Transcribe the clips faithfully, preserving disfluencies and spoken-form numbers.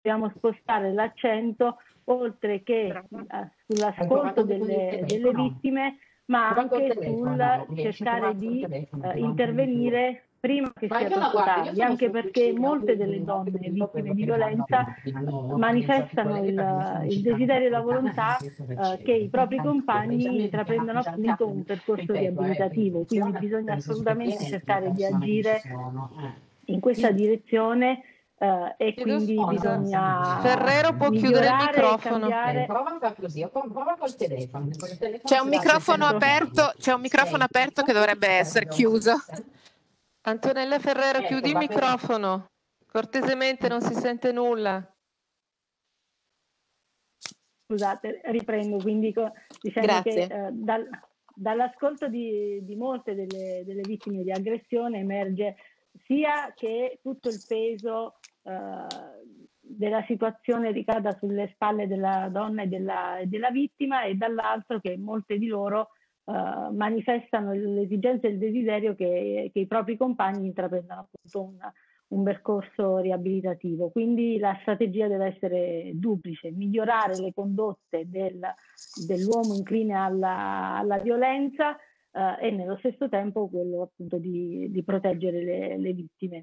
dobbiamo spostare l'accento oltre che sull'ascolto delle, delle vittime, ma anche sul cercare di eh, intervenire prima che sia troppo tardi, anche perché molte delle donne vittime di violenza manifestano il, il desiderio e la volontà eh, che i propri compagni intraprendano appunto un percorso riabilitativo, quindi bisogna assolutamente cercare di agire in questa direzione. Uh, e Chiedo quindi scusa. bisogna Ferrero può chiudere il microfono. Prova così, prova col telefono. C'è un microfono aperto, c'è un microfono aperto che dovrebbe essere chiuso. Antonella Ferrero, chiudi il microfono. Cortesemente, non si sente nulla. Scusate, riprendo, quindi diciamo Grazie. che eh, dal, dall'ascolto di, di molte delle, delle vittime di aggressione emerge sia che tutto il peso della situazione ricada sulle spalle della donna e della, e della vittima, e dall'altro che molte di loro uh, manifestano l'esigenza e il desiderio che, che i propri compagni intraprendano appunto un, un percorso riabilitativo. Quindi la strategia deve essere duplice: migliorare le condotte del, dell'uomo incline alla, alla violenza uh, e nello stesso tempo quello appunto di, di proteggere le, le vittime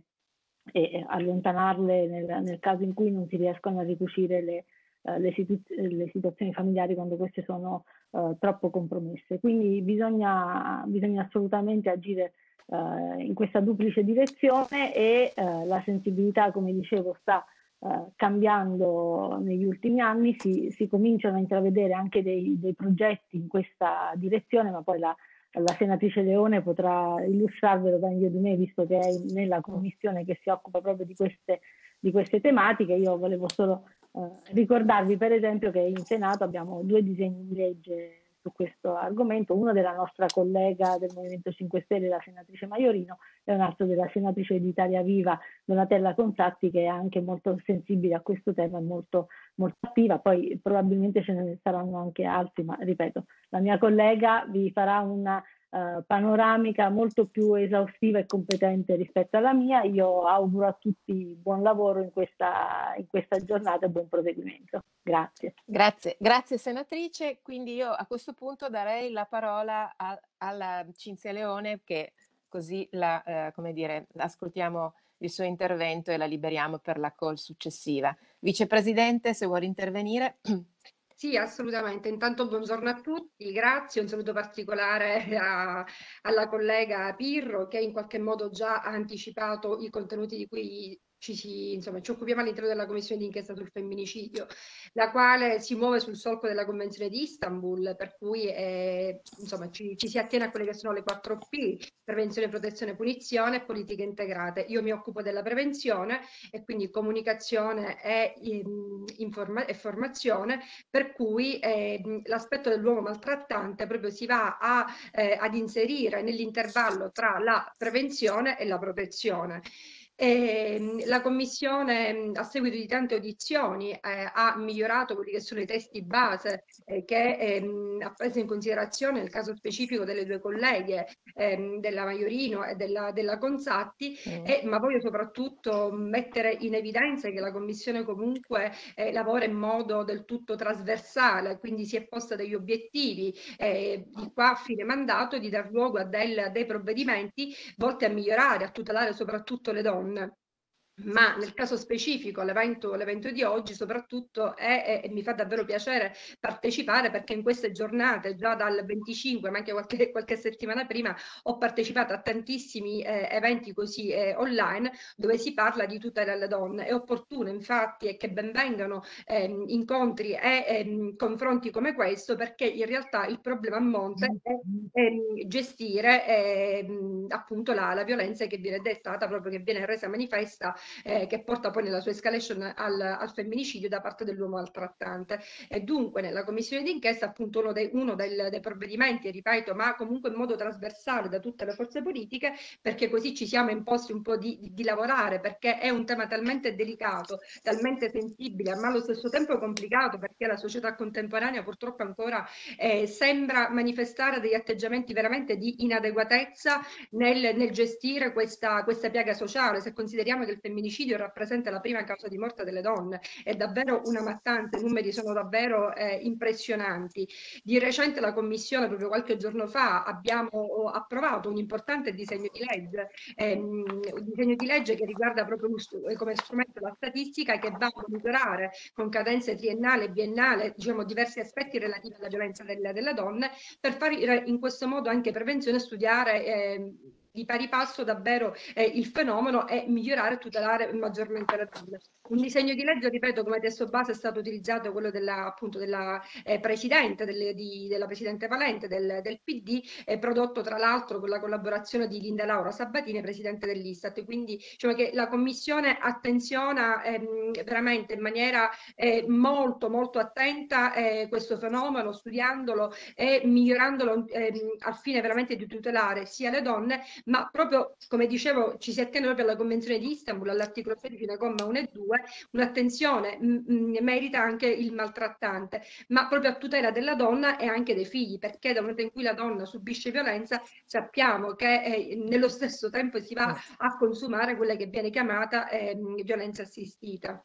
e allontanarle nel, nel caso in cui non si riescono a ricucire le, uh, le, situ le situazioni familiari, quando queste sono uh, troppo compromesse. Quindi bisogna, bisogna assolutamente agire uh, in questa duplice direzione, e uh, la sensibilità, come dicevo, sta uh, cambiando negli ultimi anni. Si, si cominciano a intravedere anche dei, dei progetti in questa direzione, ma poi la la senatrice Leone potrà illustrarvelo meglio di me, visto che è nella commissione che si occupa proprio di queste, di queste tematiche. Io volevo solo eh, ricordarvi per esempio che in Senato abbiamo due disegni di legge su questo argomento, uno della nostra collega del Movimento cinque Stelle, la senatrice Maiorino, e un altro della senatrice di Italia Viva, Donatella Conzatti, che è anche molto sensibile a questo tema e molto, molto attiva. Poi probabilmente ce ne saranno anche altri, ma ripeto, la mia collega vi farà una uh, panoramica molto più esaustiva e competente rispetto alla mia. Io auguro a tutti buon lavoro in questa, in questa giornata e buon proseguimento. Grazie. Grazie, grazie senatrice. Quindi io a questo punto darei la parola a, alla Cinzia Leone, che così la, eh, come dire, ascoltiamo il suo intervento e la liberiamo per la call successiva. Vicepresidente, se vuole intervenire. Sì, assolutamente. Intanto buongiorno a tutti, grazie. Un saluto particolare a, alla collega Pirro, che in qualche modo già ha anticipato i contenuti di cui ci, ci, insomma, ci occupiamo all'interno della Commissione d'inchiesta sul femminicidio, la quale si muove sul solco della Convenzione di Istanbul, per cui eh, insomma, ci, ci si attiene a quelle che sono le quattro P: prevenzione, protezione, punizione e politiche integrate. Io mi occupo della prevenzione, e quindi comunicazione e, informa e formazione, per cui eh, l'aspetto dell'uomo maltrattante proprio si va a, eh, ad inserire nell'intervallo tra la prevenzione e la protezione. E la Commissione, a seguito di tante audizioni, eh, ha migliorato quelli che sono i testi base eh, che ehm, ha preso in considerazione il caso specifico delle due colleghe, ehm, della Maiorino e della, della Conzatti, mm. e, ma voglio soprattutto mettere in evidenza che la Commissione comunque eh, lavora in modo del tutto trasversale, quindi si è posta degli obiettivi eh, di qua a fine mandato di dar luogo a del, dei provvedimenti volti a migliorare, a tutelare soprattutto le donne. Ma nel caso specifico, l'evento di oggi soprattutto è, è, e mi fa davvero piacere partecipare, perché in queste giornate, già dal venticinque, ma anche qualche, qualche settimana prima, ho partecipato a tantissimi eh, eventi così eh, online, dove si parla di tutela alle donne. È opportuno infatti e che benvengano eh, incontri e eh, confronti come questo, perché in realtà il problema a monte è eh, gestire eh, appunto la, la violenza che viene dettata, proprio che viene resa manifesta, Eh, che porta poi nella sua escalation al, al femminicidio da parte dell'uomo maltrattante. E dunque nella commissione d'inchiesta appunto uno, dei, uno del, dei provvedimenti, ripeto, ma comunque in modo trasversale da tutte le forze politiche, perché così ci siamo imposti un po' di, di, di lavorare, perché è un tema talmente delicato, talmente sensibile, ma allo stesso tempo complicato, perché la società contemporanea purtroppo ancora eh, sembra manifestare degli atteggiamenti veramente di inadeguatezza nel, nel gestire questa, questa piaga sociale. Se consideriamo che il femminicidio femminicidio rappresenta la prima causa di morte delle donne. È davvero una mattanza, i numeri sono davvero eh, impressionanti. Di recente la Commissione, proprio qualche giorno fa, abbiamo approvato un importante disegno di legge, ehm, un disegno di legge che riguarda proprio come strumento la statistica, che va a monitorare con cadenze triennale e biennale, diciamo, diversi aspetti relativi alla violenza delle, delle donne, per fare in questo modo anche prevenzione e studiare eh, di pari passo davvero eh, il fenomeno e migliorare e tutelare maggiormente le donne. Un disegno di legge, ripeto, come testo base è stato utilizzato quello della, appunto, della eh, Presidente, delle, di, della Presidente Valente del, del P D, eh, prodotto tra l'altro con la collaborazione di Linda Laura Sabatini, Presidente dell'Istat. Quindi diciamo che la Commissione attenziona ehm, veramente in maniera eh, molto molto attenta eh, questo fenomeno, studiandolo e migliorandolo ehm, al fine veramente di tutelare sia le donne, ma proprio come dicevo ci si attiene proprio alla Convenzione di Istanbul, all'articolo sedici, comma uno e due, un'attenzione merita anche il maltrattante, ma proprio a tutela della donna e anche dei figli, perché dal momento in cui la donna subisce violenza sappiamo che eh, nello stesso tempo si va a consumare quella che viene chiamata eh, violenza assistita.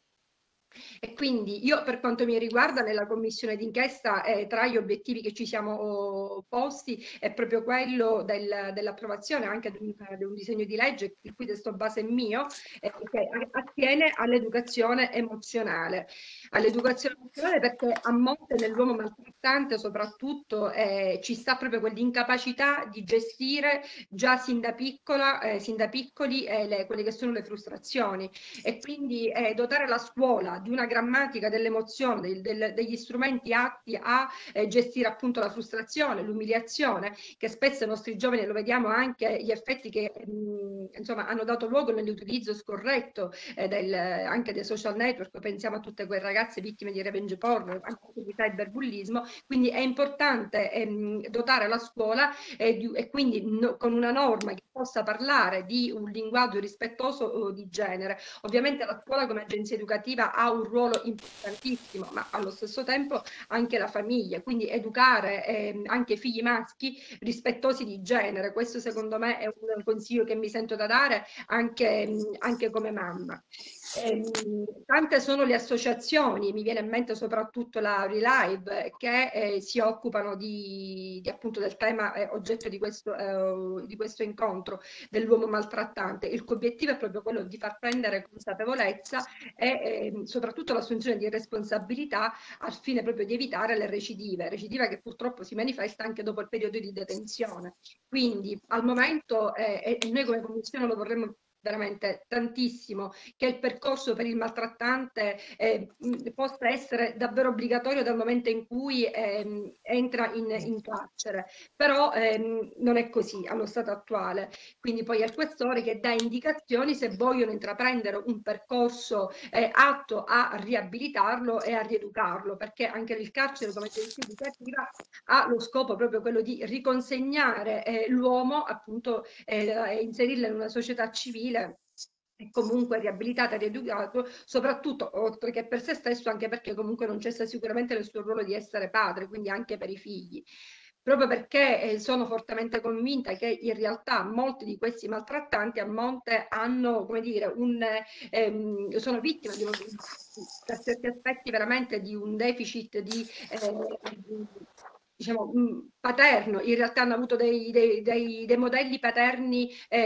E quindi io, per quanto mi riguarda, nella commissione d'inchiesta eh, tra gli obiettivi che ci siamo posti è proprio quello del, dell'approvazione anche di un, di un disegno di legge, il cui testo base è mio, eh, che attiene all'educazione emozionale. All'educazione emozionale perché a monte nell'uomo maltrattante soprattutto eh, ci sta proprio quell'incapacità di gestire già sin da piccola, eh, sin da piccoli eh, le, quelle che sono le frustrazioni, e quindi eh, dotare la scuola di una grammatica dell'emozione, del, del, degli strumenti atti a eh, gestire appunto la frustrazione, l'umiliazione, che spesso i nostri giovani, lo vediamo anche, gli effetti che mh, insomma hanno dato luogo nell'utilizzo scorretto eh, del, anche dei social network. Pensiamo a tutte quelle ragazze vittime di revenge porn, anche di cyberbullismo. Quindi è importante ehm, dotare la scuola eh, di, e quindi no, con una norma che possa parlare di un linguaggio rispettoso di genere. Ovviamente la scuola come agenzia educativa ha un ruolo importantissimo, ma allo stesso tempo anche la famiglia, quindi educare eh, anche figli maschi rispettosi di genere. Questo secondo me è un consiglio che mi sento da dare anche, anche come mamma. Eh, tante sono le associazioni, mi viene in mente soprattutto la Relive, che eh, si occupano di, di appunto del tema eh, oggetto di questo, eh, di questo incontro dell'uomo maltrattante. Il cui obiettivo è proprio quello di far prendere consapevolezza e eh, soprattutto l'assunzione di responsabilità al fine proprio di evitare le recidive, recidiva che purtroppo si manifesta anche dopo il periodo di detenzione. Quindi al momento eh, e noi come Commissione lo vorremmo veramente tantissimo, che il percorso per il maltrattante eh, possa essere davvero obbligatorio dal momento in cui eh, entra in, in carcere, però ehm, non è così allo stato attuale. Quindi poi è il questore che dà indicazioni se vogliono intraprendere un percorso eh, atto a riabilitarlo e a rieducarlo, perché anche il carcere come agenzia educativa ha lo scopo proprio quello di riconsegnare eh, l'uomo, appunto eh, inserirlo in una società civile e comunque riabilitato e rieducato, soprattutto oltre che per se stesso, anche perché comunque non cessa sicuramente nel suo ruolo di essere padre, quindi anche per i figli. Proprio perché eh, sono fortemente convinta che in realtà molti di questi maltrattanti a monte hanno, come dire, un, ehm, sono vittime di, uno, per certi aspetti veramente di un deficit di, eh, di diciamo, paterno. In realtà hanno avuto dei, dei, dei, dei modelli paterni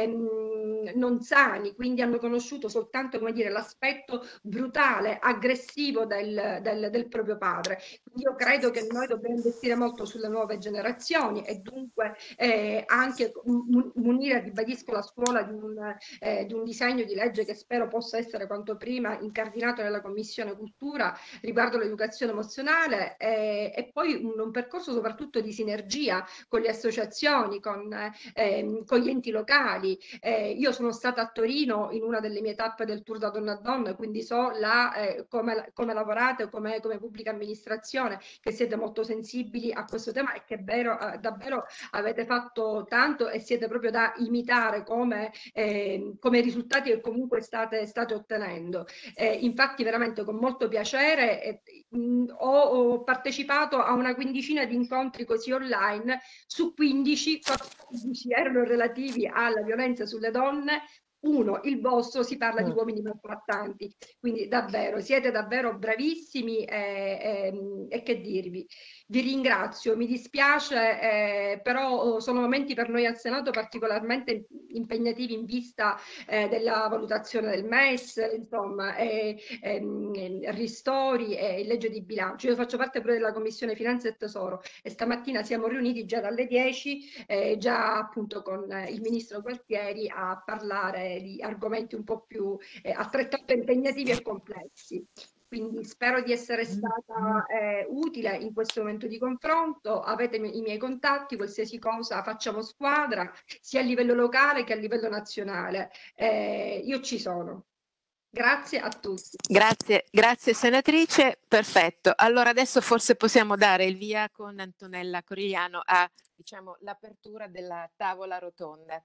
ehm, non sani, quindi hanno conosciuto soltanto, come dire, l'aspetto brutale, aggressivo del, del, del proprio padre. Quindi io credo che noi dobbiamo investire molto sulle nuove generazioni e dunque eh, anche munire, ribadisco, la scuola di un, eh, di un disegno di legge che spero possa essere quanto prima incardinato nella Commissione Cultura riguardo l'educazione emozionale eh, e poi un, un percorso soprattutto di sinergia con le associazioni, con, eh, con gli enti locali. Eh, io sono stata a Torino in una delle mie tappe del tour da donna a donna, quindi so là, eh, come, come lavorate come, come pubblica amministrazione, che siete molto sensibili a questo tema e che vero, eh, davvero avete fatto tanto e siete proprio da imitare come, eh, come risultati che comunque state, state ottenendo. Eh, infatti veramente con molto piacere eh, mh, ho, ho partecipato a una quindicina di incontri così online, su quindici, quattordici erano relativi alla violenza sulle donne, uno, il vostro, si parla di Mm. uomini maltrattanti, quindi davvero, siete davvero bravissimi e, e- e che dirvi. Vi ringrazio, mi dispiace, eh, però oh, sono momenti per noi al Senato particolarmente impegnativi in vista eh, della valutazione del M E S, insomma, e, e, ristori e legge di bilancio. Io faccio parte pure della Commissione Finanze e Tesoro e stamattina siamo riuniti già dalle dieci, eh, già appunto con il Ministro Gualtieri a parlare di argomenti un po' più eh, altrettanto impegnativi e complessi. Quindi spero di essere stata eh, utile in questo momento di confronto. Avete i miei contatti, qualsiasi cosa facciamo squadra, sia a livello locale che a livello nazionale. Eh, io ci sono. Grazie a tutti. Grazie, grazie senatrice, perfetto. Allora adesso forse possiamo dare il via con Antonella Corigliano a, diciamo, l'apertura della tavola rotonda.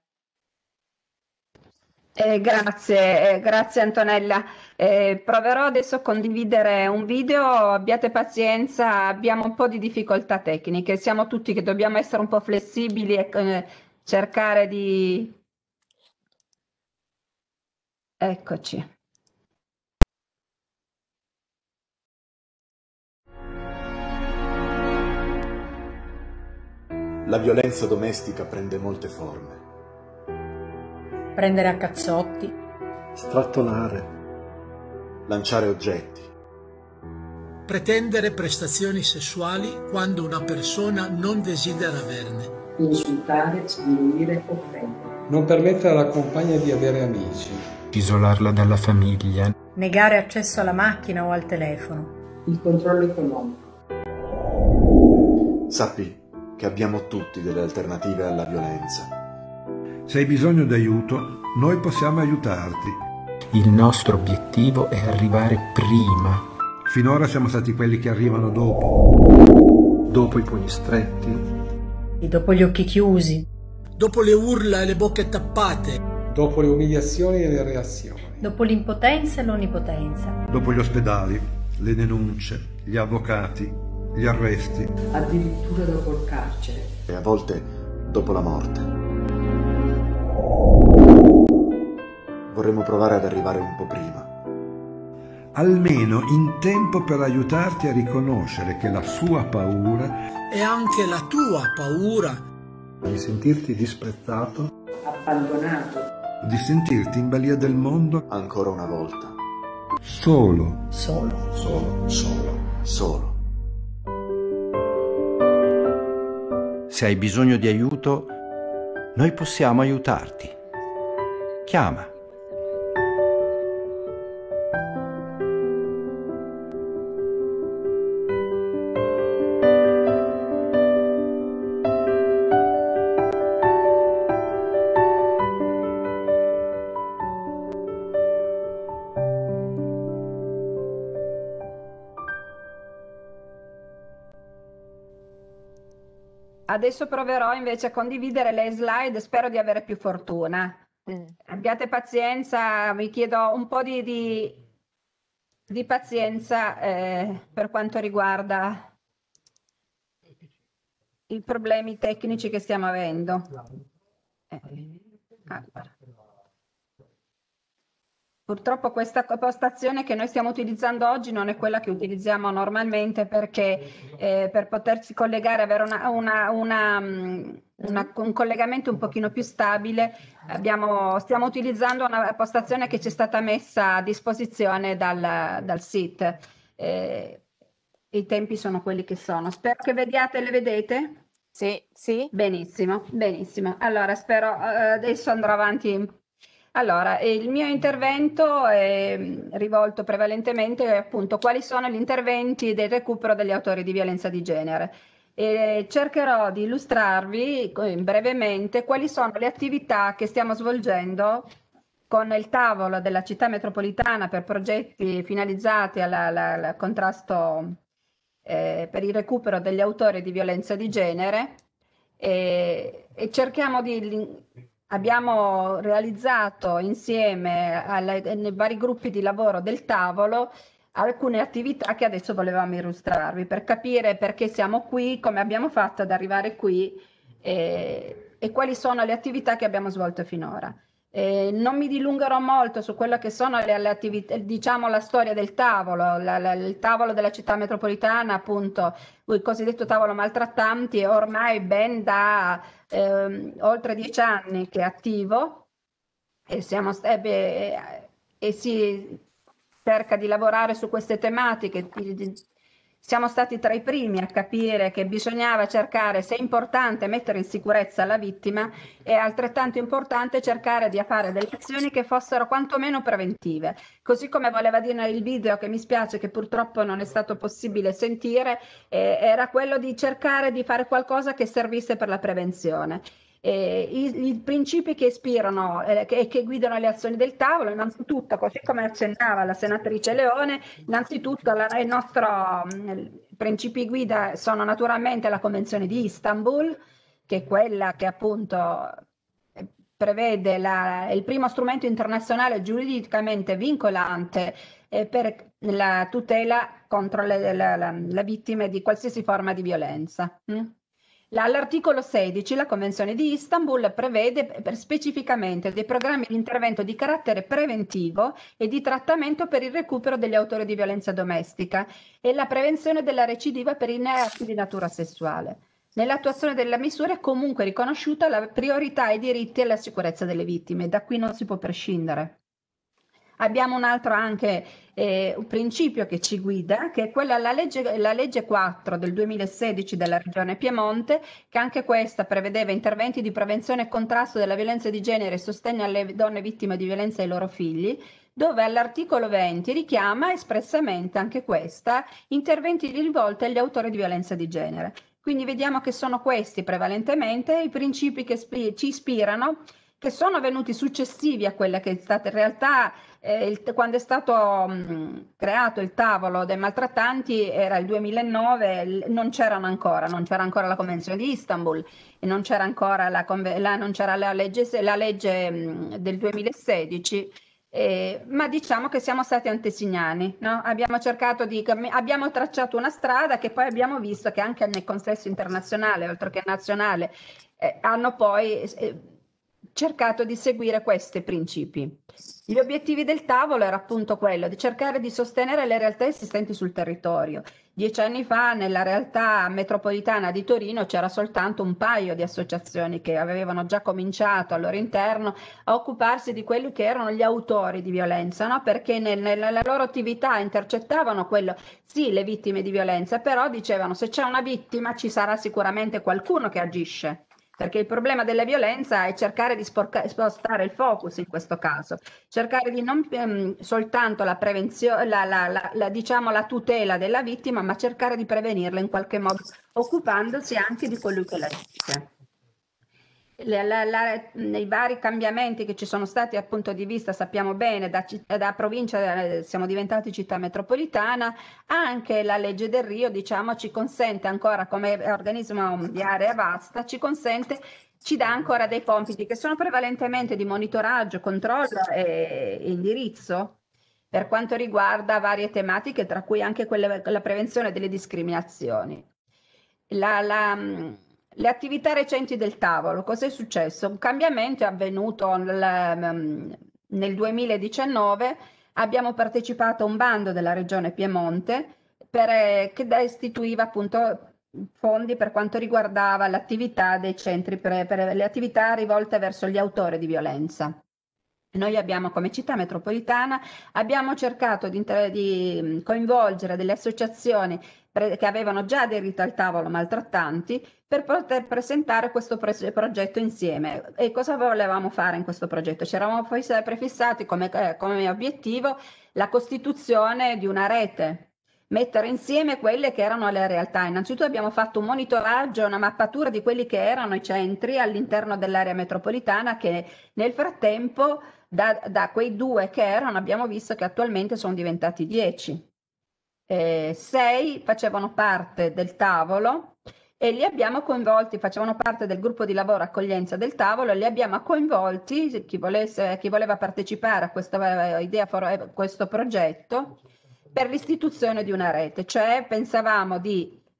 Eh, grazie, eh, grazie Antonella. Eh, proverò adesso a condividere un video, abbiate pazienza, abbiamo un po' di difficoltà tecniche, siamo tutti che dobbiamo essere un po' flessibili e eh, cercare di... Eccoci. La violenza domestica prende molte forme. Prendere a cazzotti, Strattonare. Lanciare oggetti. Pretendere prestazioni sessuali quando una persona non desidera averne. insultare, sminuire, offendere. Non permettere alla compagna di avere amici. Isolarla dalla famiglia. negare accesso alla macchina o al telefono. Il controllo economico. Sappi che abbiamo tutti delle alternative alla violenza. Se hai bisogno di aiuto, noi possiamo aiutarti. Il nostro obiettivo è arrivare prima. Finora siamo stati quelli che arrivano dopo. Dopo i pugni stretti. E dopo gli occhi chiusi. Dopo le urla e le bocche tappate. Dopo le umiliazioni e le reazioni. Dopo l'impotenza e l'onnipotenza. Dopo gli ospedali, le denunce, gli avvocati, gli arresti. Addirittura dopo il carcere. E a volte dopo la morte. Vorremmo provare ad arrivare un po' prima. Almeno in tempo per aiutarti a riconoscere che la sua paura E anche la tua paura. Di sentirti disprezzato. Abbandonato. di sentirti in balia del mondo Ancora una volta. solo. Solo. Solo, solo, solo. Se hai bisogno di aiuto, noi possiamo aiutarti. Chiama. Adesso proverò invece a condividere le slide, spero di avere più fortuna. Mm. Abbiate pazienza, vi chiedo un po' di, di, di pazienza eh, per quanto riguarda i problemi tecnici che stiamo avendo. Eh, allora. Purtroppo questa postazione che noi stiamo utilizzando oggi non è quella che utilizziamo normalmente perché eh, per potersi collegare, avere una, una, una, una, un collegamento un pochino più stabile, abbiamo, stiamo utilizzando una postazione che ci è stata messa a disposizione dal, dal S I T. Eh, I tempi sono quelli che sono. Spero che vediate, le vedete? Sì, sì. Benissimo, benissimo. Allora, spero, eh, adesso andrò avanti. Allora, il mio intervento è rivolto prevalentemente appunto quali sono gli interventi del recupero degli autori di violenza di genere. E cercherò di illustrarvi brevemente quali sono le attività che stiamo svolgendo con il tavolo della città metropolitana per progetti finalizzati alla, alla, al contrasto eh, per il recupero degli autori di violenza di genere e, e cerchiamo di... Abbiamo realizzato insieme alle, nei vari gruppi di lavoro del tavolo alcune attività che adesso volevamo illustrarvi per capire perché siamo qui, come abbiamo fatto ad arrivare qui e, e quali sono le attività che abbiamo svolto finora. Eh, non mi dilungherò molto su quello che sono le, le attività, diciamo la storia del tavolo, la, la, il tavolo della città metropolitana, appunto, il cosiddetto tavolo maltrattanti, ormai ben da eh, oltre dieci anni che è attivo e, siamo, eh, e si cerca di lavorare su queste tematiche. Di, di, Siamo stati tra i primi a capire che bisognava cercare, se è importante mettere in sicurezza la vittima, è altrettanto importante cercare di fare delle azioni che fossero quantomeno preventive. Così come voleva dire il video, che mi spiace che purtroppo non è stato possibile sentire, eh, era quello di cercare di fare qualcosa che servisse per la prevenzione. Eh, i, i principi che ispirano e eh, che, che guidano le azioni del tavolo, innanzitutto, così come accennava la senatrice Leone, innanzitutto la, il nostro mh, principi guida sono naturalmente la Convenzione di Istanbul, che è quella che appunto prevede la, il primo strumento internazionale giuridicamente vincolante eh, per la tutela contro le, la, la, la vittime di qualsiasi forma di violenza. Mm? All'articolo sedici la Convenzione di Istanbul prevede per specificamente dei programmi di intervento di carattere preventivo e di trattamento per il recupero degli autori di violenza domestica e la prevenzione della recidiva per i reati di natura sessuale. Nell'attuazione della misura è comunque riconosciuta la priorità ai diritti e alla sicurezza delle vittime, da qui non si può prescindere. Abbiamo un altro anche eh, un principio che ci guida, che è quella la legge, la legge quattro del duemilasedici della Regione Piemonte, che anche questa prevedeva interventi di prevenzione e contrasto della violenza di genere e sostegno alle donne vittime di violenza e ai loro figli, dove all'articolo venti richiama espressamente anche questa interventi rivolti agli autori di violenza di genere. Quindi vediamo che sono questi prevalentemente i principi che ci ispirano, che sono venuti successivi a quella che è stata in realtà eh, il, quando è stato mh, creato il tavolo dei maltrattanti, era il duemilanove, non c'erano ancora, non c'era ancora la Convenzione di Istanbul e non c'era ancora la, la, non c'era la legge, la legge mh, del duemilasedici, eh, ma diciamo che siamo stati antesignani, no? Abbiamo cercato di, abbiamo tracciato una strada che poi abbiamo visto che anche nel contesto internazionale, oltre che nazionale, eh, hanno poi eh, cercato di seguire questi principi. Gli obiettivi del tavolo era appunto quello di cercare di sostenere le realtà esistenti sul territorio. Dieci anni fa nella realtà metropolitana di Torino c'era soltanto un paio di associazioni che avevano già cominciato al loro interno a occuparsi di quelli che erano gli autori di violenza, no? Perché nel, nella loro attività intercettavano quello, sì, le vittime di violenza, però dicevano se c'è una vittima ci sarà sicuramente qualcuno che agisce. Perché il problema della violenza è cercare di spostare il focus in questo caso, cercare di non ehm, soltanto la prevenzione, la, la, la, la, diciamo la tutela della vittima, ma cercare di prevenirla in qualche modo, occupandosi anche di colui che la dice. La, la, la, nei vari cambiamenti che ci sono stati dal punto di vista, sappiamo bene, da, da provincia eh, siamo diventati città metropolitana, anche la legge del Rio, diciamo, ci consente ancora come organismo di area vasta, ci consente, ci dà ancora dei compiti che sono prevalentemente di monitoraggio, controllo e, e indirizzo per quanto riguarda varie tematiche, tra cui anche quelle, la prevenzione delle discriminazioni. La, la, Le attività recenti del tavolo, cosa è successo? Un cambiamento è avvenuto nel, nel duemiladiciannove, abbiamo partecipato a un bando della Regione Piemonte per, che istituiva appunto fondi per quanto riguardava l'attività dei centri, per, per le attività rivolte verso gli autori di violenza. Noi abbiamo come città metropolitana abbiamo cercato di, di coinvolgere delle associazioni che avevano già aderito al tavolo maltrattanti per poter presentare questo progetto insieme. E cosa volevamo fare in questo progetto? Ci eravamo prefissati come, eh, come obiettivo la costituzione di una rete, mettere insieme quelle che erano le realtà. Innanzitutto abbiamo fatto un monitoraggio, una mappatura di quelli che erano i centri all'interno dell'area metropolitana, che nel frattempo da, da quei due che erano abbiamo visto che attualmente sono diventati dieci. Eh, sei facevano parte del tavolo e li abbiamo coinvolti, facevano parte del gruppo di lavoro accoglienza del tavolo, e li abbiamo coinvolti, chi, volesse, chi voleva partecipare a questa idea, a questo progetto, per l'istituzione di una rete. Cioè pensavamo di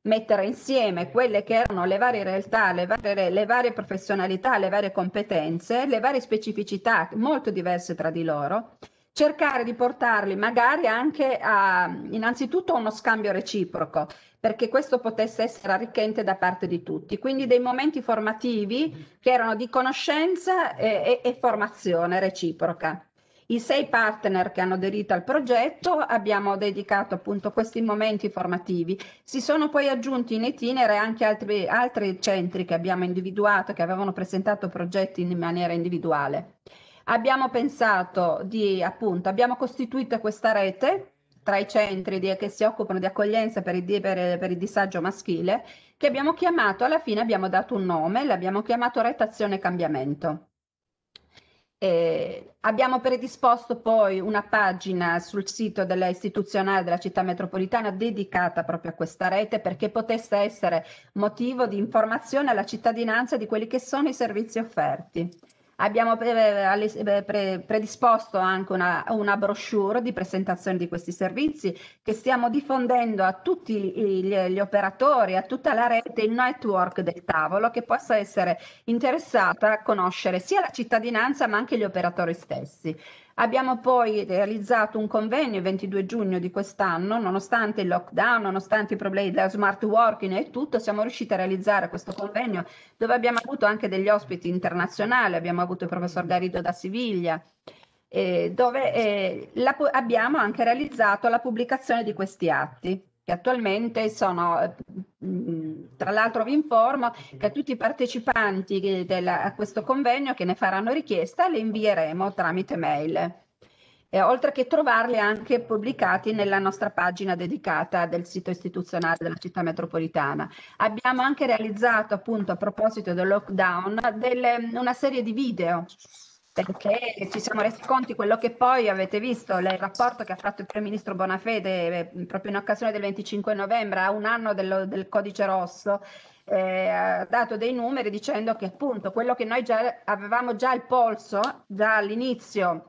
mettere insieme quelle che erano le varie realtà, le varie, le varie professionalità, le varie competenze, le varie specificità molto diverse tra di loro, cercare di portarli magari anche a, innanzitutto, a uno scambio reciproco, perché questo potesse essere arricchente da parte di tutti. Quindi dei momenti formativi che erano di conoscenza e, e, e formazione reciproca. I sei partner che hanno aderito al progetto abbiamo dedicato appunto questi momenti formativi. Si sono poi aggiunti in itinere anche altri, altri centri che abbiamo individuato, che avevano presentato progetti in maniera individuale. Abbiamo pensato di, appunto, abbiamo costituito questa rete tra i centri di, che si occupano di accoglienza per il, per, per il disagio maschile, che abbiamo chiamato, alla fine abbiamo dato un nome, l'abbiamo chiamato Rete Azione Cambiamento. Eh, abbiamo predisposto poi una pagina sul sito della istituzionale della città metropolitana dedicata proprio a questa rete, perché potesse essere motivo di informazione alla cittadinanza di quelli che sono i servizi offerti. Abbiamo predisposto anche una, una brochure di presentazione di questi servizi che stiamo diffondendo a tutti gli, gli operatori, a tutta la rete, il network del tavolo, che possa essere interessata a conoscere sia la cittadinanza ma anche gli operatori stessi. Abbiamo poi realizzato un convegno il ventidue giugno di quest'anno, nonostante il lockdown, nonostante i problemi della smart working e tutto, siamo riusciti a realizzare questo convegno dove abbiamo avuto anche degli ospiti internazionali, abbiamo avuto il professor Garrido da Siviglia, eh, dove eh, la, abbiamo anche realizzato la pubblicazione di questi atti, che attualmente sono, tra l'altro vi informo che a tutti i partecipanti della, a questo convegno che ne faranno richiesta le invieremo tramite mail, e oltre che trovarli anche pubblicati nella nostra pagina dedicata del sito istituzionale della città metropolitana. Abbiamo anche realizzato, appunto, a proposito del lockdown, delle, una serie di video, perché ci siamo resi conto di quello che poi avete visto, il rapporto che ha fatto il Primo Ministro Bonafede eh, proprio in occasione del venticinque novembre, a un anno dello, del codice rosso, eh, ha dato dei numeri dicendo che appunto quello che noi già avevamo già il polso, già all'inizio,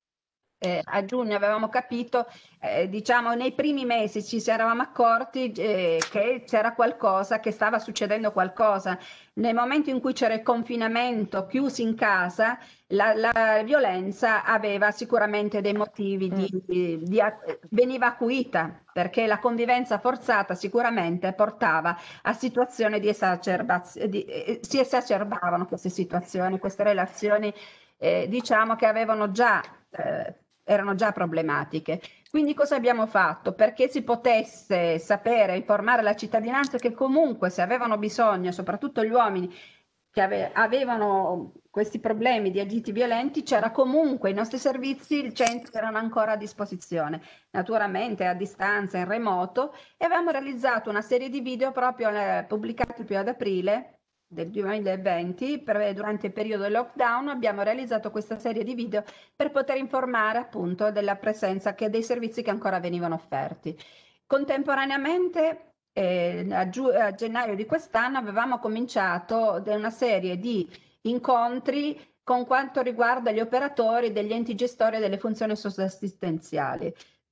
Eh, a giugno avevamo capito, eh, diciamo nei primi mesi ci eravamo accorti eh, che c'era qualcosa, che stava succedendo qualcosa. Nel momento in cui c'era il confinamento, chiusi in casa, la, la violenza aveva sicuramente dei motivi, di, di, di, veniva acuita, perché la convivenza forzata sicuramente portava a situazioni di esacerbazione, di, eh, si esacerbavano queste situazioni, queste relazioni eh, diciamo che avevano già eh, erano già problematiche. Quindi cosa abbiamo fatto? Perché si potesse sapere, informare la cittadinanza che comunque se avevano bisogno, soprattutto gli uomini che ave avevano questi problemi di agiti violenti, c'era comunque i nostri servizi, il centro erano ancora a disposizione, naturalmente a distanza, in remoto, e avevamo realizzato una serie di video proprio eh, pubblicati il primo ad aprile del duemilaventi, per, durante il periodo del lockdown abbiamo realizzato questa serie di video per poter informare appunto della presenza che dei servizi che ancora venivano offerti. Contemporaneamente eh, a, a gennaio di quest'anno avevamo cominciato una serie di incontri con quanto riguarda gli operatori degli enti gestori delle funzioni socioassistenziali,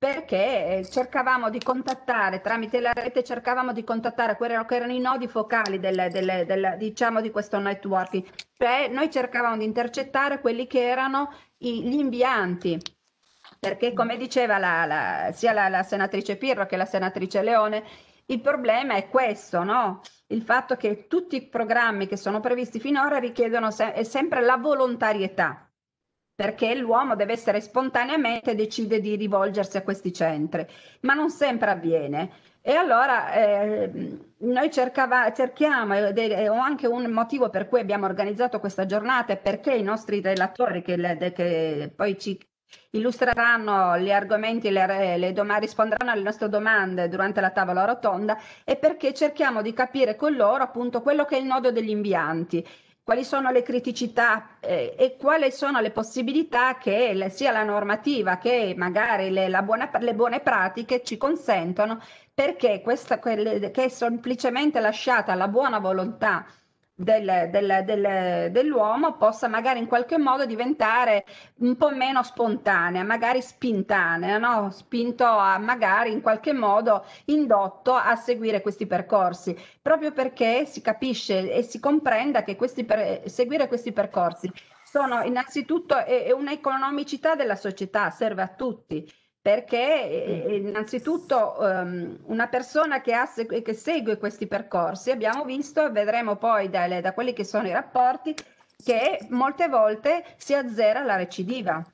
perché cercavamo di contattare tramite la rete, cercavamo di contattare quelli che erano i nodi focali del, del, del, diciamo, di questo networking, cioè noi cercavamo di intercettare quelli che erano i, gli invianti, perché come diceva la, la, sia la, la senatrice Pirro che la senatrice Leone, il problema è questo, no? Il fatto che tutti i programmi che sono previsti finora richiedono se, è sempre la volontarietà, perché l'uomo deve essere spontaneamente, decide di rivolgersi a questi centri, ma non sempre avviene. E allora eh, noi cercava, cerchiamo, ed è anche un motivo per cui abbiamo organizzato questa giornata, perché i nostri relatori che, le, che poi ci illustreranno gli argomenti, le, le risponderanno alle nostre domande durante la tavola rotonda, e perché cerchiamo di capire con loro appunto quello che è il nodo degli invianti, quali sono le criticità eh, e quali sono le possibilità che le, sia la normativa che magari le, la buona, le buone pratiche ci consentono, perché questa quelle, che è semplicemente lasciata alla buona volontà del, del, del, dell'uomo possa magari in qualche modo diventare un po' meno spontanea, magari spintanea, no? Spinto a magari in qualche modo indotto a seguire questi percorsi, proprio perché si capisce e si comprenda che questi per, seguire questi percorsi sono innanzitutto è, è un'economicità della società, serve a tutti. Perché innanzitutto um, una persona che, ha, che segue questi percorsi, abbiamo visto, vedremo poi dalle, da quelli che sono i rapporti, che molte volte si azzera la recidiva.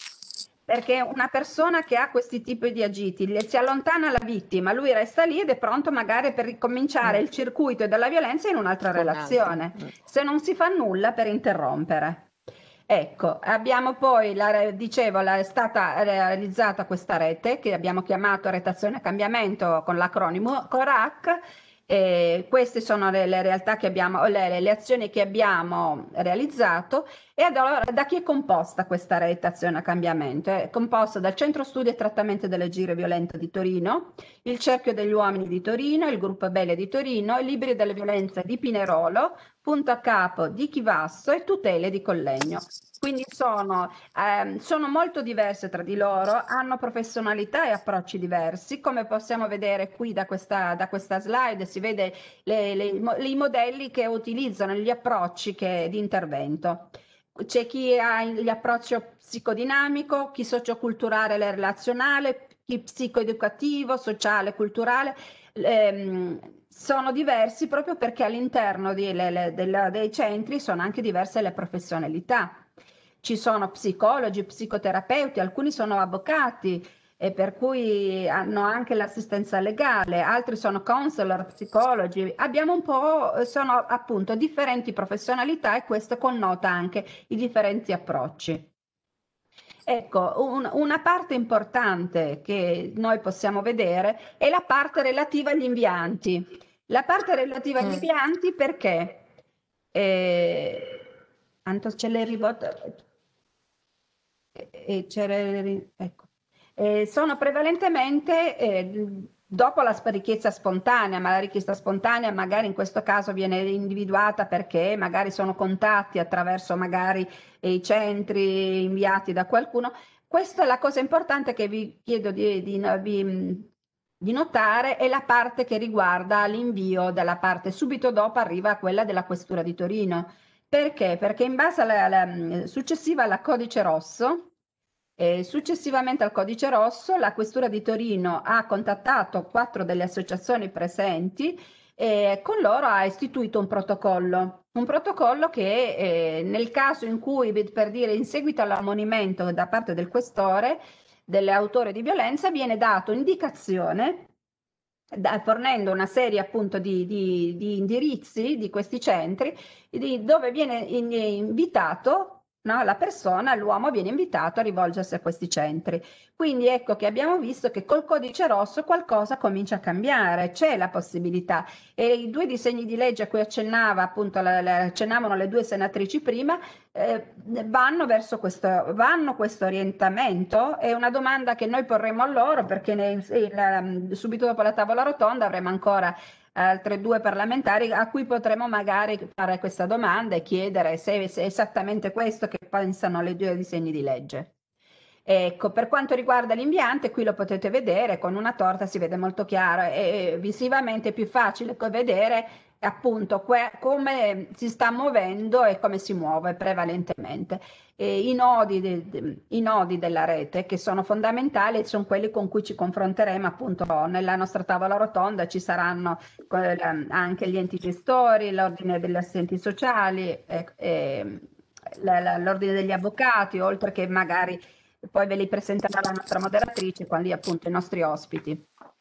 Perché una persona che ha questi tipi di agiti si allontana la vittima, lui resta lì ed è pronto magari per ricominciare mm. il circuito della violenza in un'altra relazione, mm. se non si fa nulla per interrompere. Ecco, abbiamo poi, la, dicevo, la, è stata realizzata questa rete che abbiamo chiamato Rete Azione e Cambiamento con l'acronimo CORAC. E queste sono le, le realtà che abbiamo, le, le azioni che abbiamo realizzato. E allora da chi è composta questa Rete Azione e Cambiamento? È composta dal Centro Studi e Trattamento dell'Agire Violento di Torino, il Cerchio degli Uomini di Torino, il Gruppo Belle di Torino, i Libri delle Violenze di Pinerolo, Punto a Capo di Chivasso e Tutele di Collegno. Quindi sono, ehm, sono molto diverse tra di loro, hanno professionalità e approcci diversi, come possiamo vedere qui da questa, da questa slide, si vede le, le, i modelli che utilizzano, gli approcci che, di intervento. C'è chi ha l'approccio psicodinamico, chi socioculturale e relazionale, chi psicoeducativo, sociale, culturale. Ehm, sono diversi proprio perché all'interno di, le, le, della, dei centri sono anche diverse le professionalità. Ci sono psicologi, psicoterapeuti, alcuni sono avvocati e per cui hanno anche l'assistenza legale, altri sono counselor, psicologi. Abbiamo un po', sono appunto differenti professionalità e questo connota anche i differenti approcci. Ecco, un, una parte importante che noi possiamo vedere è la parte relativa agli invianti. La parte relativa agli invianti perché? Eh, Anto ce l'hai rivolto... E ecco. eh, sono prevalentemente eh, dopo la richiesta spontanea, ma la richiesta spontanea magari in questo caso viene individuata perché magari sono contatti attraverso magari i centri inviati da qualcuno. Questa è la cosa importante che vi chiedo di, di, di, di notare, è la parte che riguarda l'invio della parte subito dopo arriva quella della Questura di Torino. Perché? Perché in base alla, alla successiva alla Codice Rosso, eh, successivamente al Codice Rosso, la Questura di Torino ha contattato quattro delle associazioni presenti e con loro ha istituito un protocollo. Un protocollo che eh, nel caso in cui, per dire, in seguito all'ammonimento da parte del questore dell'autore di violenza, viene dato indicazione Da, fornendo una serie appunto di, di, di indirizzi di questi centri di, dove viene in, invitato, no, la persona, l'uomo viene invitato a rivolgersi a questi centri. Quindi ecco che abbiamo visto che col Codice Rosso qualcosa comincia a cambiare, c'è la possibilità e i due disegni di legge a cui accennava appunto la, la, accennavano le due senatrici prima eh, vanno verso questo, vanno questo orientamento. È una domanda che noi porremo a loro perché nel, il, subito dopo la tavola rotonda avremo ancora altre due parlamentari a cui potremo magari fare questa domanda e chiedere se, se è esattamente questo che pensano le due disegni di legge. Ecco, per quanto riguarda l'impiante, qui lo potete vedere, con una torta si vede molto chiaro e visivamente è più facile vedere appunto come si sta muovendo e come si muove prevalentemente. E i, nodi de, de, i nodi della rete che sono fondamentali sono quelli con cui ci confronteremo appunto nella nostra tavola rotonda. Ci saranno eh, anche gli enti gestori, l'ordine degli assistenti sociali, eh, eh, l'ordine degli avvocati, oltre che magari poi ve li presenterà la nostra moderatrice con lì appunto i nostri ospiti.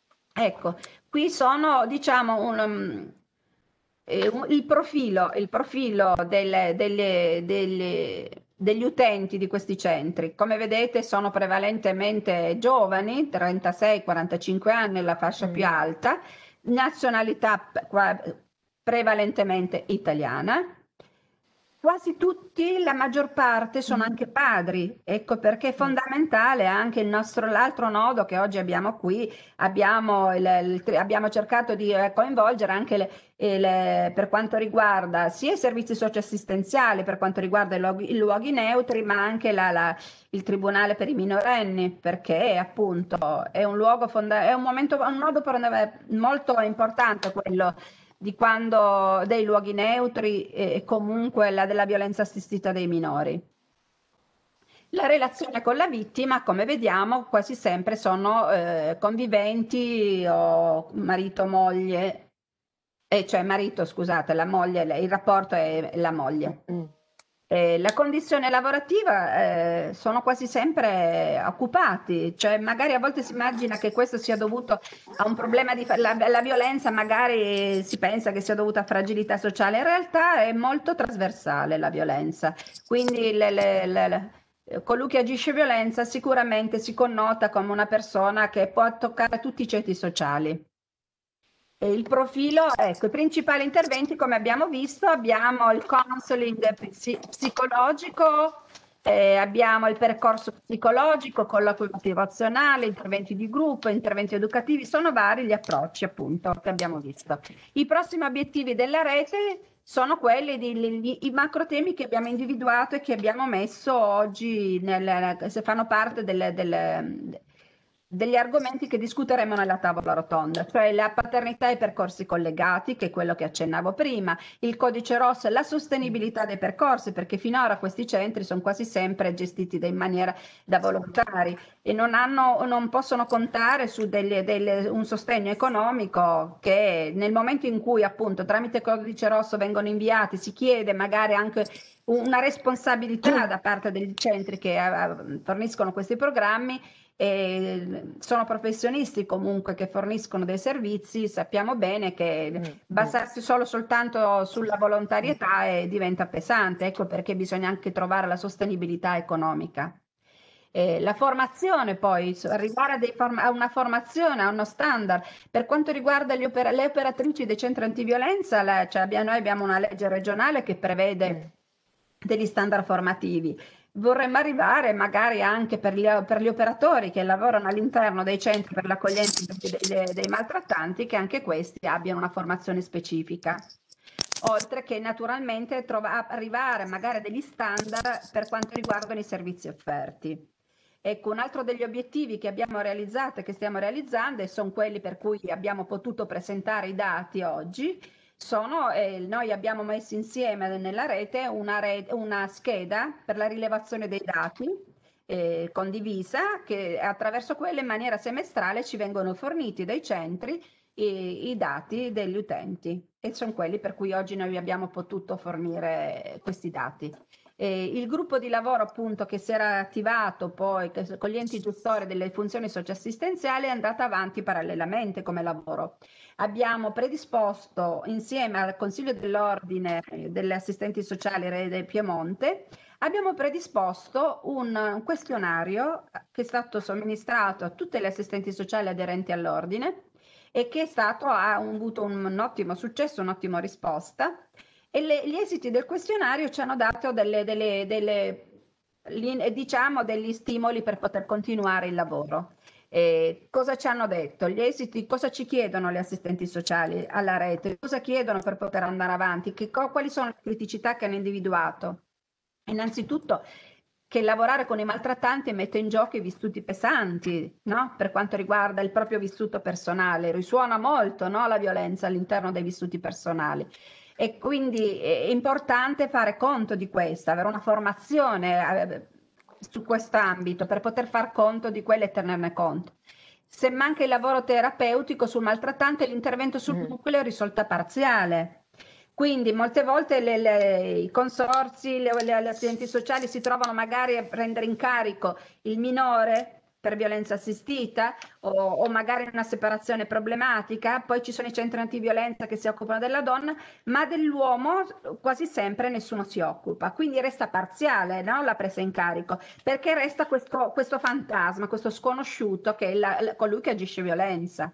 Ecco, qui sono diciamo un... Um, il profilo, il profilo delle, delle, delle, degli utenti di questi centri. Come vedete sono prevalentemente giovani, trentasei quarantacinque anni, la fascia mm. più alta, nazionalità prevalentemente italiana. quasi tutti, la maggior parte, sono anche padri, ecco perché è fondamentale anche il nostro, l'altro nodo che oggi abbiamo qui, abbiamo, il, il, abbiamo cercato di coinvolgere anche le, le, per quanto riguarda sia i servizi socioassistenziali, per quanto riguarda i luoghi, i luoghi neutri, ma anche la, la, il Tribunale per i minorenni, perché appunto è un luogo fonda- è un momento, un nodo molto importante quello di quando dei luoghi neutri e comunque la della violenza assistita dei minori. La relazione con la vittima, come vediamo, quasi sempre sono eh, conviventi o marito-moglie, eh, cioè marito, scusate, la moglie, il rapporto è la moglie. Mm. Eh, la condizione lavorativa eh, sono quasi sempre occupati, cioè magari a volte si immagina che questo sia dovuto a un problema di la, la violenza, magari si pensa che sia dovuta a fragilità sociale, in realtà è molto trasversale la violenza, quindi le, le, le, le, colui che agisce violenza sicuramente si connota come una persona che può toccare tutti i ceti sociali. E il profilo, ecco, i principali interventi, come abbiamo visto, abbiamo il counseling psicologico, eh, abbiamo il percorso psicologico, colloquio motivazionale, interventi di gruppo, interventi educativi, sono vari gli approcci appunto che abbiamo visto. I prossimi obiettivi della rete sono quelli di gli, i macro temi che abbiamo individuato e che abbiamo messo oggi, nel, se fanno parte delle, delle degli argomenti che discuteremo nella tavola rotonda, cioè la paternità e i percorsi collegati, che è quello che accennavo prima, il codice rosso e la sostenibilità dei percorsi, perché finora questi centri sono quasi sempre gestiti in maniera da volontari e non, hanno, non possono contare su delle, delle, un sostegno economico che nel momento in cui appunto tramite codice rosso vengono inviati, si chiede magari anche una responsabilità da parte dei centri che uh, forniscono questi programmi. E sono professionisti comunque che forniscono dei servizi, sappiamo bene che mm. basarsi solo soltanto sulla volontarietà è, diventa pesante, ecco perché bisogna anche trovare la sostenibilità economica. Eh, la formazione poi, arrivare a, dei form- a una formazione, a uno standard. Per quanto riguarda gli opera- le operatrici dei centri antiviolenza, la, cioè abbiamo, noi abbiamo una legge regionale che prevede mm. degli standard formativi. Vorremmo arrivare magari anche per gli, per gli operatori che lavorano all'interno dei centri per l'accoglienza dei, dei, dei maltrattanti, che anche questi abbiano una formazione specifica. Oltre che naturalmente trova, arrivare magari a degli standard per quanto riguardano i servizi offerti. Ecco, un altro degli obiettivi che abbiamo realizzato e che stiamo realizzando e sono quelli per cui abbiamo potuto presentare i dati oggi. Sono, eh, noi abbiamo messo insieme nella rete una, rete una scheda per la rilevazione dei dati eh, condivisa, che attraverso quella in maniera semestrale ci vengono forniti dai centri i, i dati degli utenti e sono quelli per cui oggi noi abbiamo potuto fornire questi dati. Eh, il gruppo di lavoro appunto che si era attivato poi che, con gli enti gestori delle funzioni socioassistenziali è andata avanti parallelamente come lavoro. Abbiamo predisposto insieme al Consiglio dell'Ordine delle Assistenti Sociali del Piemonte, abbiamo predisposto un questionario che è stato somministrato a tutte le assistenti sociali aderenti all'Ordine e che è stato, ha avuto un, un ottimo successo, un'ottima risposta. E le, gli esiti del questionario ci hanno dato delle, delle, delle, diciamo, degli stimoli per poter continuare il lavoro. Eh, cosa ci hanno detto? Gli esiti, cosa ci chiedono le assistenti sociali alla rete? Cosa chiedono per poter andare avanti? Che, quali sono le criticità che hanno individuato? Innanzitutto che lavorare con i maltrattanti mette in gioco i vissuti pesanti, no? Per quanto riguarda il proprio vissuto personale. Risuona molto, no? La violenza all'interno dei vissuti personali. E quindi è importante fare conto di questo, avere una formazione su quest'ambito per poter far conto di quello e tenerne conto. Se manca il lavoro terapeutico sul maltrattante, l'intervento sul nucleo risulta parziale. Quindi molte volte le, le, i consorzi, le, le, le assistenti sociali si trovano magari a prendere in carico il minore per violenza assistita o, o magari una separazione problematica, poi ci sono i centri antiviolenza che si occupano della donna, ma dell'uomo quasi sempre nessuno si occupa, quindi resta parziale, no? La presa in carico, perché resta questo, questo fantasma, questo sconosciuto che è la, la, colui che agisce violenza.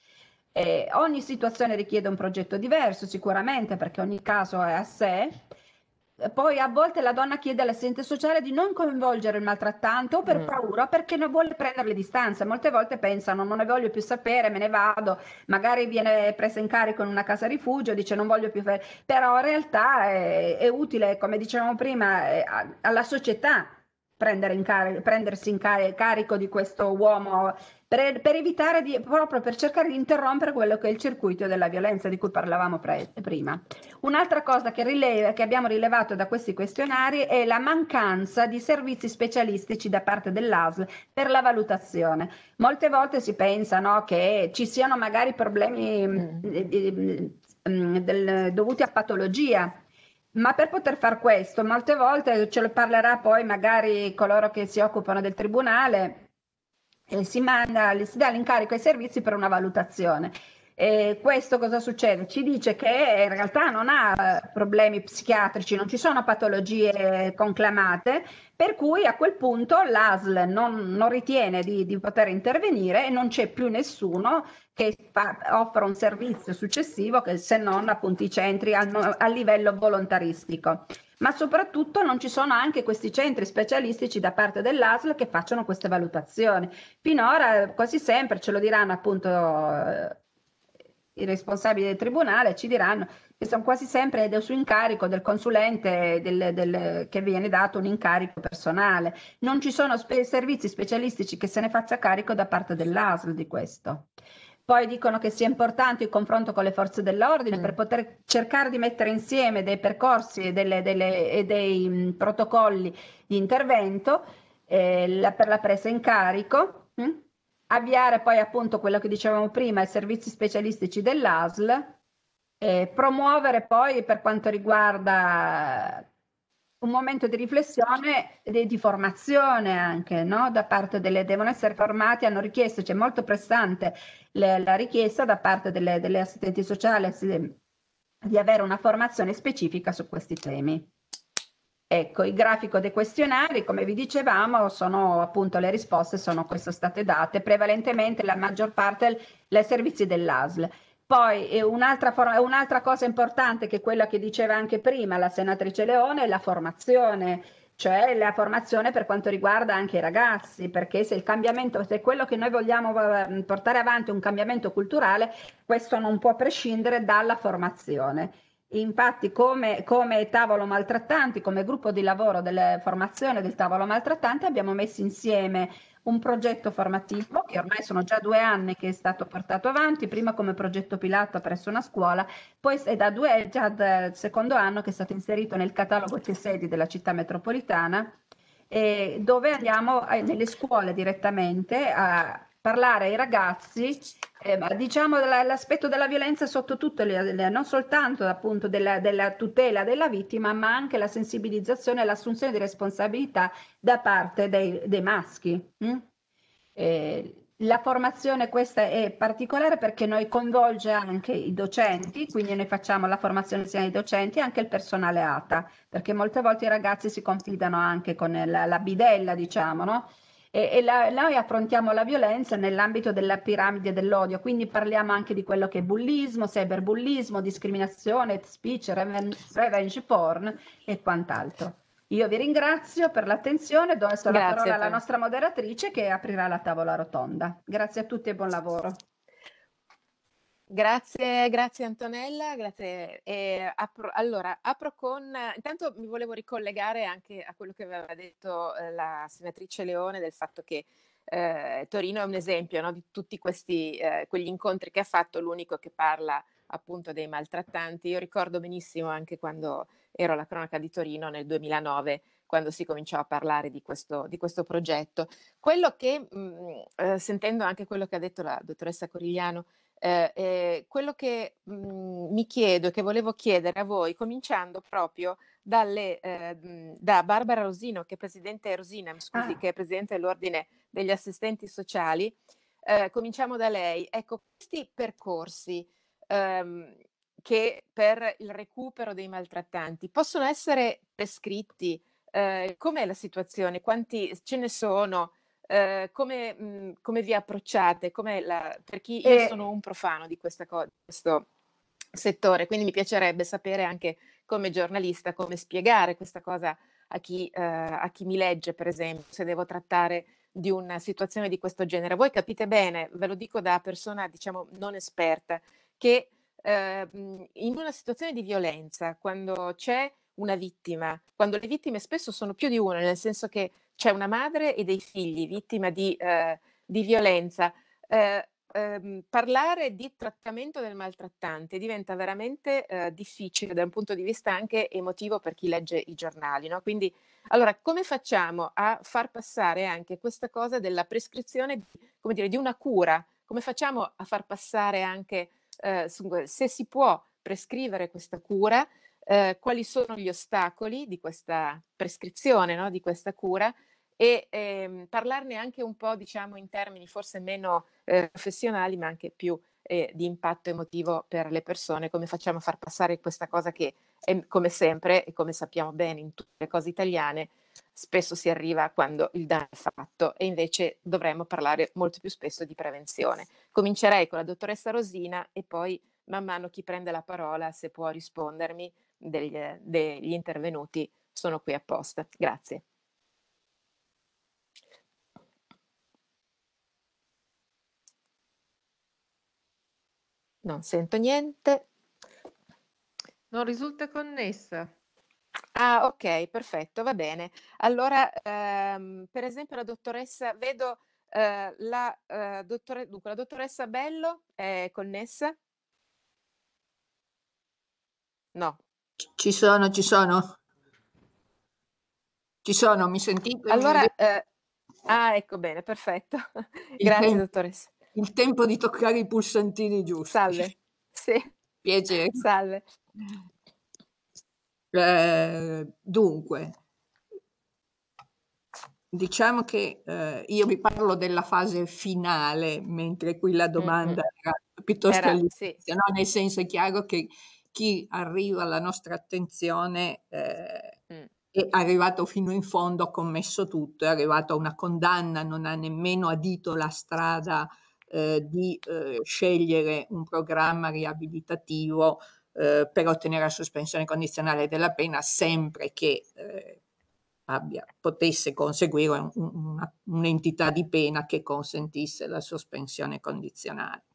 Eh, ogni situazione richiede un progetto diverso sicuramente perché ogni caso è a sé. poi a volte la donna chiede all'assistente sociale di non coinvolgere il maltrattante o per Mm. paura o perché non vuole prendere le distanze. Molte volte pensano non ne voglio più sapere, me ne vado, magari viene presa in carico in una casa rifugio, dice non voglio più fare, però in realtà è, è utile, come dicevamo prima, eh, a- alla società prendere in cari- prendersi in cari- carico di questo uomo per, per evitare di, proprio per cercare di interrompere quello che è il circuito della violenza di cui parlavamo pre- prima. Un'altra cosa che, rile- che abbiamo rilevato da questi questionari è la mancanza di servizi specialistici da parte dell'A S L per la valutazione. Molte volte si pensa, no, che ci siano magari problemi Mm. eh, eh, mm, del- dovuti a patologia. Ma per poter far questo, molte volte ce lo parlerà poi magari coloro che si occupano del tribunale, eh, si manda, si dà l'incarico ai servizi per una valutazione. E questo cosa succede? Ci dice che in realtà non ha eh, problemi psichiatrici, non ci sono patologie conclamate, per cui a quel punto l'A S L non, non ritiene di, di poter intervenire e non c'è più nessuno che fa, offra un servizio successivo che se non appunto i centri a, a livello volontaristico. Ma soprattutto non ci sono anche questi centri specialistici da parte dell'A S L che facciano queste valutazioni. Finora quasi sempre ce lo diranno appunto eh, i responsabili del tribunale, ci diranno che sono quasi sempre del, su incarico del consulente del, del, che viene dato un incarico personale. Non ci sono spe- servizi specialistici che se ne faccia carico da parte dell'A S L di questo. Poi dicono che sia importante il confronto con le forze dell'ordine Mm. per poter cercare di mettere insieme dei percorsi e, delle, delle, e dei mh, protocolli di intervento eh, la, per la presa in carico, mh? Avviare poi appunto quello che dicevamo prima, i servizi specialistici dell'A S L, eh, promuovere poi per quanto riguarda un momento di riflessione e di formazione anche, no? Da parte delle, devono essere formati, hanno richiesto, c'è molto pressante le, la richiesta da parte delle, delle assistenti sociali si- di avere una formazione specifica su questi temi. Ecco, il grafico dei questionari, come vi dicevamo, sono appunto le risposte sono queste state date, prevalentemente la maggior parte ai servizi dell'A S L. Poi eh, un'altra, for- un'altra cosa importante che è quella che diceva anche prima la senatrice Leone è la formazione, cioè la formazione per quanto riguarda anche i ragazzi, perché se il cambiamento, se quello che noi vogliamo eh, portare avanti è un cambiamento culturale, questo non può prescindere dalla formazione. Infatti come, come tavolo maltrattanti, come gruppo di lavoro della formazione del tavolo maltrattanti abbiamo messo insieme un progetto formativo che ormai sono già due anni che è stato portato avanti, prima come progetto pilota presso una scuola, poi è da due, già dal secondo anno che è stato inserito nel catalogo C S E D I della città metropolitana, eh, dove andiamo eh, nelle scuole direttamente a parlare ai ragazzi, eh, ma diciamo la- l'aspetto della violenza sotto tutte le, le- non soltanto appunto della, della tutela della vittima, ma anche la sensibilizzazione e l'assunzione di responsabilità da parte dei, dei maschi. mm? Eh, la formazione questa è particolare perché noi coinvolge anche i docenti, quindi noi facciamo la formazione sia ai docenti e anche il personale A T A, perché molte volte i ragazzi si confidano anche con la, la bidella, diciamo, no? E, e la- noi affrontiamo la violenza nell'ambito della piramide dell'odio, quindi parliamo anche di quello che è bullismo, cyberbullismo, discriminazione, hate speech, reven- revenge porn e quant'altro. Io vi ringrazio per l'attenzione, do adesso la Grazie parola a alla te. nostra moderatrice che aprirà la tavola rotonda. Grazie a tutti e buon lavoro. Grazie, grazie Antonella, grazie. E apro, allora, apro con... Intanto mi volevo ricollegare anche a quello che aveva detto eh, la senatrice Leone del fatto che eh, Torino è un esempio, no, di tutti questi, eh, quegli incontri che ha fatto, l'unico che parla appunto dei maltrattanti. Io ricordo benissimo anche quando ero alla cronaca di Torino nel duemilanove, quando si cominciò a parlare di questo, di questo progetto. Quello che, mh, eh, sentendo anche quello che ha detto la dottoressa Corigliano, Eh, eh, quello che mh, mi chiedo e che volevo chiedere a voi, cominciando proprio dalle, eh, mh, da Barbara Rosino, che è presidente Rosina, scusi, Ah. che è presidente dell'Ordine degli Assistenti Sociali, eh, cominciamo da lei. Ecco, questi percorsi ehm, che per il recupero dei maltrattanti possono essere prescritti? Eh, com'è la situazione? Quanti ce ne sono? Eh, come, mh, come vi approcciate? Com'è la, per chi io E- sono un profano di questa co- di questo settore, quindi mi piacerebbe sapere anche come giornalista, come spiegare questa cosa a chi, eh, a chi mi legge, per esempio, se devo trattare di una situazione di questo genere. Voi capite bene, ve lo dico da persona, diciamo, non esperta, che eh, in una situazione di violenza, quando c'è una vittima, quando le vittime spesso sono più di una, nel senso che c'è una madre e dei figli vittima di, eh, di violenza, eh, ehm, parlare di trattamento del maltrattante diventa veramente eh, difficile da un punto di vista anche emotivo per chi legge i giornali, no? Quindi, allora, come facciamo a far passare anche questa cosa della prescrizione, di, come dire, di una cura? Come facciamo a far passare anche, eh, se si può prescrivere questa cura, eh, quali sono gli ostacoli di questa prescrizione, no? Di questa cura, e ehm, parlarne anche un po', diciamo, in termini forse meno eh, professionali, ma anche più eh, di impatto emotivo per le persone. Come facciamo a far passare questa cosa che, è, come sempre, e come sappiamo bene in tutte le cose italiane, spesso si arriva quando il danno è fatto, e invece dovremmo parlare molto più spesso di prevenzione. Comincerei con la dottoressa Rosina e poi man mano chi prende la parola, se può rispondermi, degli, degli intervenuti, sono qui apposta. Grazie. Non sento niente. Non risulta connessa. Ah, ok, perfetto, va bene. Allora, ehm, per esempio la dottoressa, vedo eh, la, eh, dottore, dunque, la dottoressa Bello è connessa? No. Ci sono, ci sono. Ci sono, mi sentite? Allora, eh, ah, ecco, bene, perfetto. Il Grazie, tempo, dottoressa. Il tempo di toccare i pulsantini giusti. Salve. Sì. Piacere. Salve. Eh, dunque, diciamo che eh, io vi parlo della fase finale, mentre qui la domanda mm-hmm. era piuttosto era, all'inizio, sì. no? Nel senso, è chiaro che chi arriva alla nostra attenzione eh, mm. è arrivato fino in fondo, ha commesso tutto, è arrivato a una condanna, non ha nemmeno adito la strada eh, di eh, scegliere un programma riabilitativo eh, per ottenere la sospensione condizionale della pena, sempre che eh, abbia, potesse conseguire un, una, un'entità di pena che consentisse la sospensione condizionale.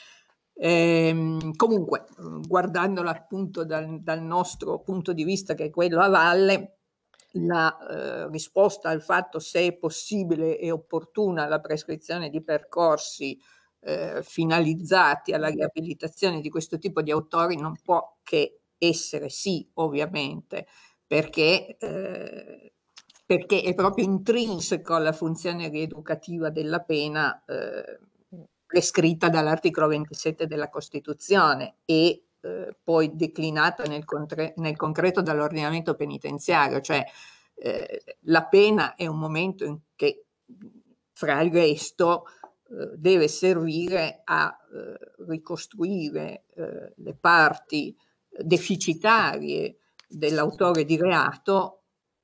Ehm, comunque, guardandolo appunto dal, dal nostro punto di vista, che è quello a valle, la eh, risposta al fatto se è possibile e opportuna la prescrizione di percorsi eh, finalizzati alla riabilitazione di questo tipo di autori non può che essere sì, ovviamente, perché, eh, perché è proprio intrinseco alla funzione rieducativa della pena eh, prescritta dall'articolo ventisette della Costituzione e eh, poi declinata nel, nel concreto dall'ordinamento penitenziario, cioè eh, la pena è un momento in che, fra il resto, eh, deve servire a eh, ricostruire eh, le parti deficitarie dell'autore di reato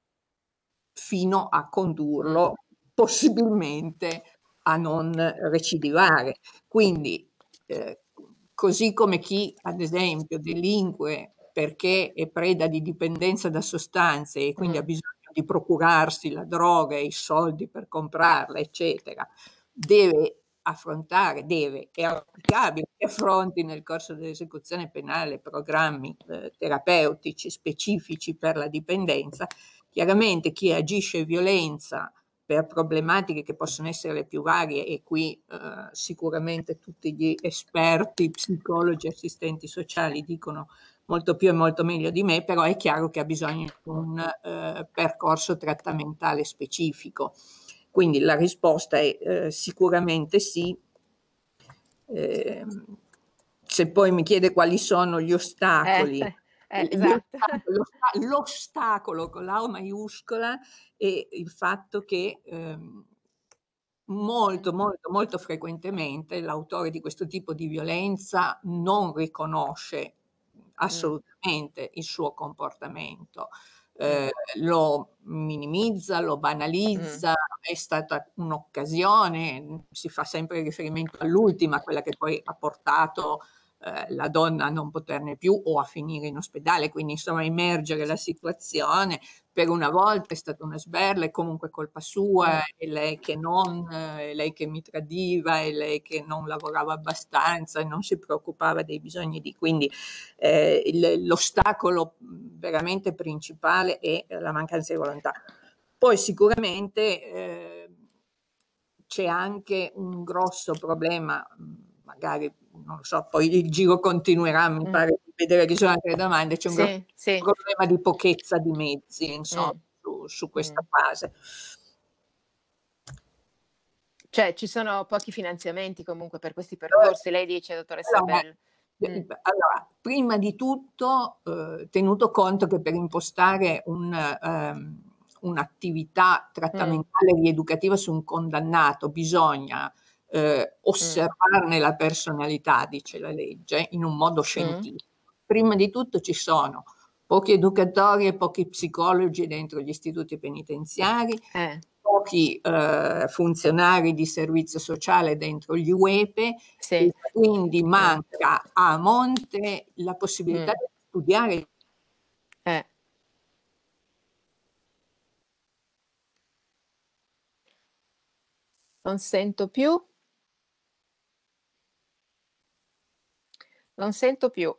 fino a condurlo possibilmente a non recidivare. Quindi eh, così come chi ad esempio delinque perché è preda di dipendenza da sostanze e quindi mm. ha bisogno di procurarsi la droga e i soldi per comprarla, eccetera, deve affrontare, deve, è auspicabile che affronti nel corso dell'esecuzione penale programmi eh, terapeutici specifici per la dipendenza. Chiaramente chi agisce violenza per problematiche che possono essere le più varie, e qui eh, sicuramente tutti gli esperti, psicologi, assistenti sociali dicono molto più e molto meglio di me, però è chiaro che ha bisogno di un eh, percorso trattamentale specifico. Quindi la risposta è eh, sicuramente sì. Eh, se poi mi chiede quali sono gli ostacoli, eh, eh, esatto. l'ostacolo, l'ostacolo con la O maiuscola è il fatto che ehm, molto, molto, molto frequentemente l'autore di questo tipo di violenza non riconosce assolutamente il suo comportamento. Eh, lo minimizza, lo banalizza, mm. è stata un'occasione, si fa sempre riferimento all'ultima, quella che poi ha portato eh, la donna a non poterne più o a finire in ospedale, quindi insomma emergere la situazione. Per una volta è stata una sberla, è comunque colpa sua, è lei che non, è lei che mi tradiva, è lei che non lavorava abbastanza e non si preoccupava dei bisogni di... Quindi eh, il, l'ostacolo veramente principale è la mancanza di volontà. Poi sicuramente eh, c'è anche un grosso problema, magari non lo so, poi il giro continuerà, mi mm. pare di vedere che sono altre domande, c'è un sì, sì. problema di pochezza di mezzi, insomma, mm. su, su questa mm. fase. Cioè ci sono pochi finanziamenti comunque per questi percorsi, lei dice, dottoressa allora, Bello. Mm. Allora, prima di tutto, eh, tenuto conto che per impostare un... Um, un'attività trattamentale mm. rieducativa su un condannato bisogna eh, osservarne mm. la personalità, dice la legge, in un modo scientifico. Mm. Prima di tutto ci sono pochi educatori e pochi psicologi dentro gli istituti penitenziari, eh. pochi eh, funzionari di servizio sociale dentro gli U E P E, sì. e quindi manca a monte la possibilità mm. di studiare. Eh. Non sento più. Non sento più.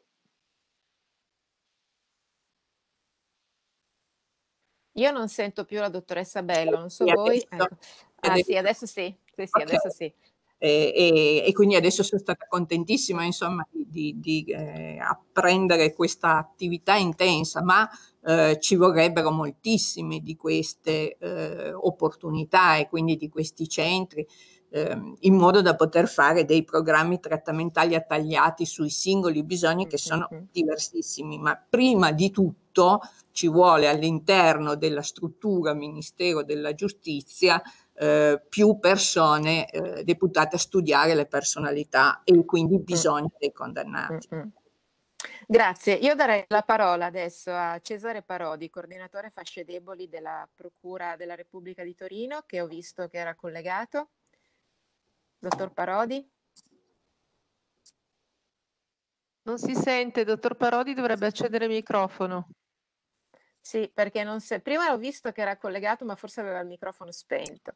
Io non sento più la dottoressa Bello, non so voi. Ecco. Ah sì, adesso sì, sì, sì, adesso sì. E, e, e quindi adesso sono stata contentissima, insomma, di, di eh, apprendere questa attività intensa, ma eh, ci vorrebbero moltissime di queste eh, opportunità e quindi di questi centri, eh, in modo da poter fare dei programmi trattamentali attagliati sui singoli bisogni che sono mm-hmm. diversissimi. Ma prima di tutto ci vuole all'interno della struttura Ministero della Giustizia Eh, più persone eh, deputate a studiare le personalità e quindi i bisogni mm. dei condannati. Mm-hmm. Grazie. Io darei la parola adesso a Cesare Parodi, coordinatore fasce deboli della Procura della Repubblica di Torino, che ho visto che era collegato. Dottor Parodi? Non si sente, dottor Parodi dovrebbe accendere il microfono. Sì, perché non se... prima ho visto che era collegato, ma forse aveva il microfono spento.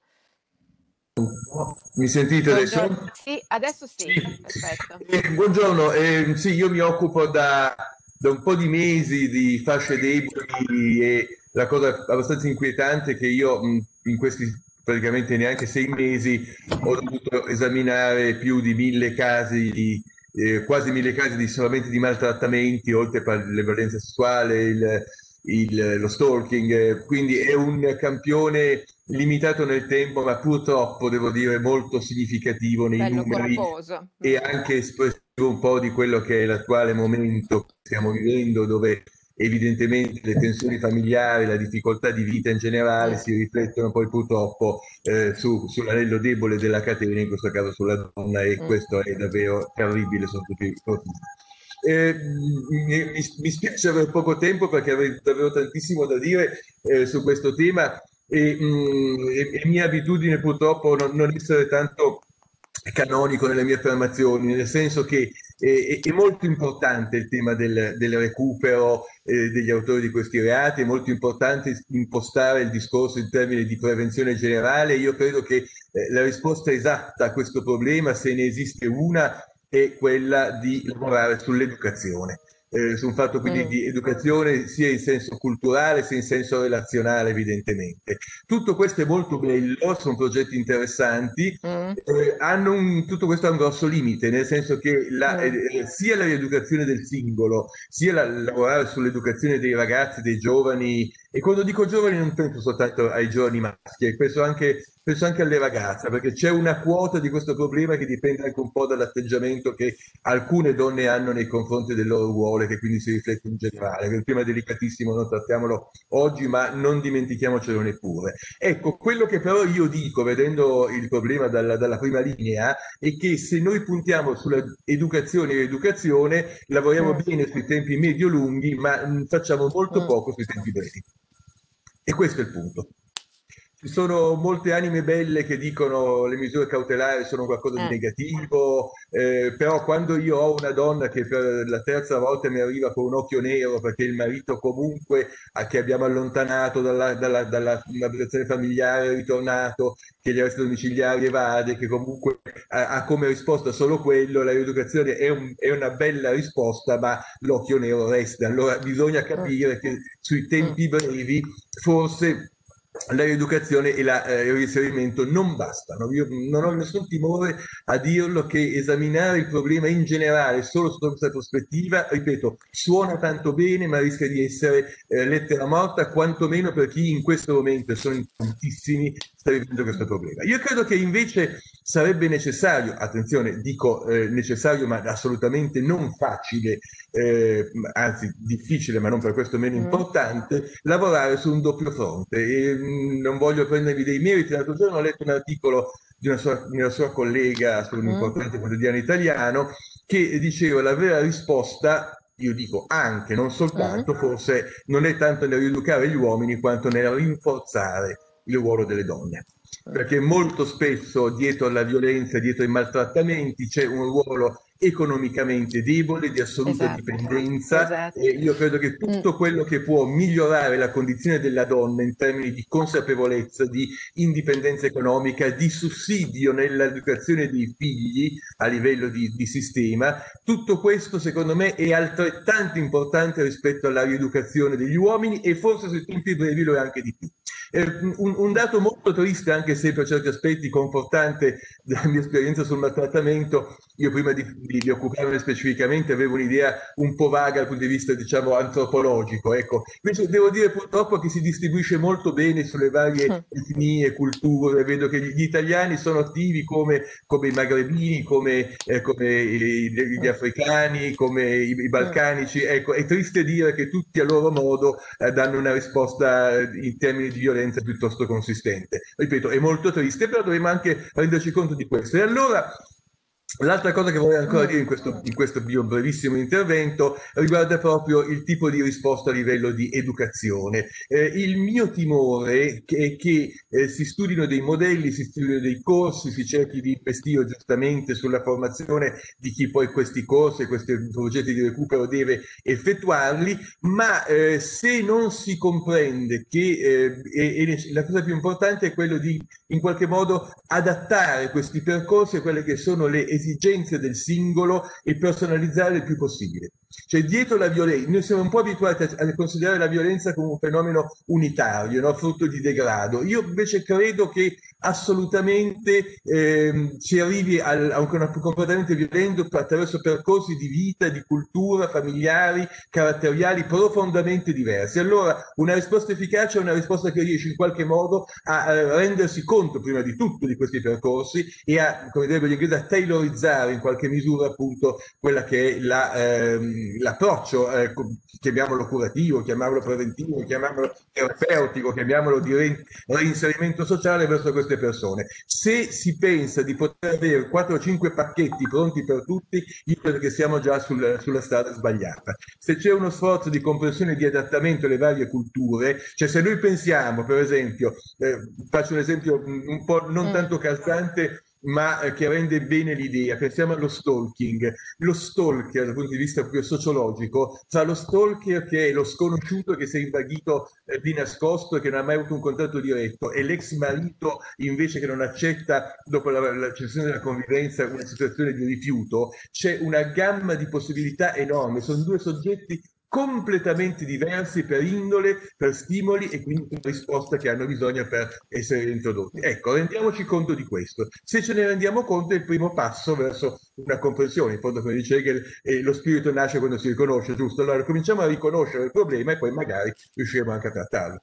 Mi sentite buongiorno. Adesso? Sì, adesso sì. sì. Perfetto. Eh, buongiorno, eh, sì, io mi occupo da, da un po' di mesi di fasce deboli e la cosa abbastanza inquietante è che io mh, in questi praticamente neanche sei mesi ho dovuto esaminare più di mille casi di eh, quasi mille casi di solamente di maltrattamenti, oltre alle violenze sessuali, il Il, lo stalking, quindi è un campione limitato nel tempo, ma purtroppo devo dire molto significativo nei Bello numeri corposo. E anche espressivo un po' di quello che è l'attuale momento che stiamo vivendo, dove evidentemente le tensioni familiari, la difficoltà di vita in generale si riflettono poi purtroppo eh, su, sull'anello debole della catena, in questo caso sulla donna, e mm. questo è davvero terribile sotto tutti i punti. Eh, mi, mi spiace avere poco tempo perché avevo davvero tantissimo da dire eh, su questo tema e, mh, e, e mia abitudine purtroppo non, non essere tanto canonico nelle mie affermazioni, nel senso che eh, è molto importante il tema del, del recupero eh, degli autori di questi reati, è molto importante impostare il discorso in termini di prevenzione generale. Io credo che eh, la risposta esatta a questo problema, se ne esiste una, è quella di lavorare sull'educazione, eh, su un fatto quindi mm. di educazione sia in senso culturale sia in senso relazionale, evidentemente. Tutto questo è molto bello, sono progetti interessanti, mm. eh, hanno un, tutto questo ha un grosso limite, nel senso che la, mm. eh, sia la rieducazione del singolo, sia la, lavorare sull'educazione dei ragazzi, dei giovani, e quando dico giovani non penso soltanto ai giovani maschi, penso anche penso anche alle ragazze, perché c'è una quota di questo problema che dipende anche un po' dall'atteggiamento che alcune donne hanno nei confronti del loro ruolo, che quindi si riflette in generale. Il tema è delicatissimo, non trattiamolo oggi, ma non dimentichiamocelo neppure. Ecco, quello che però io dico, vedendo il problema dalla, dalla prima linea, è che se noi puntiamo sulla educazione e rieducazione, lavoriamo mm. bene sui tempi medio-lunghi, ma mh, facciamo molto mm. poco sui tempi brevi. E questo è il punto. ci sono molte anime belle che dicono le misure cautelari sono qualcosa di Eh. negativo, eh, però quando io ho una donna che per la terza volta mi arriva con un occhio nero perché il marito comunque a, che abbiamo allontanato dalla, dalla, dalla abitazione familiare è ritornato, che gli arresti domiciliari evade, che comunque ha, ha come risposta solo quello, la rieducazione è, un, è una bella risposta, ma l'occhio nero resta. Allora bisogna capire che sui tempi brevi forse la rieducazione e la, eh, il reinserimento non bastano. Io non ho nessun timore a dirlo che esaminare il problema in generale solo sotto questa prospettiva, ripeto, suona tanto bene ma rischia di essere eh, lettera morta, quantomeno per chi in questo momento, sono in tantissimi, sta vivendo questo problema. Io credo che invece sarebbe necessario, attenzione, dico eh, necessario ma assolutamente non facile, eh, anzi difficile ma non per questo meno importante, lavorare su un doppio fronte. E, mh, non voglio prendervi dei meriti, l'altro giorno ho letto un articolo di una sua, di una sua collega su un importante quotidiano italiano che diceva la vera risposta, io dico anche, non soltanto, forse non è tanto nel rieducare gli uomini quanto nel rinforzare il ruolo delle donne. Perché molto spesso dietro alla violenza, dietro ai maltrattamenti c'è un ruolo economicamente debole, di assoluta Esatto. dipendenza, Esatto. e io credo che tutto quello che può migliorare la condizione della donna in termini di consapevolezza, di indipendenza economica, di sussidio nell'educazione dei figli a livello di, di sistema, tutto questo secondo me è altrettanto importante rispetto alla rieducazione degli uomini e forse sui tempi brevi lo è anche di più. Eh, un, un dato molto triste, anche se per certi aspetti confortante della mia esperienza sul maltrattamento, io prima di, di, di occuparmi specificamente avevo un'idea un po' vaga dal punto di vista, diciamo, antropologico, ecco. Invece devo dire purtroppo che si distribuisce molto bene sulle varie etnie, culture, vedo che gli, gli italiani sono attivi come, come i magrebini, come, eh, come i, gli africani, come i, i balcanici, ecco, è triste dire che tutti a loro modo eh, danno una risposta in termini di violenza piuttosto consistente. Ripeto, è molto triste, però dovremmo anche renderci conto di questo. E allora l'altra cosa che vorrei ancora dire in questo, in questo mio brevissimo intervento riguarda proprio il tipo di risposta a livello di educazione. Eh, il mio timore è che eh, si studino dei modelli, si studino dei corsi, si cerchi di investire giustamente sulla formazione di chi poi questi corsi, questi progetti di recupero deve effettuarli, ma eh, se non si comprende che eh, è, è, la cosa più importante è quello di in qualche modo adattare questi percorsi a quelle che sono le esigenze del singolo e personalizzare il più possibile. Cioè dietro la violenza, noi siamo un po' abituati a, a considerare la violenza come un fenomeno unitario, no? Frutto di degrado. Io invece credo che assolutamente ehm, si arrivi al, a un comportamento violento attraverso percorsi di vita, di cultura, familiari, caratteriali profondamente diversi. Allora una risposta efficace è una risposta che riesce in qualche modo a, a rendersi conto prima di tutto di questi percorsi e a, come direbbero gli inglesi, a tailorizzare in qualche misura appunto quella che è la, ehm, l'approccio, eh, chiamiamolo curativo, chiamiamolo preventivo, chiamiamolo terapeutico, chiamiamolo di reinserimento sociale verso queste persone. Se si pensa di poter avere quattro o cinque pacchetti pronti per tutti, io credo che siamo già sul, sulla strada sbagliata. Se c'è uno sforzo di comprensione e di adattamento alle varie culture, cioè se noi pensiamo, per esempio, eh, faccio un esempio un po' non tanto calzante, ma eh, che rende bene l'idea, pensiamo allo stalking. Lo stalker dal punto di vista proprio sociologico, tra lo stalker che è lo sconosciuto che si è invaghito eh, di nascosto e che non ha mai avuto un contatto diretto e l'ex marito invece che non accetta dopo la, la cessazione della convivenza una situazione di rifiuto, c'è una gamma di possibilità enorme, sono due soggetti completamente diversi per indole, per stimoli e quindi per risposta che hanno bisogno per essere introdotti. Ecco, rendiamoci conto di questo. Se ce ne rendiamo conto è il primo passo verso una comprensione. In fondo, come dice Hegel, eh, lo spirito nasce quando si riconosce, giusto? Allora cominciamo a riconoscere il problema e poi magari riusciremo anche a trattarlo.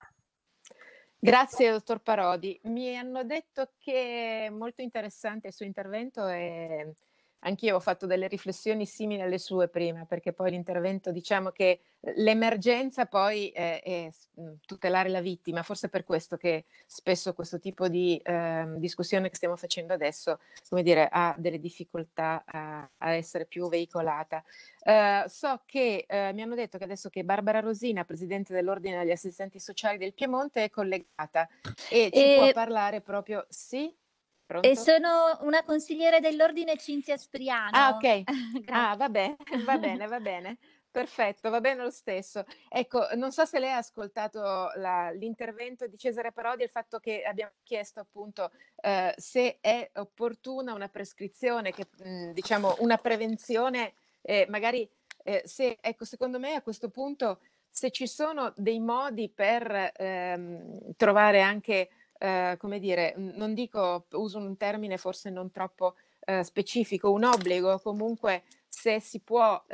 Grazie, dottor Parodi. Mi hanno detto che è molto interessante il suo intervento e anch'io ho fatto delle riflessioni simili alle sue prima, perché poi l'intervento, diciamo che l'emergenza poi è, è tutelare la vittima, forse è per questo che spesso questo tipo di eh, discussione che stiamo facendo adesso, come dire, ha delle difficoltà a, a essere più veicolata. Uh, so che uh, mi hanno detto che adesso che Barbara Rosina, presidente dell'Ordine degli Assistenti Sociali del Piemonte, è collegata e ci E... può parlare proprio, sì? Pronto? E sono una consigliere dell'Ordine, Cinzia Spriano. Ah, ok. Ah, va bene, va bene, va bene. Perfetto, va bene lo stesso. Ecco, non so se lei ha ascoltato la, l'intervento di Cesare Parodi, il fatto che abbiamo chiesto appunto eh, se è opportuna una prescrizione, che, mh, diciamo una prevenzione, eh, magari eh, se, ecco, secondo me a questo punto se ci sono dei modi per ehm, trovare anche Uh, come dire, non dico, uso un termine forse non troppo uh, specifico, un obbligo, comunque se si può uh,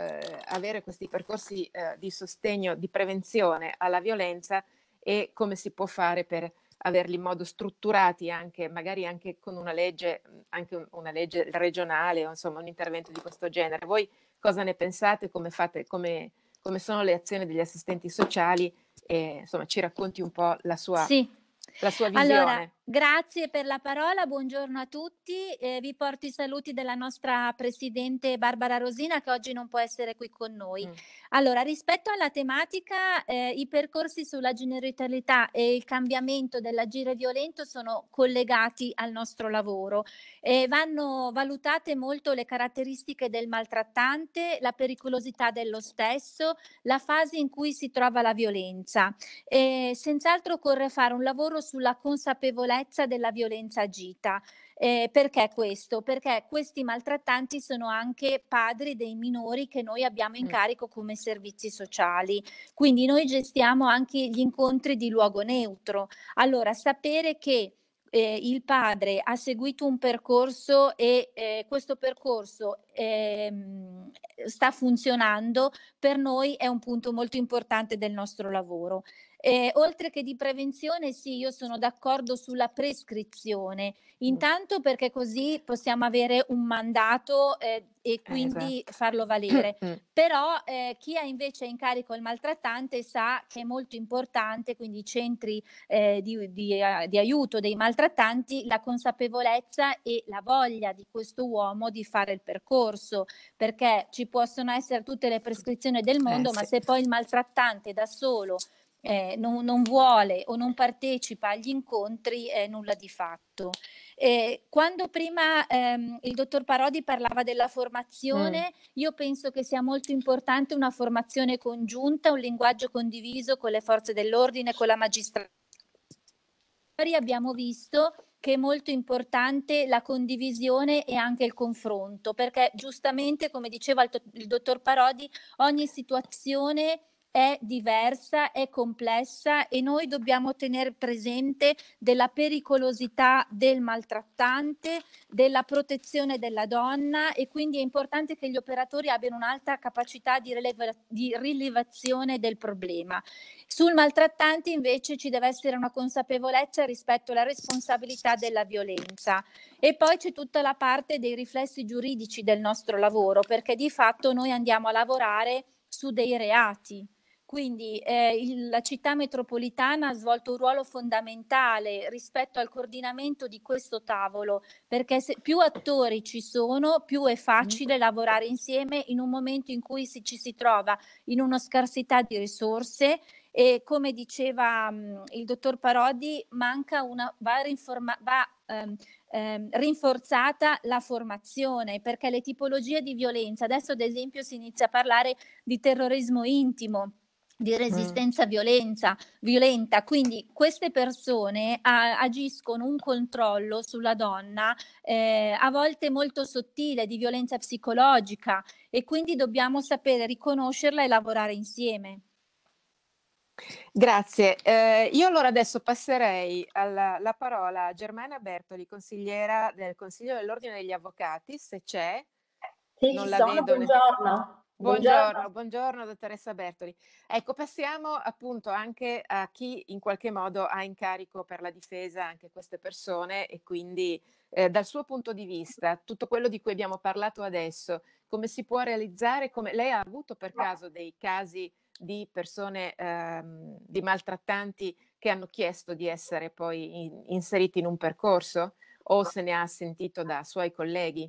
avere questi percorsi uh, di sostegno, di prevenzione alla violenza e come si può fare per averli in modo strutturati anche, magari anche con una legge, anche una legge regionale o insomma un intervento di questo genere. Voi cosa ne pensate? Come fate, come, come sono le azioni degli assistenti sociali? E insomma ci racconti un po' la sua... Sì. La sua visione. Allora, grazie per la parola, buongiorno a tutti. Eh, vi porto i saluti della nostra presidente Barbara Rosina che oggi non può essere qui con noi. Mm. Allora, rispetto alla tematica, eh, i percorsi sulla genitorialità e il cambiamento dell'agire violento sono collegati al nostro lavoro. Eh, vanno valutate molto le caratteristiche del maltrattante, la pericolosità dello stesso, la fase in cui si trova la violenza. Eh, senz'altro occorre fare un lavoro sulla consapevolezza della violenza agita. Eh, perché questo? Perché questi maltrattanti sono anche padri dei minori che noi abbiamo in carico come servizi sociali. Quindi noi gestiamo anche gli incontri di luogo neutro. Allora, sapere che Eh, il padre ha seguito un percorso e eh, questo percorso eh, sta funzionando, per noi è un punto molto importante del nostro lavoro. Eh, oltre che di prevenzione, sì, io sono d'accordo sulla prescrizione, intanto perché così possiamo avere un mandato eh, e quindi esatto. farlo valere. Però eh, chi ha invece in carico il maltrattante sa che è molto importante, quindi i centri eh, di, di, uh, di aiuto dei maltrattanti, la consapevolezza e la voglia di questo uomo di fare il percorso, perché ci possono essere tutte le prescrizioni del mondo, eh, ma sì. se poi il maltrattante da solo Eh, non, non vuole o non partecipa agli incontri, è eh, nulla di fatto. Eh, quando prima ehm, il dottor Parodi parlava della formazione, mm. io penso che sia molto importante una formazione congiunta, un linguaggio condiviso con le forze dell'ordine, con la magistratura. Abbiamo visto che è molto importante la condivisione e anche il confronto, perché giustamente, come diceva il, il dottor Parodi, ogni situazione è diversa, è complessa e noi dobbiamo tenere presente della pericolosità del maltrattante, della protezione della donna e quindi è importante che gli operatori abbiano un'alta capacità di, rileva- di rilevazione del problema. Sul maltrattante invece ci deve essere una consapevolezza rispetto alla responsabilità della violenza e poi c'è tutta la parte dei riflessi giuridici del nostro lavoro, perché di fatto noi andiamo a lavorare su dei reati. Quindi eh, il, la città metropolitana ha svolto un ruolo fondamentale rispetto al coordinamento di questo tavolo, perché se più attori ci sono, più è facile lavorare insieme in un momento in cui si, ci si trova in una scarsità di risorse e come diceva mh, il dottor Parodi, manca una, va, rinforma, va ehm, ehm, rinforzata la formazione, perché le tipologie di violenza, adesso ad esempio si inizia a parlare di terrorismo intimo, di resistenza mm. violenza, violenta, quindi queste persone a, agiscono un controllo sulla donna eh, a volte molto sottile, di violenza psicologica e quindi dobbiamo sapere riconoscerla e lavorare insieme. Grazie. Eh, io allora adesso passerei alla, la parola a Germana Bertoli, consigliera del Consiglio dell'Ordine degli Avvocati, se c'è. Sì, non ci la sono, vedo buongiorno. Buongiorno, Buongiorno. buongiorno dottoressa Bertoli. Ecco, passiamo appunto anche a chi in qualche modo ha incarico per la difesa anche queste persone e quindi eh, dal suo punto di vista, tutto quello di cui abbiamo parlato adesso, come si può realizzare, come lei ha avuto per caso dei casi di persone, ehm, di maltrattanti che hanno chiesto di essere poi in- inseriti in un percorso o se ne ha sentito da suoi colleghi?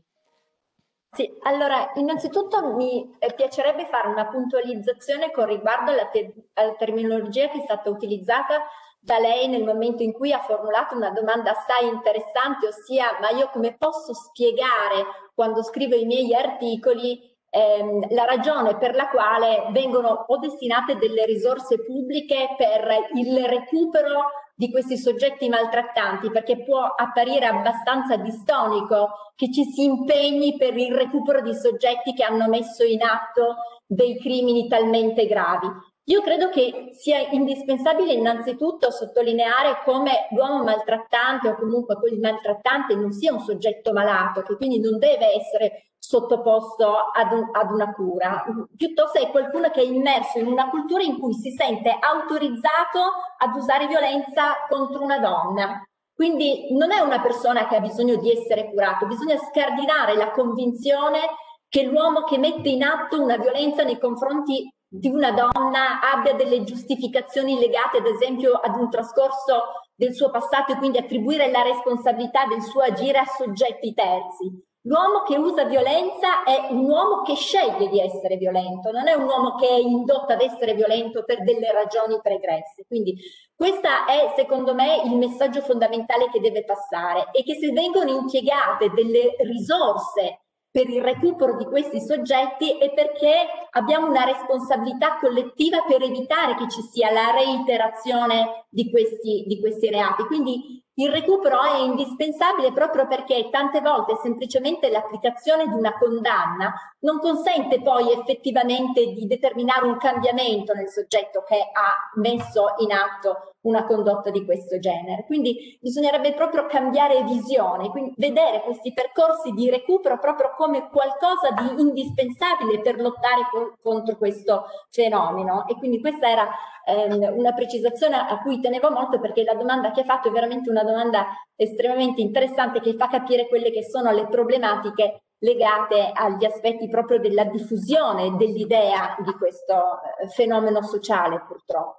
Sì, allora innanzitutto mi eh, piacerebbe fare una puntualizzazione con riguardo alla, te- alla terminologia che è stata utilizzata da lei nel momento in cui ha formulato una domanda assai interessante, ossia ma io come posso spiegare quando scrivo i miei articoli ehm, la ragione per la quale vengono o destinate delle risorse pubbliche per il recupero di questi soggetti maltrattanti, perché può apparire abbastanza distonico che ci si impegni per il recupero di soggetti che hanno messo in atto dei crimini talmente gravi. Io credo che sia indispensabile innanzitutto sottolineare come l'uomo maltrattante o comunque quel maltrattante non sia un soggetto malato, che quindi non deve essere sottoposto ad, un, ad una cura, piuttosto è qualcuno che è immerso in una cultura in cui si sente autorizzato ad usare violenza contro una donna. Quindi non è una persona che ha bisogno di essere curato, bisogna scardinare la convinzione che l'uomo che mette in atto una violenza nei confronti di una donna abbia delle giustificazioni legate ad esempio ad un trascorso del suo passato e quindi attribuire la responsabilità del suo agire a soggetti terzi. L'uomo che usa violenza è un uomo che sceglie di essere violento, non è un uomo che è indotto ad essere violento per delle ragioni pregresse. Quindi questo è secondo me il messaggio fondamentale che deve passare, e che se vengono impiegate delle risorse per il recupero di questi soggetti è perché abbiamo una responsabilità collettiva per evitare che ci sia la reiterazione di questi, di questi reati. Quindi il recupero è indispensabile proprio perché tante volte semplicemente l'applicazione di una condanna non consente poi effettivamente di determinare un cambiamento nel soggetto che ha messo in atto una condotta di questo genere. Quindi bisognerebbe proprio cambiare visione, quindi vedere questi percorsi di recupero proprio come qualcosa di indispensabile per lottare co- contro questo fenomeno. E quindi questa era ehm, una precisazione a cui tenevo molto, perché la domanda che ha fatto è veramente una domanda estremamente interessante che fa capire quelle che sono le problematiche legate agli aspetti proprio della diffusione dell'idea di questo eh, fenomeno sociale, purtroppo.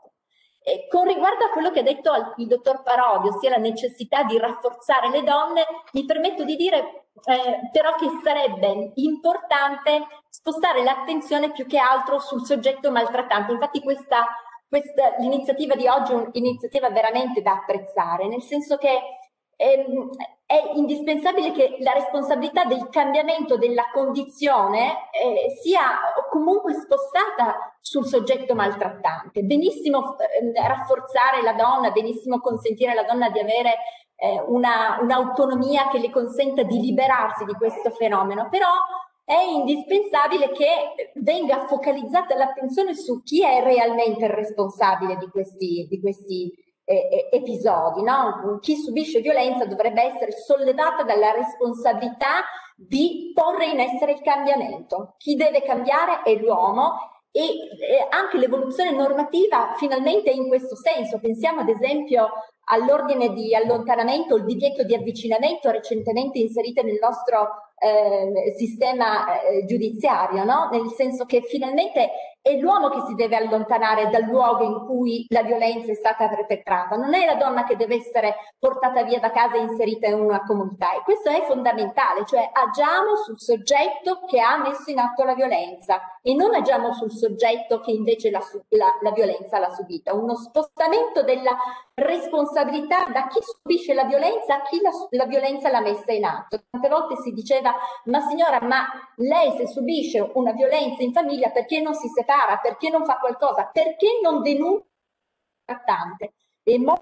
E con riguardo a quello che ha detto il dottor Parodi, ossia la necessità di rafforzare le donne, mi permetto di dire eh, però che sarebbe importante spostare l'attenzione più che altro sul soggetto maltrattante. Infatti questa, questa l'iniziativa di oggi è un'iniziativa veramente da apprezzare, nel senso che ehm, è indispensabile che la responsabilità del cambiamento della condizione eh, sia comunque spostata sul soggetto maltrattante. Benissimo eh, rafforzare la donna, benissimo consentire alla donna di avere eh, una, un'autonomia che le consenta di liberarsi di questo fenomeno, però è indispensabile che venga focalizzata l'attenzione su chi è realmente il responsabile di questi, di questi eh, episodi, no? Chi subisce violenza dovrebbe essere sollevata dalla responsabilità di porre in essere il cambiamento. Chi deve cambiare è l'uomo, e eh, anche l'evoluzione normativa finalmente è in questo senso. Pensiamo ad esempio all'ordine di allontanamento, il divieto di avvicinamento recentemente inserite nel nostro eh, sistema eh, giudiziario, no? Nel senso che finalmente è l'uomo che si deve allontanare dal luogo in cui la violenza è stata perpetrata, non è la donna che deve essere portata via da casa e inserita in una comunità, e questo è fondamentale, cioè agiamo sul soggetto che ha messo in atto la violenza e non agiamo sul soggetto che invece la, la, la violenza l'ha subita. Uno spostamento della responsabilità da chi subisce la violenza a chi la, la violenza l'ha messa in atto. Tante volte si diceva: ma signora, ma lei se subisce una violenza in famiglia perché non si separa, perché non fa qualcosa, perché non denuncia il trattante? E mo-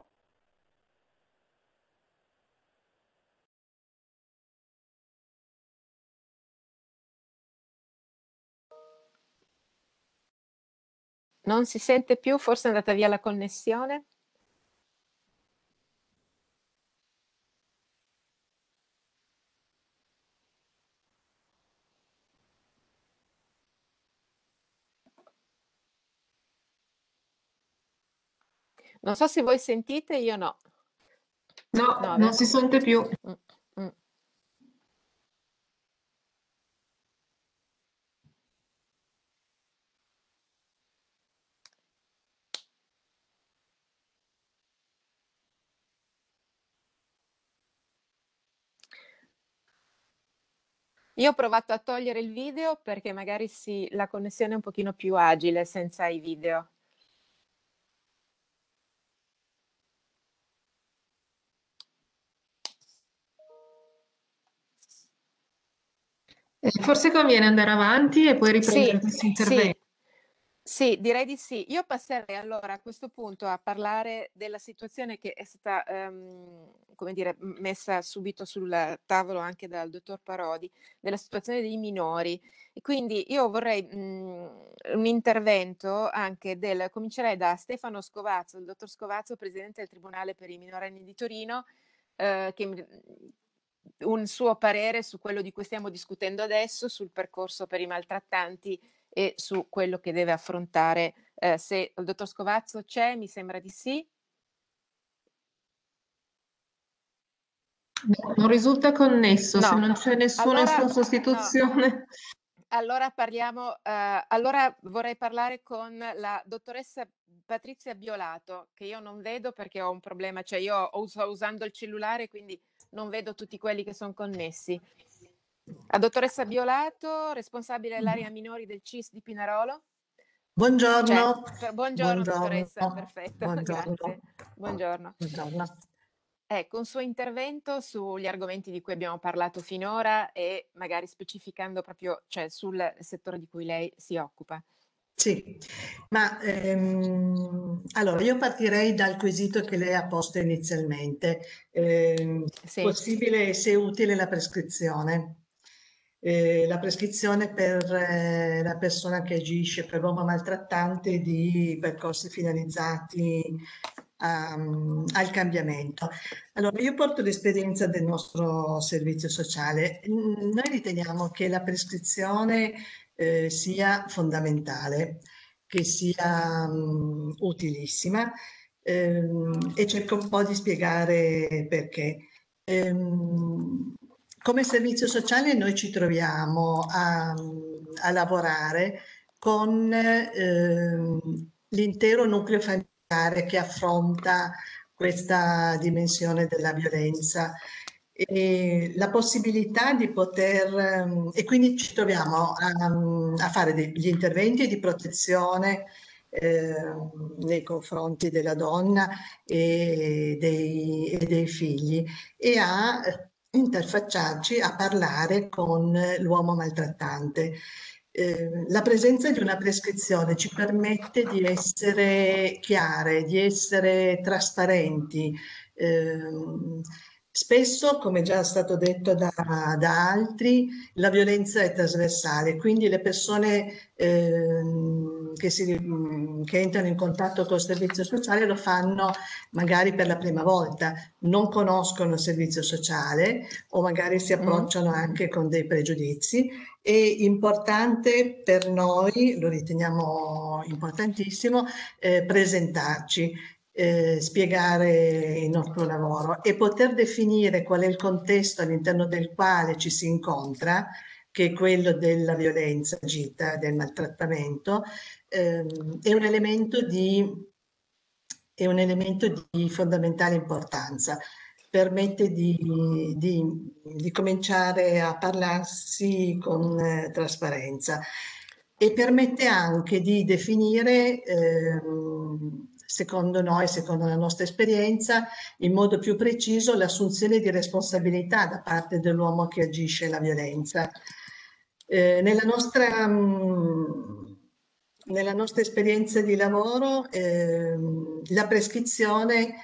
Non si sente più, forse è andata via la connessione. Non so se voi sentite, io no. No, No, non beh. si sente più. Mm, mm. Io ho provato a togliere il video perché magari sì, la connessione è un pochino più agile senza i video. Eh, Forse conviene andare avanti e poi riprendere Sì, questo sì, intervento. sì, direi di sì. Io passerei allora a questo punto a parlare della situazione che è stata, ehm, come dire, m- messa subito sul tavolo anche dal dottor Parodi, della situazione dei minori. E quindi io vorrei mh, un intervento anche del, comincerei da Stefano Scovazzo, il dottor Scovazzo, presidente del Tribunale per i minorenni di Torino, eh, che mi- un suo parere su quello di cui stiamo discutendo adesso, sul percorso per i maltrattanti e su quello che deve affrontare. Eh, se il dottor Scovazzo c'è, mi sembra di sì. Non risulta connesso, se No. non c'è nessuna Allora, sua sostituzione. Allora parliamo, eh, allora vorrei parlare con la dottoressa Patrizia Biolato, che io non vedo perché ho un problema, cioè io ho- sto usando il cellulare, quindi non vedo tutti quelli che sono connessi. La dottoressa Biolato, responsabile dell'area minori del C I S di Pinarolo. Buongiorno. C'è. Per- buongiorno, Buongiorno. dottoressa, perfetto, Buongiorno. grazie. Buongiorno. Buongiorno. Ecco, un suo intervento sugli argomenti di cui abbiamo parlato finora e magari specificando proprio, cioè, sul settore di cui lei si occupa. Sì, ma ehm, allora io partirei dal quesito che lei ha posto inizialmente. Ehm, Sì. Possibile e se utile la prescrizione? Eh, la prescrizione per eh, la persona che agisce, per l'uomo maltrattante, di percorsi finalizzati a- al cambiamento. Allora, io porto l'esperienza del nostro servizio sociale. Mm, Noi riteniamo che la prescrizione eh, sia fondamentale, che sia mm, utilissima, ehm, e cerco un po' di spiegare perché. Ehm, come servizio sociale noi ci troviamo a, a lavorare con ehm, l'intero nucleo familiare che affronta questa dimensione della violenza. E la possibilità di poter, ehm, e quindi ci troviamo a, a fare degli interventi di protezione eh, nei confronti della donna e dei, e dei figli e a interfacciarci, a parlare con l'uomo maltrattante. Eh, la presenza di una prescrizione ci permette di essere chiare, di essere trasparenti. Ehm, Spesso, come già è stato detto da, da altri, la violenza è trasversale, quindi le persone ehm, che, si, che entrano in contatto col servizio sociale lo fanno magari per la prima volta, non conoscono il servizio sociale o magari si approcciano anche con dei pregiudizi. È importante per noi, lo riteniamo importantissimo, eh, presentarci. Eh, spiegare il nostro lavoro e poter definire qual è il contesto all'interno del quale ci si incontra, che è quello della violenza agita, del maltrattamento, ehm, è un elemento di, è un elemento di fondamentale importanza. Permette di, di, di cominciare a parlarsi con eh, trasparenza e permette anche di definire ehm, secondo noi, secondo la nostra esperienza, in modo più preciso l'assunzione di responsabilità da parte dell'uomo che agisce la violenza. Eh, nella, nostra, mh, nella nostra esperienza di lavoro, eh, la prescrizione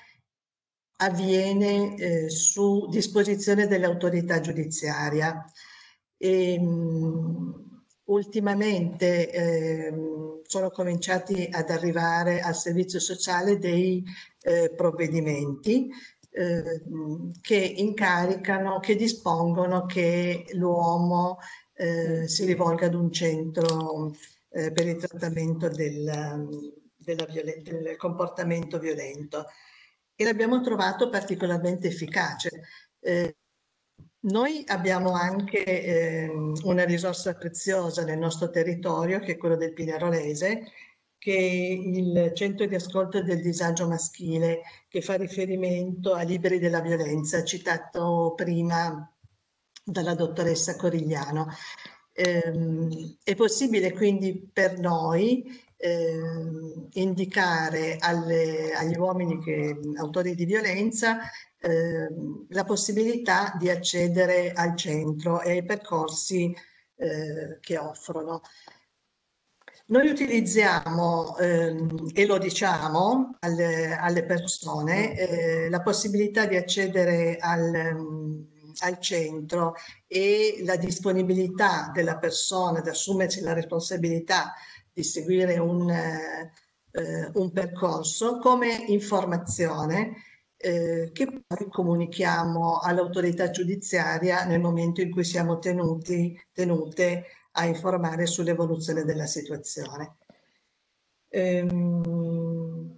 avviene eh, su disposizione dell'autorità giudiziaria. E, mh, ultimamente eh, sono cominciati ad arrivare al servizio sociale dei eh, provvedimenti eh, che incaricano, che dispongono che l'uomo eh, si rivolga ad un centro eh, per il trattamento del, della del comportamento violento, e l'abbiamo trovato particolarmente efficace. Eh, noi abbiamo anche eh, una risorsa preziosa nel nostro territorio, che è quello del Pinerolese, che è il centro di ascolto del disagio maschile, che fa riferimento ai liberi della violenza, citato prima dalla dottoressa Corigliano. Eh, è possibile quindi per noi eh, indicare alle, agli uomini che, autori di violenza eh, la possibilità di accedere al centro e ai percorsi eh, che offrono. Noi utilizziamo, ehm, e lo diciamo alle, alle persone, eh, la possibilità di accedere al, um, al centro e la disponibilità della persona ad assumersi la responsabilità di seguire un, eh, un percorso come informazione eh, che poi comunichiamo all'autorità giudiziaria nel momento in cui siamo tenuti, tenute a informare sull'evoluzione della situazione. Ehm,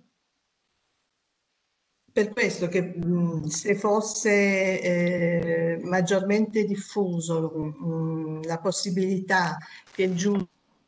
per questo che mh, se fosse eh, maggiormente diffuso mh, la possibilità che il giudice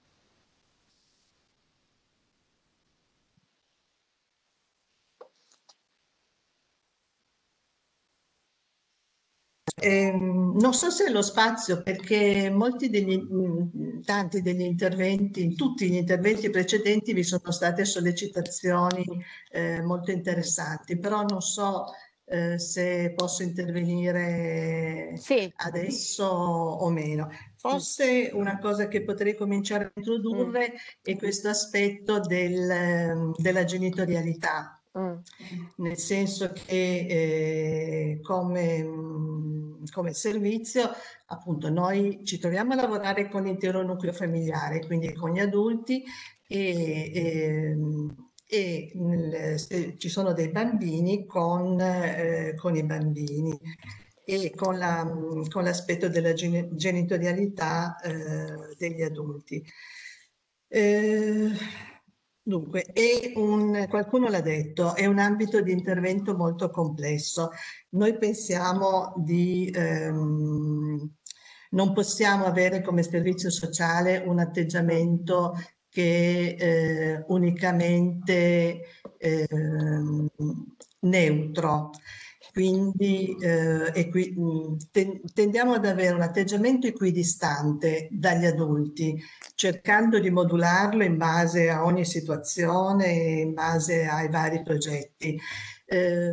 Eh, non so se è lo spazio, perché molti degli, tanti degli interventi, in tutti gli interventi precedenti vi sono state sollecitazioni eh, molto interessanti, però non so eh, se posso intervenire sì. adesso o meno. Forse una cosa che potrei cominciare a introdurre mm. è questo aspetto del, della genitorialità. Mm. Nel senso che eh, come, come servizio appunto noi ci troviamo a lavorare con l'intero nucleo familiare, quindi con gli adulti e, e, e nel, se ci sono dei bambini con, eh, con i bambini e con, la, con l'aspetto della genitorialità eh, degli adulti. Eh, Dunque, è un, qualcuno l'ha detto, è un ambito di intervento molto complesso. Noi pensiamo di, ehm, non possiamo avere come servizio sociale un atteggiamento che è eh, unicamente eh, neutro. Quindi eh, equi, tendiamo ad avere un atteggiamento equidistante dagli adulti, cercando di modularlo in base a ogni situazione, in base ai vari progetti. Eh,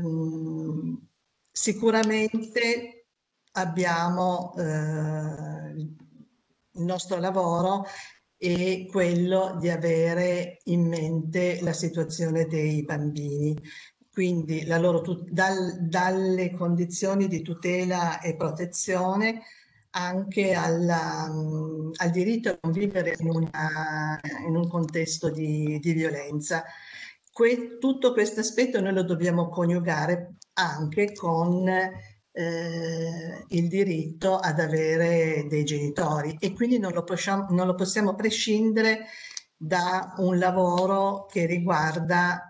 sicuramente abbiamo eh, il nostro lavoro è quello di avere in mente la situazione dei bambini. Quindi la loro dal, dalle condizioni di tutela e protezione anche alla, um, al diritto a non vivere in, una, in un contesto di, di violenza. Que, tutto questo aspetto noi lo dobbiamo coniugare anche con eh, il diritto ad avere dei genitori e quindi non lo possiamo, non lo possiamo prescindere da un lavoro che riguarda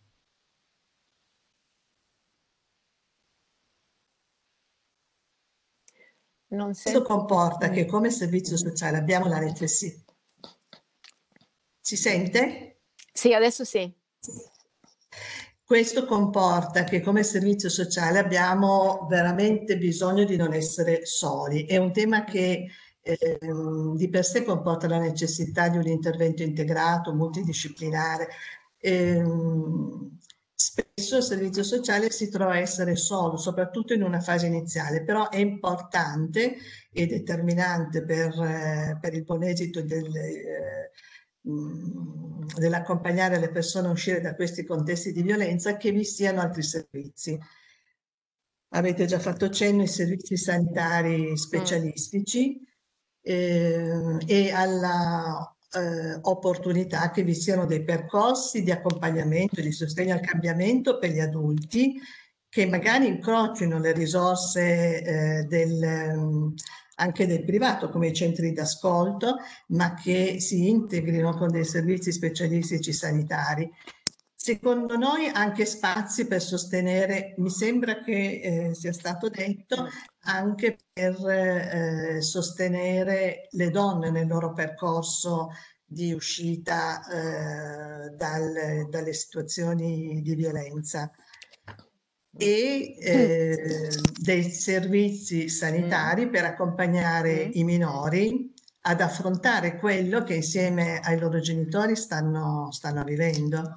Non Questo comporta che come servizio sociale abbiamo la necessità. Si sente? Sì, adesso sì. Questo comporta che come servizio sociale abbiamo veramente bisogno di non essere soli. È un tema che eh, di per sé comporta la necessità di un intervento integrato, multidisciplinare. Eh, Spesso il servizio sociale si trova a essere solo, soprattutto in una fase iniziale, però è importante e determinante per, eh, per il buon esito del, eh, dell'accompagnare le persone a uscire da questi contesti di violenza che vi siano altri servizi. Avete già fatto cenno ai servizi sanitari specialistici eh, e alla Eh, opportunità che vi siano dei percorsi di accompagnamento, di sostegno al cambiamento per gli adulti che magari incrocino le risorse eh, del, um, anche del privato, come i centri d'ascolto, ma che si integrino con dei servizi specialistici sanitari. Secondo noi anche spazi per sostenere, mi sembra che eh, sia stato detto, anche per eh, sostenere le donne nel loro percorso di uscita eh, dal, dalle situazioni di violenza, e eh, dei servizi sanitari per accompagnare i minori ad affrontare quello che insieme ai loro genitori stanno, stanno vivendo.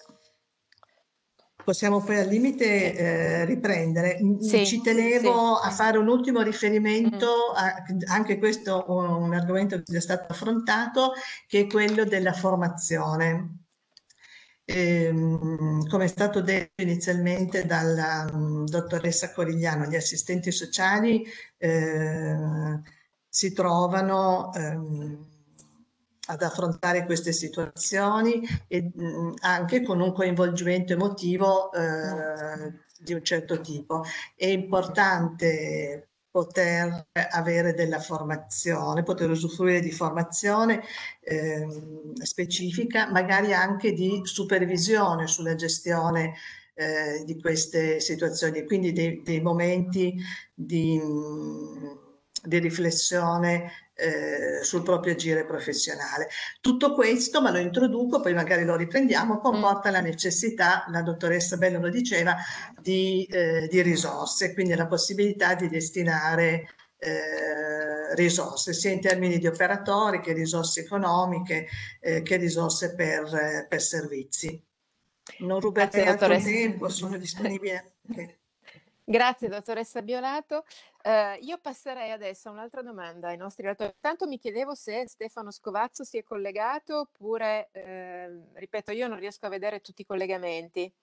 Possiamo poi al limite eh, riprendere. Sì, Ci tenevo sì. a fare un ultimo riferimento, a, anche questo un, un argomento che è stato affrontato, che è quello della formazione. Ehm, come è stato detto inizialmente dalla um, dottoressa Corigliano, gli assistenti sociali eh, si trovano ehm, ad affrontare queste situazioni e mh, anche con un coinvolgimento emotivo eh, di un certo tipo. È importante poter avere della formazione, poter usufruire di formazione eh, specifica, magari anche di supervisione sulla gestione eh, di queste situazioni, quindi dei, dei momenti di, di riflessione eh, sul proprio agire professionale. Tutto questo, ma lo introduco, poi magari lo riprendiamo, comporta mm. la necessità, la dottoressa Bello lo diceva, di, eh, di risorse, quindi la possibilità di destinare eh, risorse, sia in termini di operatori che risorse economiche, eh, che risorse per, eh, per servizi. Non ruberei altro tempo, sono disponibile. Okay. Grazie dottoressa Biolato. Uh, io passerei adesso a un'altra domanda ai nostri relatori. Tanto mi chiedevo se Stefano Scovazzo si è collegato oppure, eh, ripeto, io non riesco a vedere tutti i collegamenti.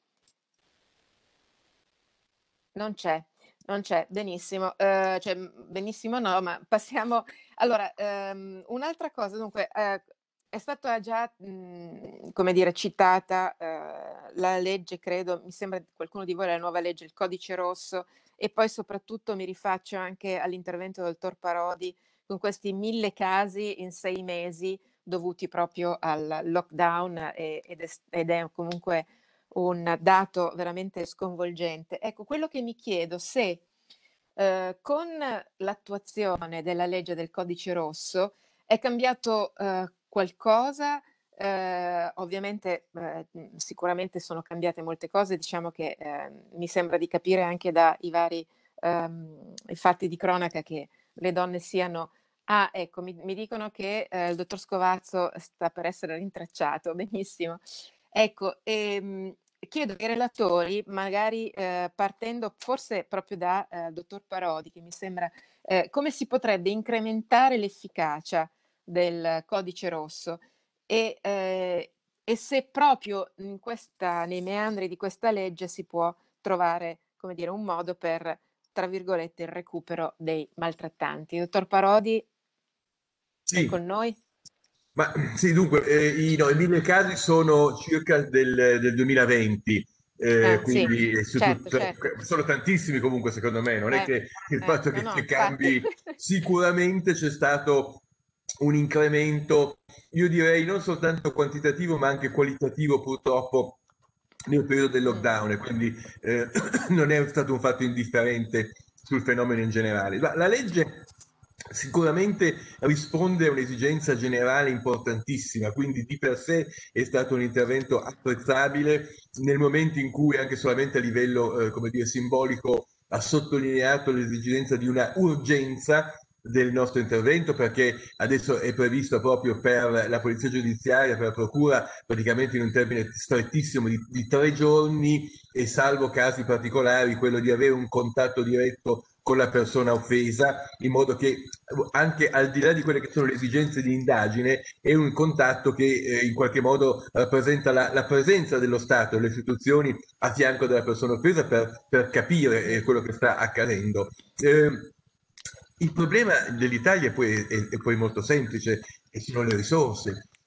Non c'è, non c'è, benissimo. Uh, cioè, benissimo no, ma passiamo... Allora, um, un'altra cosa, dunque, uh, è stata già, mh, come dire, citata uh, la legge, credo, mi sembra qualcuno di voi, la nuova legge, il codice rosso, e poi soprattutto mi rifaccio anche all'intervento del dottor Parodi con questi mille casi in sei mesi dovuti proprio al lockdown e, ed, è, ed è comunque un dato veramente sconvolgente. Ecco, quello che mi chiedo, se eh, con l'attuazione della legge del codice rosso è cambiato eh, qualcosa. Eh, ovviamente eh, sicuramente sono cambiate molte cose, diciamo che eh, mi sembra di capire anche dai vari ehm, fatti di cronaca che le donne siano... Ah, ecco, mi, mi dicono che eh, il dottor Scovazzo sta per essere rintracciato, benissimo. Ecco, ehm, chiedo ai relatori, magari eh, partendo forse proprio da eh, dottor Parodi, che mi sembra, eh, come si potrebbe incrementare l'efficacia del codice rosso e, eh, e se proprio in questa, nei meandri di questa legge si può trovare, come dire, un modo per, tra virgolette, il recupero dei maltrattanti. Dottor Parodi, sì. È con noi? Ma sì, dunque, eh, i, no, i mille casi sono circa del, del duemilaventi. Eh, ah, quindi sì, su, certo, cioè, certo. sono tantissimi comunque, secondo me, non eh, è che il eh, fatto no, che, no, che cambi, infatti. sicuramente c'è stato un incremento, io direi non soltanto quantitativo ma anche qualitativo purtroppo nel periodo del lockdown, e quindi eh, non è stato un fatto indifferente sul fenomeno in generale. Ma la legge sicuramente risponde a un'esigenza generale importantissima, quindi di per sé è stato un intervento apprezzabile nel momento in cui anche solamente a livello eh, come dire, simbolico ha sottolineato l'esigenza di una urgenza del nostro intervento, perché adesso è previsto proprio per la polizia giudiziaria, per la procura, praticamente in un termine strettissimo di, di tre giorni, e salvo casi particolari quello di avere un contatto diretto con la persona offesa, in modo che anche al di là di quelle che sono le esigenze di indagine è un contatto che eh, in qualche modo rappresenta la, la presenza dello Stato e delle istituzioni a fianco della persona offesa per, per capire eh, quello che sta accadendo. Eh, il problema dell'Italia poi è, è poi molto semplice, e sono le risorse.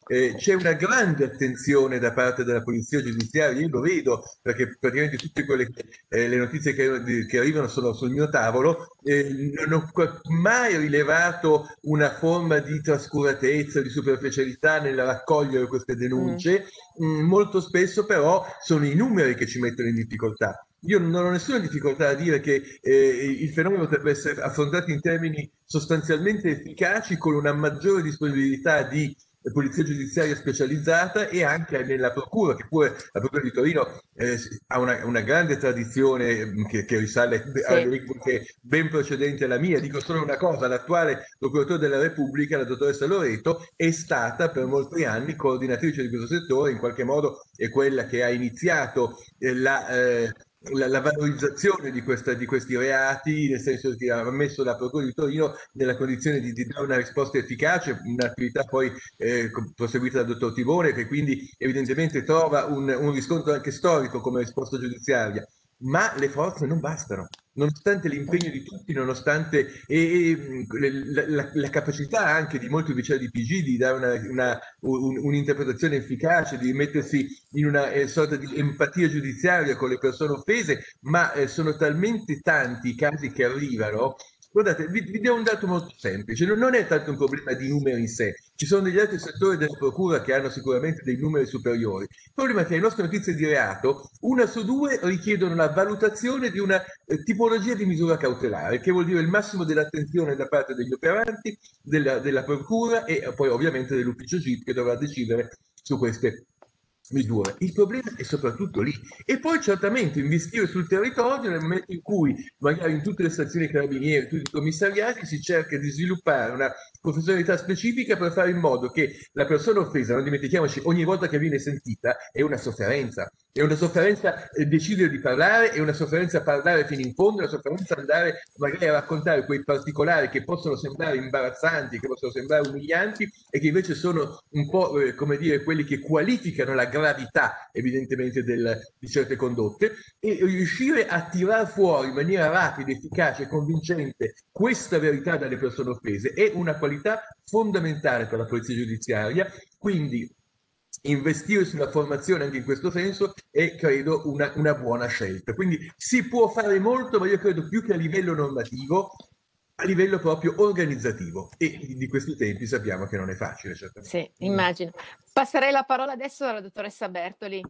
Eh, c'è una grande attenzione da parte della polizia giudiziaria, io lo vedo perché praticamente tutte quelle eh, le notizie che, che arrivano sono sul mio tavolo, eh, non ho mai rilevato una forma di trascuratezza, di superficialità nel raccogliere queste denunce, mm. Mm, molto spesso però sono i numeri che ci mettono in difficoltà. Io non ho nessuna difficoltà a dire che eh, il fenomeno potrebbe essere affrontato in termini sostanzialmente efficaci con una maggiore disponibilità di polizia giudiziaria specializzata e anche nella procura, che pure la procura di Torino eh, ha una, una grande tradizione che, che risale sì. alle epoche ben precedenti alla mia. Dico solo una cosa: l'attuale procuratore della Repubblica, la dottoressa Loreto, è stata per molti anni coordinatrice di questo settore, in qualche modo è quella che ha iniziato eh, la eh, La, la valorizzazione di, questa, di questi reati, nel senso che ha messo la Procura di Torino nella condizione di, di dare una risposta efficace, un'attività poi eh, proseguita dal dottor Timone, che quindi evidentemente trova un, un riscontro anche storico come risposta giudiziaria. Ma le forze non bastano, nonostante l'impegno di tutti, nonostante e, e, la, la, la capacità anche di molti ufficiali di P G di dare una, una, un, un'interpretazione efficace, di mettersi in una eh, sorta di empatia giudiziaria con le persone offese, ma eh, sono talmente tanti i casi che arrivano. Guardate, vi, vi do un dato molto semplice, non, non è tanto un problema di numeri in sé, ci sono degli altri settori della procura che hanno sicuramente dei numeri superiori. Il problema è che le nostre notizie di reato, una su due richiedono la valutazione di una eh, tipologia di misura cautelare, che vuol dire il massimo dell'attenzione da parte degli operanti, della, della procura e poi ovviamente dell'ufficio G I P che dovrà decidere su queste misure. Il problema è soprattutto lì. E poi certamente investire sul territorio nel momento in cui magari in tutte le stazioni carabinieri, in tutti i commissariati si cerca di sviluppare una professionalità specifica per fare in modo che la persona offesa, non dimentichiamoci, ogni volta che viene sentita è una sofferenza. È una sofferenza eh, decidere di parlare, è una sofferenza parlare fino in fondo, è una sofferenza andare magari a raccontare quei particolari che possono sembrare imbarazzanti, che possono sembrare umilianti e che invece sono un po' eh, come dire quelli che qualificano la gravità evidentemente del, di certe condotte, e riuscire a tirar fuori in maniera rapida, efficace e convincente questa verità dalle persone offese è una qualità fondamentale per la polizia giudiziaria. Quindi investire sulla formazione anche in questo senso è credo una, una buona scelta. Quindi si può fare molto, ma io credo più che a livello normativo, a livello proprio organizzativo, e di questi tempi sappiamo che non è facile. Certamente. Sì, immagino. Passerei la parola adesso alla dottoressa Bertoli,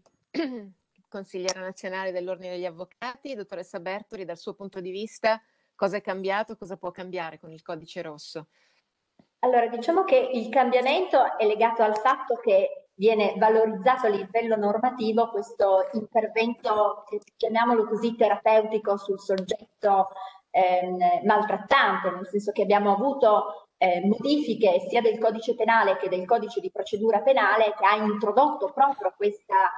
consigliera nazionale dell'Ordine degli Avvocati. Dottoressa Bertoli, dal suo punto di vista, cosa è cambiato, cosa può cambiare con il codice rosso? Allora, diciamo che il cambiamento è legato al fatto che viene valorizzato a livello normativo questo intervento, chiamiamolo così, terapeutico sul soggetto ehm, maltrattante, nel senso che abbiamo avuto eh, modifiche sia del codice penale che del codice di procedura penale che ha introdotto proprio questa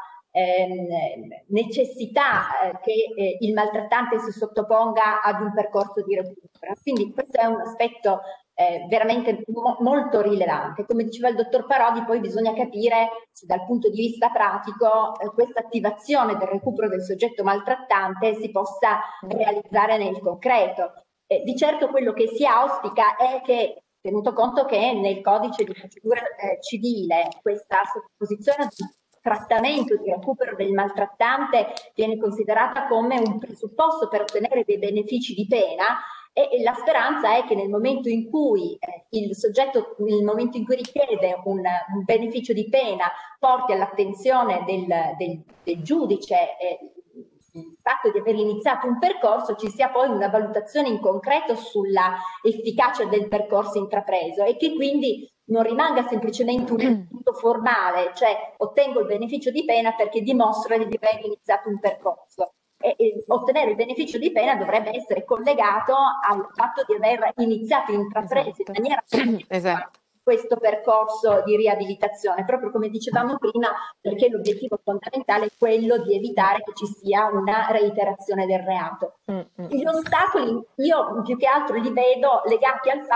ehm, necessità eh, che eh, il maltrattante si sottoponga ad un percorso di recupero. Quindi questo è un aspetto Eh, veramente mo molto rilevante. Come diceva il dottor Parodi, poi bisogna capire se dal punto di vista pratico eh, questa attivazione del recupero del soggetto maltrattante si possa realizzare nel concreto. Eh, di certo quello che si auspica è che, tenuto conto che nel codice di procedura eh, civile questa sottoposizione di trattamento di recupero del maltrattante viene considerata come un presupposto per ottenere dei benefici di pena, e, e la speranza è che nel momento in cui eh, il soggetto, nel momento in cui richiede un, un beneficio di pena, porti all'attenzione del, del, del giudice eh, il fatto di aver iniziato un percorso, ci sia poi una valutazione in concreto sulla efficacia del percorso intrapreso e che quindi non rimanga semplicemente un punto formale, cioè ottengo il beneficio di pena perché dimostro di aver iniziato un percorso. E, e ottenere il beneficio di pena dovrebbe essere collegato al fatto di aver iniziato e intrapreso in maniera positiva esatto. questo percorso di riabilitazione, proprio come dicevamo prima, perché l'obiettivo fondamentale è quello di evitare che ci sia una reiterazione del reato. Mm-hmm. Gli ostacoli io più che altro li vedo legati al fatto che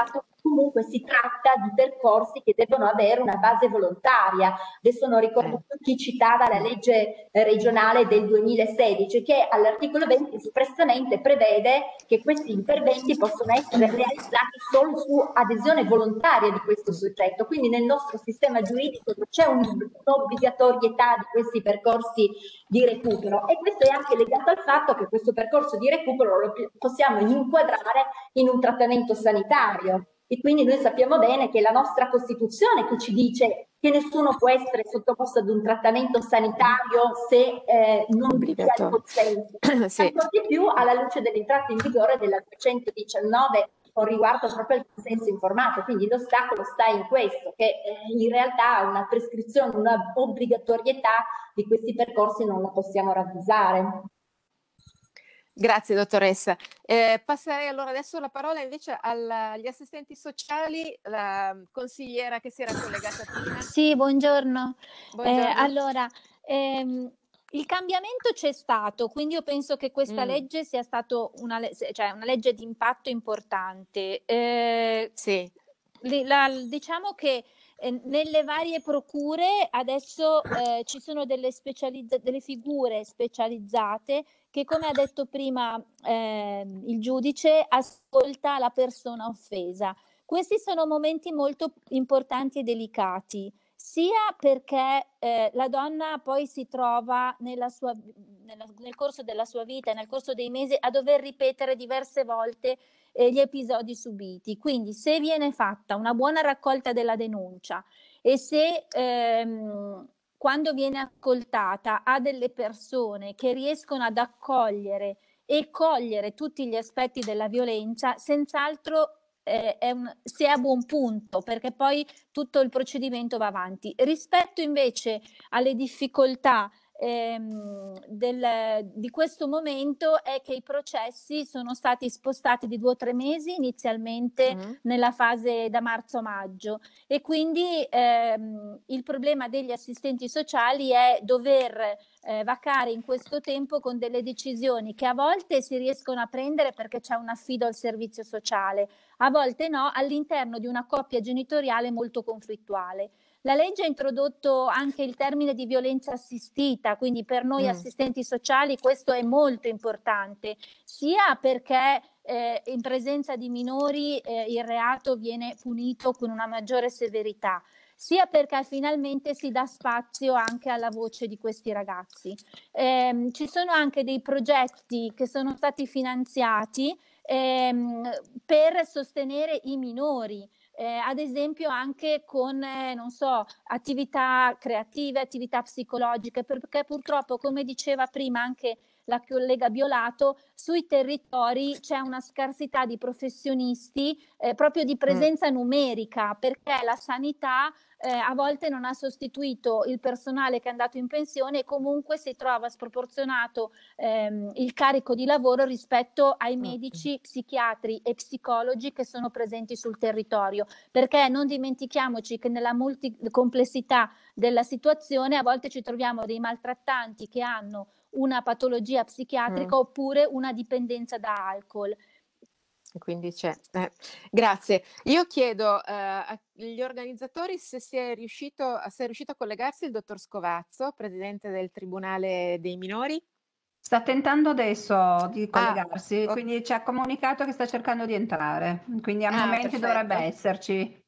comunque si tratta di percorsi che devono avere una base volontaria. Adesso non ricordo più chi citava la legge regionale del duemilasedici, che all'articolo venti espressamente prevede che questi interventi possono essere realizzati solo su adesione volontaria di questo soggetto. Quindi nel nostro sistema giuridico non c'è un'obbligatorietà di questi percorsi di recupero, e questo è anche legato al fatto che questo percorso di recupero lo possiamo inquadrare in un trattamento sanitario, e quindi noi sappiamo bene che la nostra Costituzione che ci dice che nessuno può essere sottoposto ad un trattamento sanitario se eh, non sia il consenso. Sì. Ancora di più alla luce dell'entrata in vigore della duecentodiciannove con riguardo proprio al consenso informato, quindi l'ostacolo sta in questo, che eh, in realtà una prescrizione, una obbligatorietà di questi percorsi non la possiamo ravvisare. Grazie dottoressa. Eh, passerei allora adesso la parola invece alla, agli assistenti sociali, la consigliera che si era collegata prima. Sì, buongiorno. Buongiorno. Eh, allora, ehm, il cambiamento c'è stato, quindi io penso che questa Mm. legge sia stato una, le- cioè una legge di impatto importante. Eh, Sì. li- la- diciamo che eh, nelle varie procure adesso eh, ci sono delle, specializza- delle figure specializzate che, come ha detto prima ehm, il giudice, ascolta la persona offesa. Questi sono momenti molto importanti e delicati, sia perché eh, la donna poi si trova nella sua, nella- nel corso della sua vita, nel corso dei mesi, a dover ripetere diverse volte eh, gli episodi subiti. Quindi se viene fatta una buona raccolta della denuncia e se ehm, quando viene ascoltata ha delle persone che riescono ad accogliere e cogliere tutti gli aspetti della violenza, senz'altro eh, è un, si è a buon punto, perché poi tutto il procedimento va avanti. Rispetto invece alle difficoltà ehm, del, di questo momento è che i processi sono stati spostati di due o tre mesi inizialmente Mm. nella fase da marzo a maggio, e quindi ehm, il problema degli assistenti sociali è dover eh, vacare in questo tempo con delle decisioni che a volte si riescono a prendere perché c'è un affido al servizio sociale, a volte no, all'interno di una coppia genitoriale molto conflittuale. La legge ha introdotto anche il termine di violenza assistita, quindi per noi Mm. assistenti sociali questo è molto importante, sia perché eh, in presenza di minori eh, il reato viene punito con una maggiore severità, sia perché finalmente si dà spazio anche alla voce di questi ragazzi. Ehm, ci sono anche dei progetti che sono stati finanziati ehm, per sostenere i minori. Eh, ad esempio anche con, eh, non so, attività creative, attività psicologiche, perché purtroppo, come diceva prima anche la collega Biolato, sui territori c'è una scarsità di professionisti, eh, proprio di presenza numerica, perché la sanità eh, a volte non ha sostituito il personale che è andato in pensione, e comunque si trova sproporzionato ehm, il carico di lavoro rispetto ai medici, psichiatri e psicologi che sono presenti sul territorio, perché non dimentichiamoci che nella multicomplessità della situazione a volte ci troviamo dei maltrattanti che hanno una patologia psichiatrica Mm. oppure una dipendenza da alcol. Quindi c'è. Eh, grazie. Io chiedo eh, agli organizzatori se si è riuscito, se è riuscito a collegarsi il dottor Scovazzo, presidente del Tribunale dei Minori. Sta tentando adesso di Ah, collegarsi, ok. quindi ci ha comunicato che sta cercando di entrare, quindi al Ah, momento perfetto. dovrebbe esserci.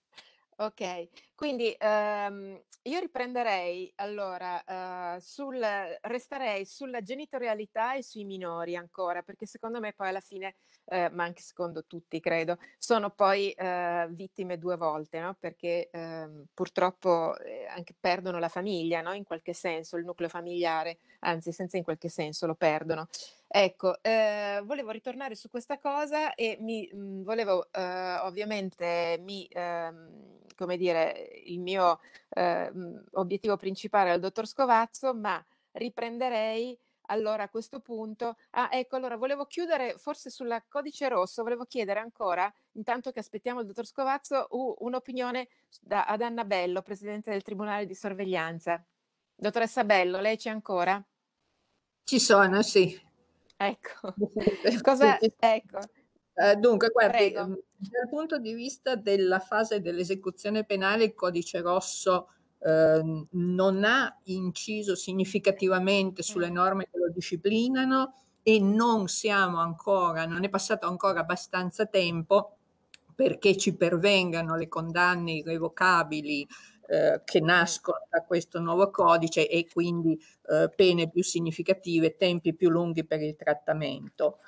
Ok, quindi ehm, io riprenderei allora, eh, sul, resterei sulla genitorialità e sui minori ancora, perché secondo me poi alla fine, eh, ma anche secondo tutti credo, sono poi eh, vittime due volte, no? Perché ehm, purtroppo eh, anche perdono la famiglia, no? In qualche senso, il nucleo familiare, anzi senza in qualche senso lo perdono. Ecco, eh, volevo ritornare su questa cosa e mi mh, volevo eh, ovviamente mi, ehm, come dire, il mio eh, mh, obiettivo principale è il dottor Scovazzo, ma riprenderei allora a questo punto. Ah, ecco, allora volevo chiudere forse sulla codice rosso, volevo chiedere ancora, intanto che aspettiamo il dottor Scovazzo, u- un'opinione da, ad Anna Bello, presidente del Tribunale di Sorveglianza. Dottoressa Bello, lei c'è ancora? Ci sono, sì. Ecco, cosa, Sì. ecco, Eh, dunque, guardi, prego. Dal punto di vista della fase dell'esecuzione penale, il codice rosso eh, non ha inciso significativamente sulle norme che lo disciplinano e non siamo ancora, non è passato ancora abbastanza tempo perché ci pervengano le condanne irrevocabili eh, che nascono da questo nuovo codice e quindi eh, pene più significative, tempi più lunghi per il trattamento.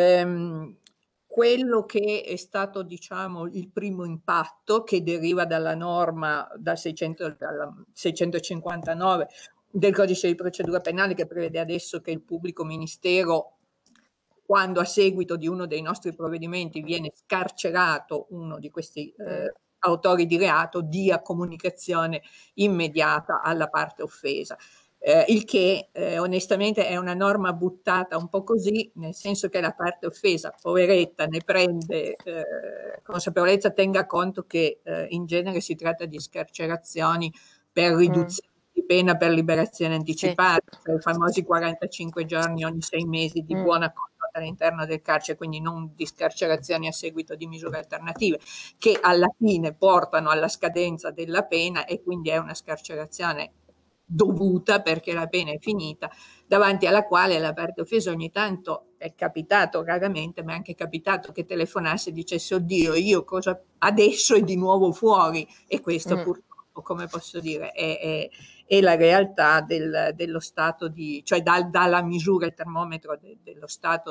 Ehm, quello che è stato, diciamo, il primo impatto che deriva dalla norma dal seicento, dalla seicentocinquantanove del codice di procedura penale, che prevede adesso che il pubblico ministero, quando a seguito di uno dei nostri provvedimenti viene scarcerato uno di questi eh, autori di reato, dia comunicazione immediata alla parte offesa. Eh, il che eh, onestamente è una norma buttata un po' così, nel senso che la parte offesa, poveretta, ne prende eh, consapevolezza, tenga conto che eh, in genere si tratta di scarcerazioni per riduzione mm. di pena per liberazione anticipata, sì. Cioè i famosi quarantacinque giorni ogni sei mesi di mm. buona condotta all'interno del carcere, quindi non di scarcerazioni a seguito di misure alternative, che alla fine portano alla scadenza della pena e quindi è una scarcerazione dovuta perché la pena è finita, davanti alla quale la parte offesa ogni tanto è capitato, raramente, ma è anche capitato che telefonasse e dicesse oddio io cosa adesso è di nuovo fuori, e questo mm. purtroppo, come posso dire, è, è, è la realtà del, dello stato di, cioè dal, dalla misura, il termometro de, dello stato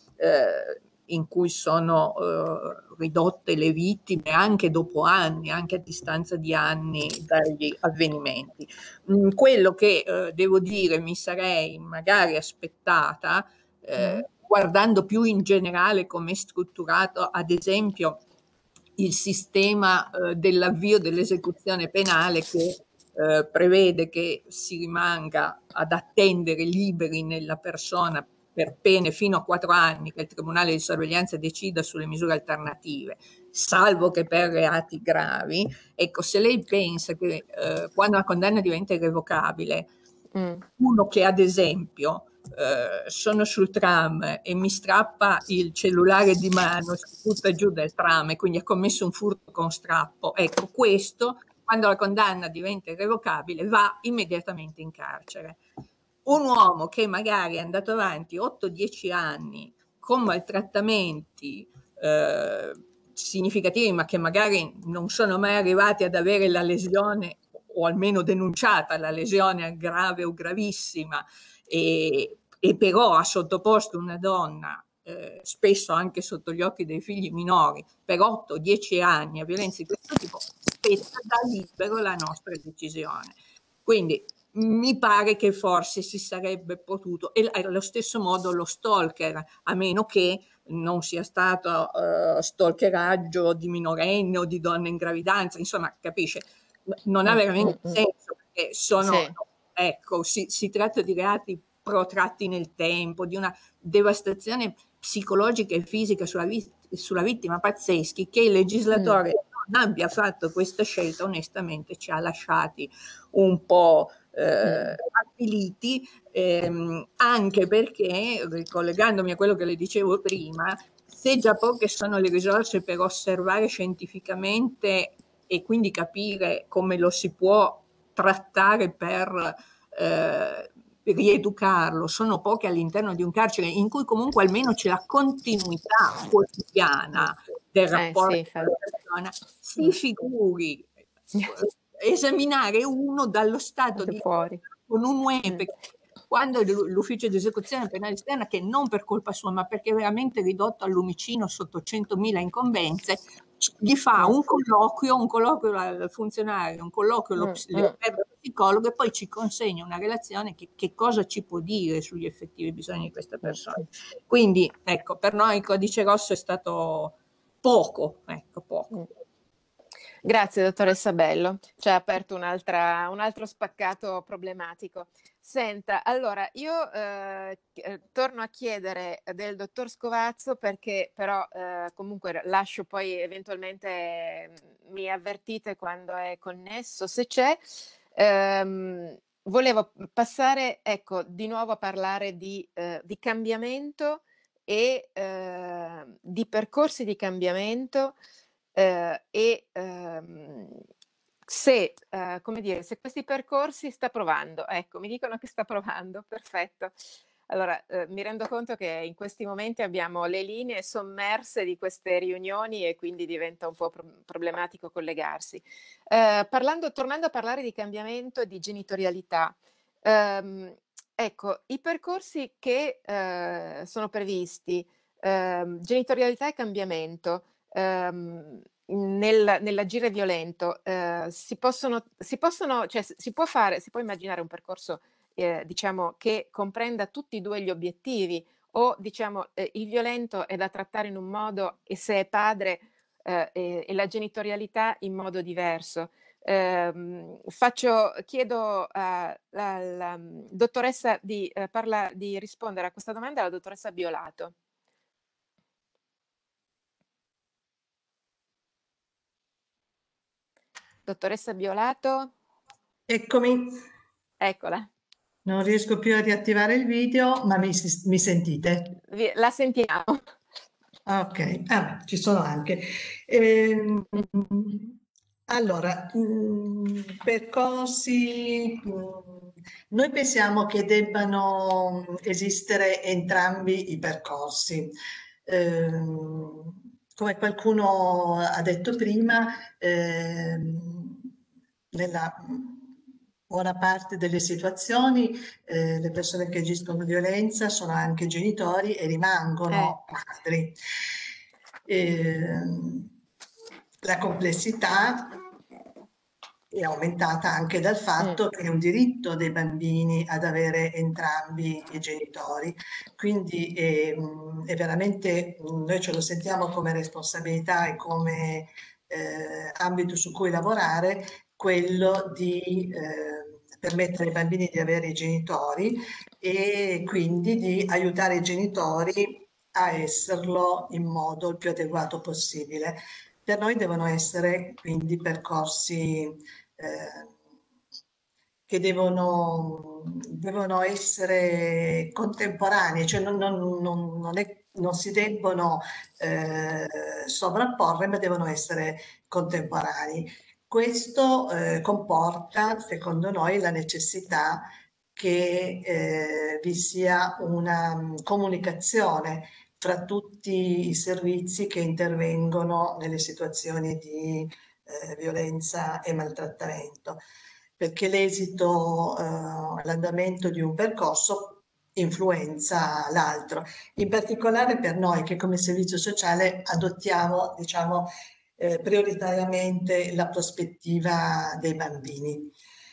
eh, in cui sono eh, ridotte le vittime anche dopo anni, anche a distanza di anni dagli avvenimenti. Mm, quello che eh, devo dire mi sarei magari aspettata, eh, mm. guardando più in generale come è strutturato ad esempio il sistema eh, dell'avvio dell'esecuzione penale, che eh, prevede che si rimanga ad attendere liberi nella persona per pene fino a quattro anni, che il Tribunale di sorveglianza decida sulle misure alternative, salvo che per reati gravi. Ecco, se lei pensa che eh, quando la condanna diventa irrevocabile, mm. uno che ad esempio eh, sono sul tram e mi strappa il cellulare di mano, si butta giù dal tram e quindi ha commesso un furto con strappo, ecco, questo, quando la condanna diventa irrevocabile, va immediatamente in carcere. Un uomo che magari è andato avanti otto dieci anni con maltrattamenti eh, significativi, ma che magari non sono mai arrivati ad avere la lesione, o almeno denunciata la lesione grave o gravissima, e, e però ha sottoposto una donna, eh, spesso anche sotto gli occhi dei figli minori, per otto dieci anni a violenze di questo tipo, spetta da libero la nostra decisione. Quindi mi pare che forse si sarebbe potuto, e allo stesso modo lo stalker, a meno che non sia stato uh, stalkeraggio di minorenni o di donne in gravidanza, insomma, capisce, non ha veramente mm-hmm. senso, perché sono, sì. ecco, si, si tratta di reati protratti nel tempo, di una devastazione psicologica e fisica sulla, vi- sulla vittima pazzeschi, che il legislatore mm. non abbia fatto questa scelta, onestamente ci ha lasciati un po' Eh, avviliti, ehm, anche perché, ricollegandomi a quello che le dicevo prima, se già poche sono le risorse per osservare scientificamente e quindi capire come lo si può trattare per eh, rieducarlo, sono poche all'interno di un carcere in cui comunque almeno c'è la continuità quotidiana del rapporto eh, sì, con la persona, si figuri esaminare uno dallo stato di fuori con un U E M, quando l'ufficio di esecuzione penale esterna, che non per colpa sua ma perché è veramente ridotto al lumicino sotto centomila incombenze, gli fa un colloquio, un colloquio al funzionario, un colloquio allo psicologo, e poi ci consegna una relazione che, che cosa ci può dire sugli effettivi bisogni di questa persona. Quindi ecco, per noi il codice rosso è stato poco, ecco, poco. Grazie dottoressa Bello, ci ha aperto un'altra, un altro spaccato problematico. Senta, allora io eh, torno a chiedere del dottor Scovazzo, perché però eh, comunque lascio poi eventualmente, mi avvertite quando è connesso, se c'è. Ehm, volevo passare, ecco, di nuovo a parlare di, eh, di cambiamento e eh, di percorsi di cambiamento eh, e ehm, se, eh, come dire, se questi percorsi sta provando, ecco, mi dicono che sta provando, perfetto. Allora, eh, mi rendo conto che in questi momenti abbiamo le linee sommerse di queste riunioni e quindi diventa un po' pro- problematico collegarsi. Eh, parlando, tornando a parlare di cambiamento e di genitorialità, ehm, ecco, i percorsi che eh, sono previsti, ehm, genitorialità e cambiamento, ehm, nel, nell'agire violento, eh, si possono, si possono, cioè si può fare, si può immaginare un percorso eh, diciamo che comprenda tutti e due gli obiettivi, o diciamo eh, il violento è da trattare in un modo e se è padre eh, e, e la genitorialità in modo diverso. Eh, faccio, chiedo alla dottoressa di, eh, parla, di rispondere a questa domanda alla dottoressa Biolato. Dottoressa Biolato? Eccomi. Eccola. Non riesco più a riattivare il video, ma mi, mi sentite? La sentiamo. Ok, ah, ci sono anche. Ehm, allora, mh, percorsi, mh, noi pensiamo che debbano esistere entrambi i percorsi. Ehm, come qualcuno ha detto prima, ehm, nella buona parte delle situazioni eh, le persone che agiscono violenza sono anche genitori e rimangono eh. padri. Eh, la complessità è aumentata anche dal fatto mm. che è un diritto dei bambini ad avere entrambi i genitori, quindi è, è veramente, noi ce lo sentiamo come responsabilità e come eh, ambito su cui lavorare, quello di eh, permettere ai bambini di avere i genitori e quindi di aiutare i genitori a esserlo in modo il più adeguato possibile. Per noi devono essere quindi percorsi eh, che devono, devono essere contemporanei, cioè non, non, non, non, è, non si debbono eh, sovrapporre, ma devono essere contemporanei. Questo eh, comporta, secondo noi, la necessità che eh, vi sia una comunicazione tra tutti i servizi che intervengono nelle situazioni di eh, violenza e maltrattamento, perché l'esito, eh, l'andamento di un percorso influenza l'altro. In particolare per noi che come servizio sociale adottiamo, diciamo, eh, prioritariamente la prospettiva dei bambini.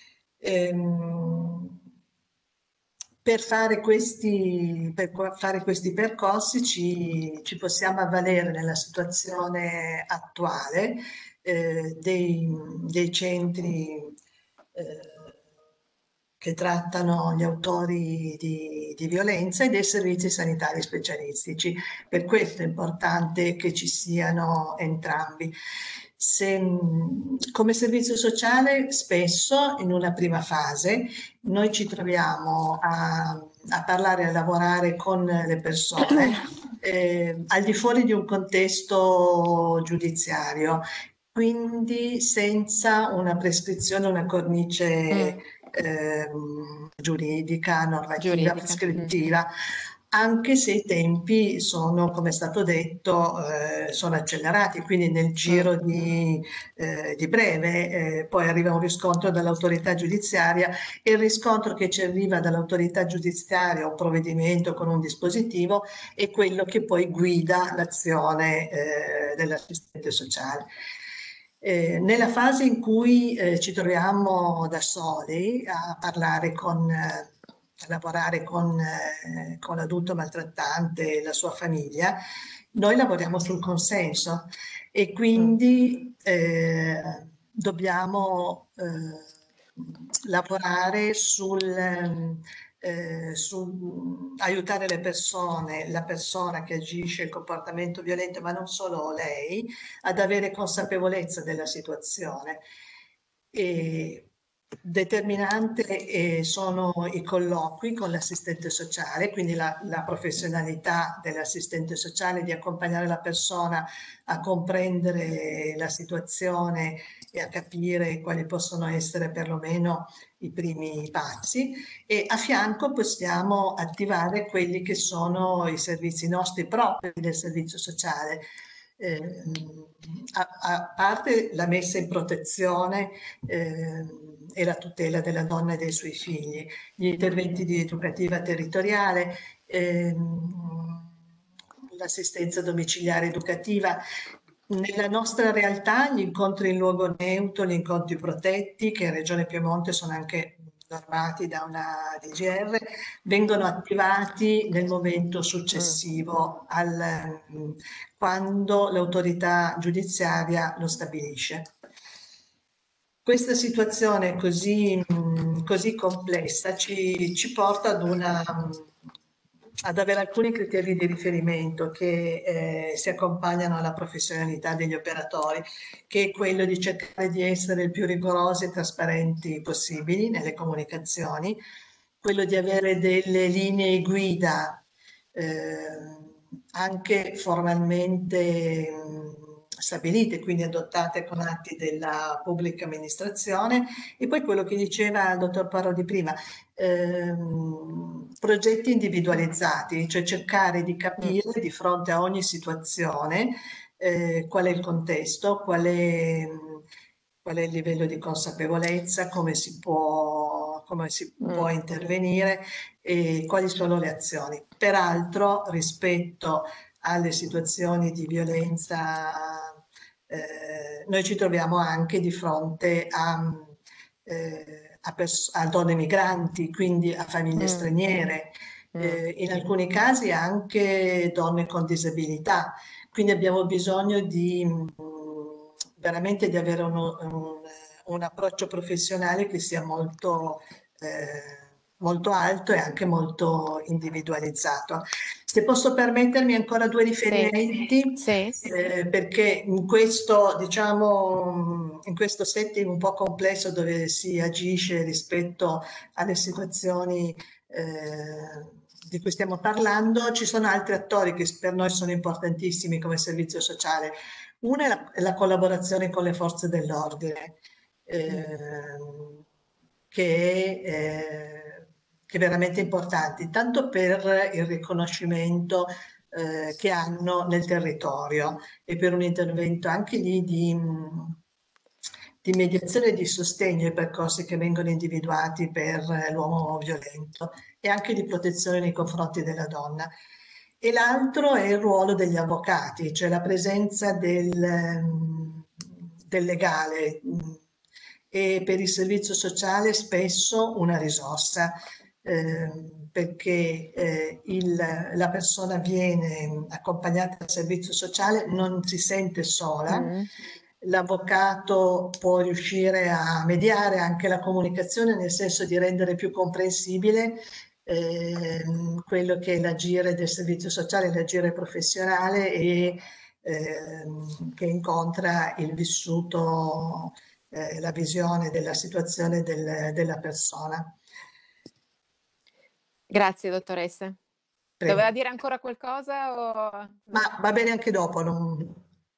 Ehm, Per fare questi, per fare questi percorsi ci, ci possiamo avvalere nella situazione attuale eh, dei, dei centri eh, che trattano gli autori di, di violenza e dei servizi sanitari specialistici. Per questo è importante che ci siano entrambi. Se, come servizio sociale spesso in una prima fase noi ci troviamo a, a parlare e a lavorare con le persone eh, al di fuori di un contesto giudiziario, quindi senza una prescrizione, una cornice mm. eh, giuridica, normativa, giuridica. prescrittiva. Mm. Anche se i tempi sono, come è stato detto, eh, sono accelerati, quindi nel giro di, eh, di breve eh, poi arriva un riscontro dall'autorità giudiziaria e il riscontro che ci arriva dall'autorità giudiziaria, un provvedimento con un dispositivo, è quello che poi guida l'azione eh, dell'assistente sociale. Eh, nella fase in cui eh, ci troviamo da soli a parlare con... Eh, a lavorare con, eh, con l'adulto maltrattante e la sua famiglia, noi lavoriamo sul consenso e quindi eh, dobbiamo eh, lavorare sul, eh, su aiutare le persone, la persona che agisce il comportamento violento, ma non solo lei, ad avere consapevolezza della situazione. E, Determinante eh, sono i colloqui con l'assistente sociale, quindi la, la professionalità dell'assistente sociale di accompagnare la persona a comprendere la situazione e a capire quali possono essere perlomeno i primi passi, e a fianco possiamo attivare quelli che sono i servizi nostri propri del servizio sociale. Eh, a, a parte la messa in protezione eh, e la tutela della donna e dei suoi figli, gli interventi di educativa territoriale, ehm, l'assistenza domiciliare educativa. Nella nostra realtà gli incontri in luogo neutro, gli incontri protetti, che in Regione Piemonte sono anche normati da una D G R, vengono attivati nel momento successivo al, quando l'autorità giudiziaria lo stabilisce. Questa situazione così, così complessa ci, ci porta ad, una, ad avere alcuni criteri di riferimento che eh, si accompagnano alla professionalità degli operatori, che è quello di cercare di essere il più rigorosi e trasparenti possibili nelle comunicazioni, quello di avere delle linee guida eh, anche formalmente mh, stabilite, quindi adottate con atti della pubblica amministrazione, e poi quello che diceva il dottor Parodi prima, ehm, progetti individualizzati, cioè cercare di capire di fronte a ogni situazione eh, qual è il contesto, qual è, qual è il livello di consapevolezza, come si può, come si può intervenire e quali sono le azioni. Peraltro, rispetto alle situazioni di violenza, eh, noi ci troviamo anche di fronte a, eh, a, a donne migranti, quindi a famiglie mm. straniere, eh, in alcuni casi anche donne con disabilità, quindi abbiamo bisogno di veramente di avere uno, un, un approccio professionale che sia molto eh, molto alto e anche molto individualizzato. Se posso permettermi ancora due riferimenti, sì, sì. Eh, perché in questo, diciamo, in questo setting un po' complesso dove si agisce rispetto alle situazioni eh, di cui stiamo parlando, ci sono altri attori che per noi sono importantissimi come servizio sociale. Una è la, è la collaborazione con le forze dell'ordine, eh, che è eh, che è veramente importanti, tanto per il riconoscimento eh, che hanno nel territorio e per un intervento anche lì di, di mediazione e di sostegno ai percorsi che vengono individuati per l'uomo violento e anche di protezione nei confronti della donna. E l'altro è il ruolo degli avvocati, cioè la presenza del, del legale e per il servizio sociale spesso una risorsa. Eh, perché eh, il, la persona viene accompagnata dal servizio sociale, non si sente sola, mm. L'avvocato può riuscire a mediare anche la comunicazione nel senso di rendere più comprensibile eh, quello che è l'agire del servizio sociale, l'agire professionale e eh, che incontra il vissuto, eh, la visione della situazione del, della persona. Grazie dottoressa. Prego. Doveva dire ancora qualcosa? O... Ma va bene anche dopo. Non...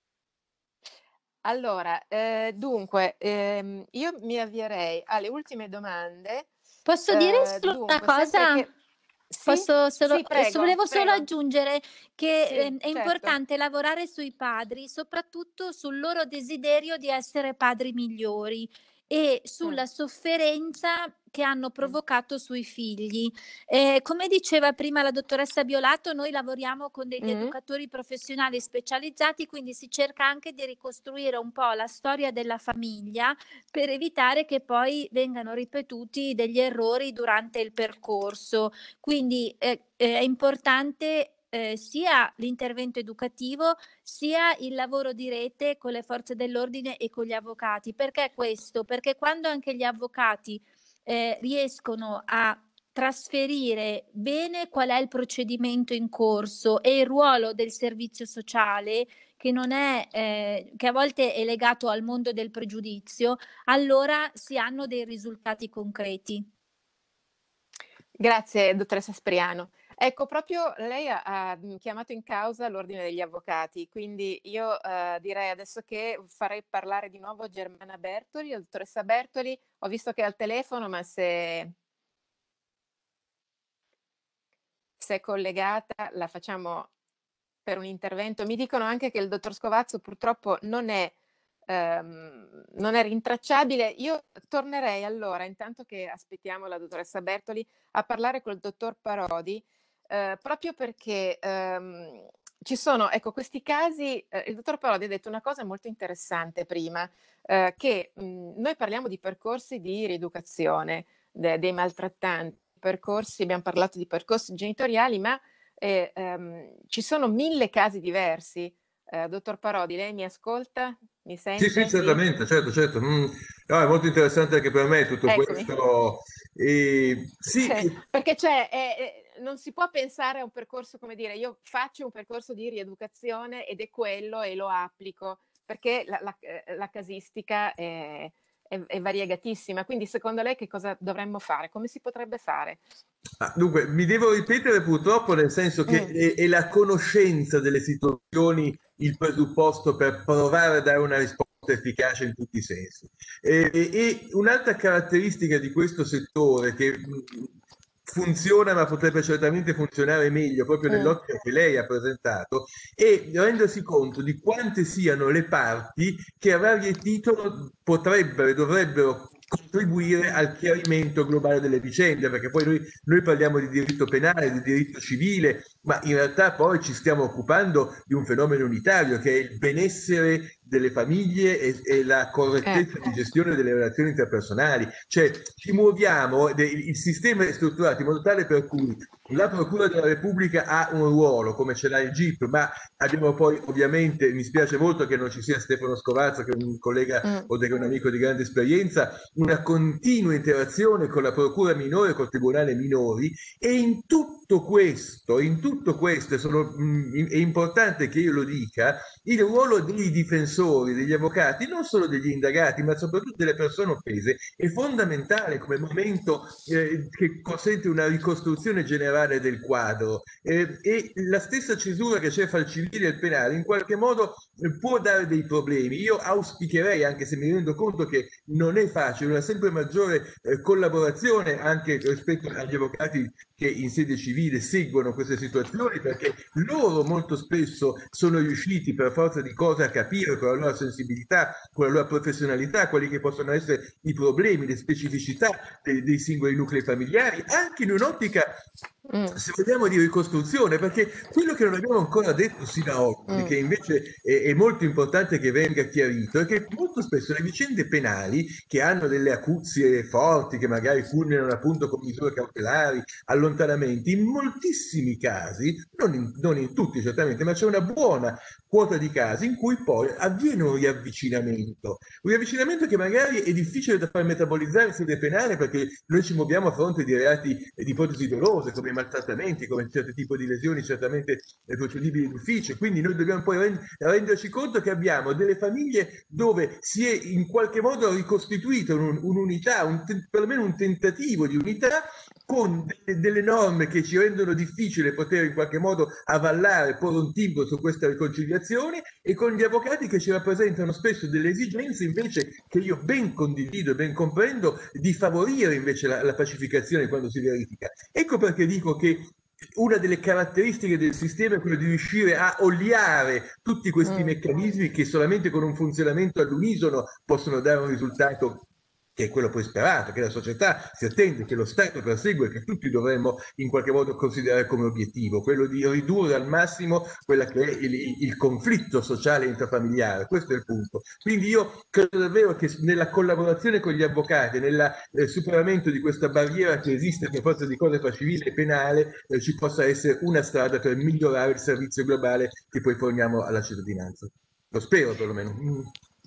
Allora, eh, dunque, ehm, io mi avvierei alle ultime domande. Posso eh, dire solo dunque, una cosa? Che... Sì? Posso solo, sì, prego, volevo prego. solo aggiungere che sì, eh, è certo. importante lavorare sui padri, soprattutto sul loro desiderio di essere padri migliori e sulla mm. sofferenza che hanno provocato sui figli. Eh, come diceva prima la dottoressa Biolato, noi lavoriamo con degli mm. educatori professionali specializzati, quindi si cerca anche di ricostruire un po' la storia della famiglia per evitare che poi vengano ripetuti degli errori durante il percorso. Quindi eh, è importante Eh, sia l'intervento educativo sia il lavoro di rete con le forze dell'ordine e con gli avvocati. Perché questo? Perché quando anche gli avvocati eh, riescono a trasferire bene qual è il procedimento in corso e il ruolo del servizio sociale, che non è eh, che a volte è legato al mondo del pregiudizio, allora si hanno dei risultati concreti. Grazie, dottoressa Spriano. Ecco, proprio lei ha, ha chiamato in causa l'ordine degli avvocati, quindi io eh, direi adesso che farei parlare di nuovo Germana Bertoli. La dottoressa Bertoli, ho visto che è al telefono, ma se, se è collegata la facciamo per un intervento. Mi dicono anche che il dottor Scovazzo purtroppo non è Um, non è rintracciabile. Io tornerei allora, intanto che aspettiamo la dottoressa Bertoli, a parlare col dottor Parodi, uh, proprio perché um, ci sono, ecco, questi casi. Uh, il dottor Parodi ha detto una cosa molto interessante prima, uh, che mh, noi parliamo di percorsi di rieducazione de- dei maltrattanti, percorsi, abbiamo parlato di percorsi genitoriali, ma eh, um, ci sono mille casi diversi. Uh, dottor Parodi, lei mi ascolta? Mi sente? Sì, sì, certamente, certo, certo. Mm. No, è molto interessante anche per me tutto Eccomi. questo. E, sì, perché c'è, è, è, non si può pensare a un percorso, come dire, io faccio un percorso di rieducazione ed è quello e lo applico, perché la, la, la casistica è, è, è variegatissima. Quindi secondo lei che cosa dovremmo fare? Come si potrebbe fare? Ah, dunque, mi devo ripetere purtroppo, nel senso che mm. è, è la conoscenza delle situazioni il presupposto per provare a dare una risposta efficace in tutti i sensi. E, e, e un'altra caratteristica di questo settore che funziona, ma potrebbe certamente funzionare meglio proprio nell'ottica che lei ha presentato, è rendersi conto di quante siano le parti che a vario titolo potrebbero e dovrebbero contribuire al chiarimento globale delle vicende, perché poi noi, noi parliamo di diritto penale, di diritto civile, ma in realtà poi ci stiamo occupando di un fenomeno unitario che è il benessere delle famiglie e, e la correttezza di gestione delle relazioni interpersonali. Cioè ci muoviamo, il sistema è strutturato in modo tale per cui la Procura della Repubblica ha un ruolo, come ce l'ha il G I P, ma abbiamo poi ovviamente, mi spiace molto che non ci sia Stefano Scovazzo, che è un collega mm. o che è un amico di grande esperienza, una continua interazione con la Procura minore e col Tribunale minori, e in tutto questo, in tutto questo sono, mh, è importante che io lo dica, il ruolo dei difensori, degli avvocati, non solo degli indagati, ma soprattutto delle persone offese, è fondamentale come momento eh, che consente una ricostruzione generale del quadro. Eh, e la stessa cesura che c'è fra il civile e il penale in qualche modo eh, può dare dei problemi. Io auspicherei, anche se mi rendo conto che non è facile, una sempre maggiore eh, collaborazione anche rispetto agli avvocati che in sede civile seguono queste situazioni, perché loro molto spesso sono riusciti per forza di cose a capire con la loro sensibilità, con la loro professionalità, quali che possono essere i problemi, le specificità dei, dei singoli nuclei familiari, anche in un'ottica, mm. se vogliamo, di ricostruzione, perché quello che non abbiamo ancora detto sino ad oggi, mm. che invece è, è molto importante che venga chiarito, è che molto spesso le vicende penali, che hanno delle acuzie forti, che magari culminano appunto con misure cautelari, allontanamenti, in moltissimi casi, non in, non in tutti certamente, ma c'è una buona quota di casi in cui poi avviene un riavvicinamento, un riavvicinamento che magari è difficile da far metabolizzare in sede penale, perché noi ci muoviamo a fronte di reati di ipotesi dolose come i maltrattamenti, come certi tipi di lesioni certamente procedibili d'ufficio, quindi noi dobbiamo poi renderci conto che abbiamo delle famiglie dove si è in qualche modo ricostituita un, un'unità, un, perlomeno un tentativo di unità, con delle, delle norme che ci rendono difficile poter in qualche modo avallare, porre un timbro su questa riconciliazione, e con gli avvocati che ci rappresentano spesso delle esigenze invece che io ben condivido e ben comprendo, di favorire invece la, la pacificazione quando si verifica. Ecco perché dico che una delle caratteristiche del sistema è quella di riuscire a oliare tutti questi mm. meccanismi che solamente con un funzionamento all'unisono possono dare un risultato che è quello poi sperato, che la società si attende, che lo Stato persegue, che tutti dovremmo in qualche modo considerare come obiettivo, quello di ridurre al massimo quella che è il, il conflitto sociale intrafamiliare. Questo è il punto. Quindi io credo davvero che nella collaborazione con gli avvocati, nel eh, superamento di questa barriera che esiste per forza di cose fra civile e penale, eh, ci possa essere una strada per migliorare il servizio globale che poi forniamo alla cittadinanza. Lo spero perlomeno. Mm.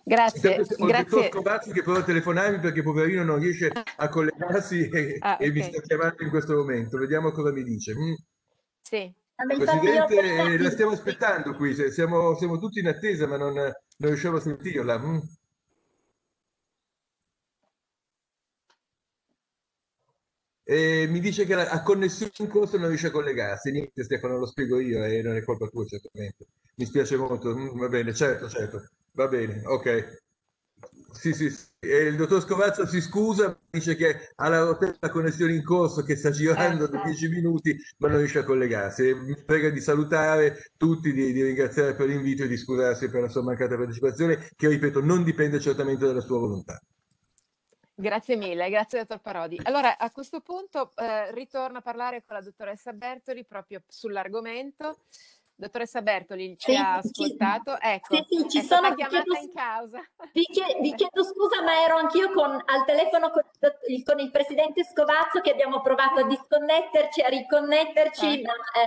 Grazie, Ho il grazie. dottor Scovazzo che prova a telefonarmi perché poverino non riesce a collegarsi e, Ah, e mi ok. sta chiamando in questo momento. Vediamo cosa mi dice. Mm. Sì. Presidente, eh, la stiamo aspettando qui, se- siamo, siamo tutti in attesa ma non, non riusciamo a sentirla. Mm. E mi dice che la- ha connessione in corso e non riesce a collegarsi. Niente Stefano, lo spiego io e non è colpa tua certamente. Mi spiace molto. Mm, va bene, certo, certo. Va bene, ok. Sì, sì, sì. E il dottor Scovazzo si scusa, dice che ha la rotella connessione in corso che sta girando da dieci minuti ma non riesce a collegarsi. E mi prega di salutare tutti, di, di ringraziare per l'invito e di scusarsi per la sua mancata partecipazione, che ripeto non dipende certamente dalla sua volontà. Grazie mille, grazie dottor Parodi. Allora, a questo punto eh, ritorno a parlare con la dottoressa Bertoli proprio sull'argomento. Dottoressa Bertoli, ci Sì, ha ci- ascoltato? Ecco, sì, sì, ci è stata sono, vi chiamata chiedo- in causa. Vi chiedo, vi chiedo scusa, ma ero anch'io con, al telefono con, il- con il presidente Scovazzo che abbiamo provato a disconnetterci, a riconnetterci, Eh. ma eh,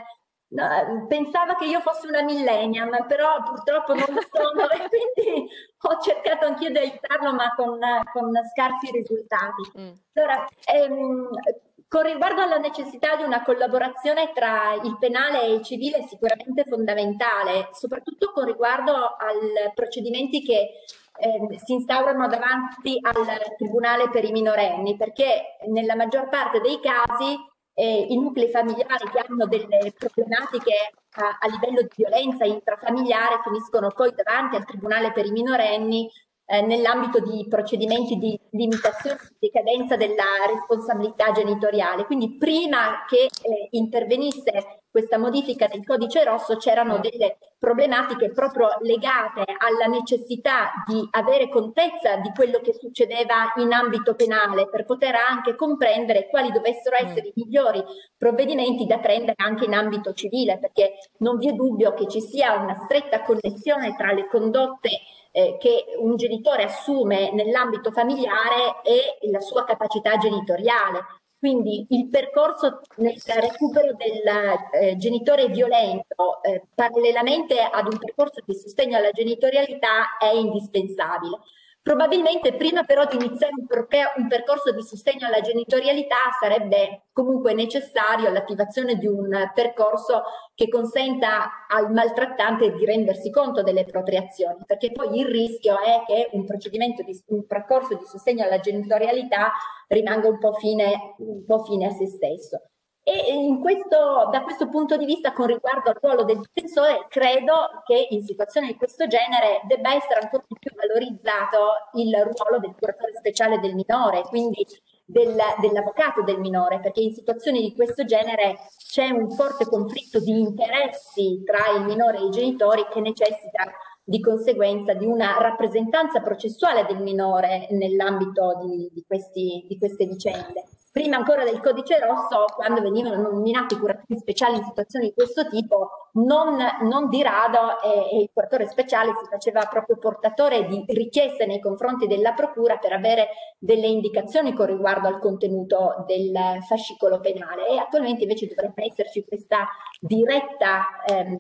no, pensava che io fossi una millennial, però purtroppo non lo sono e quindi ho cercato anch'io di aiutarlo, ma con, con scarsi risultati. Mm. Allora, ehm, con riguardo alla necessità di una collaborazione tra il penale e il civile è sicuramente fondamentale, soprattutto con riguardo ai procedimenti che eh, si instaurano davanti al Tribunale per i minorenni, perché nella maggior parte dei casi eh, i nuclei familiari che hanno delle problematiche a, a livello di violenza intrafamiliare finiscono poi davanti al Tribunale per i minorenni eh, nell'ambito di procedimenti di limitazione di decadenza della responsabilità genitoriale. Quindi prima che eh, intervenisse questa modifica del codice rosso c'erano delle problematiche proprio legate alla necessità di avere contezza di quello che succedeva in ambito penale per poter anche comprendere quali dovessero essere i migliori provvedimenti da prendere anche in ambito civile, perché non vi è dubbio che ci sia una stretta connessione tra le condotte eh, che un genitore assume nell'ambito familiare e la sua capacità genitoriale. Quindi il percorso nel recupero del eh, genitore violento eh, parallelamente ad un percorso di sostegno alla genitorialità è indispensabile. Probabilmente prima però di iniziare un, per- un percorso di sostegno alla genitorialità sarebbe comunque necessario l'attivazione di un percorso che consenta al maltrattante di rendersi conto delle proprie azioni, perché poi il rischio è che un procedimento di un percorso di sostegno alla genitorialità rimanga un po' fine, un po' fine a se stesso. E in questo, da questo punto di vista, con riguardo al ruolo del difensore, credo che in situazioni di questo genere debba essere ancora di più valorizzato il ruolo del curatore speciale del minore, quindi del, dell'avvocato del minore, perché in situazioni di questo genere c'è un forte conflitto di interessi tra il minore e i genitori che necessita di conseguenza di una rappresentanza processuale del minore nell'ambito di, di, questi, di queste vicende. Prima ancora del codice rosso, quando venivano nominati curatori speciali in situazioni di questo tipo, non, non di rado eh, il curatore speciale si faceva proprio portatore di richieste nei confronti della procura per avere delle indicazioni con riguardo al contenuto del fascicolo penale, e attualmente invece dovrebbe esserci questa diretta ehm,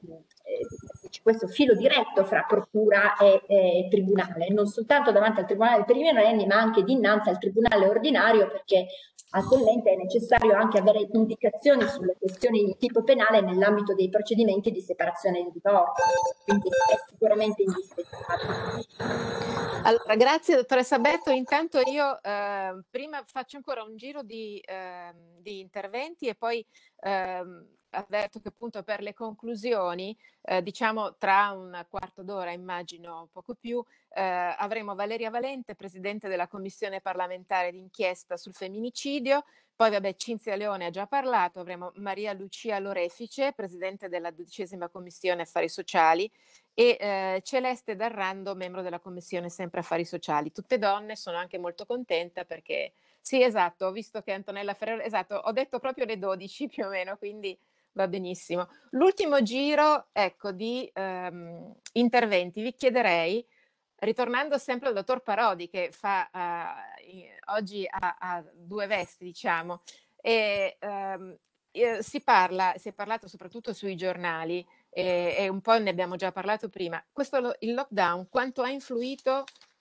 questo filo diretto fra procura e, e tribunale, non soltanto davanti al tribunale per i minorenni ma anche dinanzi al tribunale ordinario, perché attualmente è necessario anche avere indicazioni sulle questioni di tipo penale nell'ambito dei procedimenti di separazione e di divorzio, quindi è sicuramente indispensabile. Allora, grazie dottoressa Berto. Intanto io eh, prima faccio ancora un giro di, eh, di interventi e poi eh, avverto che appunto per le conclusioni, eh, diciamo tra un quarto d'ora, immagino poco più, eh, avremo Valeria Valente, presidente della commissione parlamentare d'inchiesta sul femminicidio, poi vabbè Cinzia Leone ha già parlato, avremo Maria Lucia Lorefice, presidente della dodicesima commissione affari sociali, e eh, Celeste Darrando, membro della commissione sempre affari sociali, tutte donne. Sono anche molto contenta perché sì, esatto, ho visto che Antonella Ferrero, esatto, ho detto proprio le dodici più o meno, quindi va benissimo. L'ultimo giro, ecco, di ehm, interventi vi chiederei, ritornando sempre al dottor Parodi che fa uh, oggi ha, ha due vesti, diciamo, e ehm, eh, si parla, si è parlato soprattutto sui giornali e, e un po' ne abbiamo già parlato prima. Questo il lockdown quanto ha influito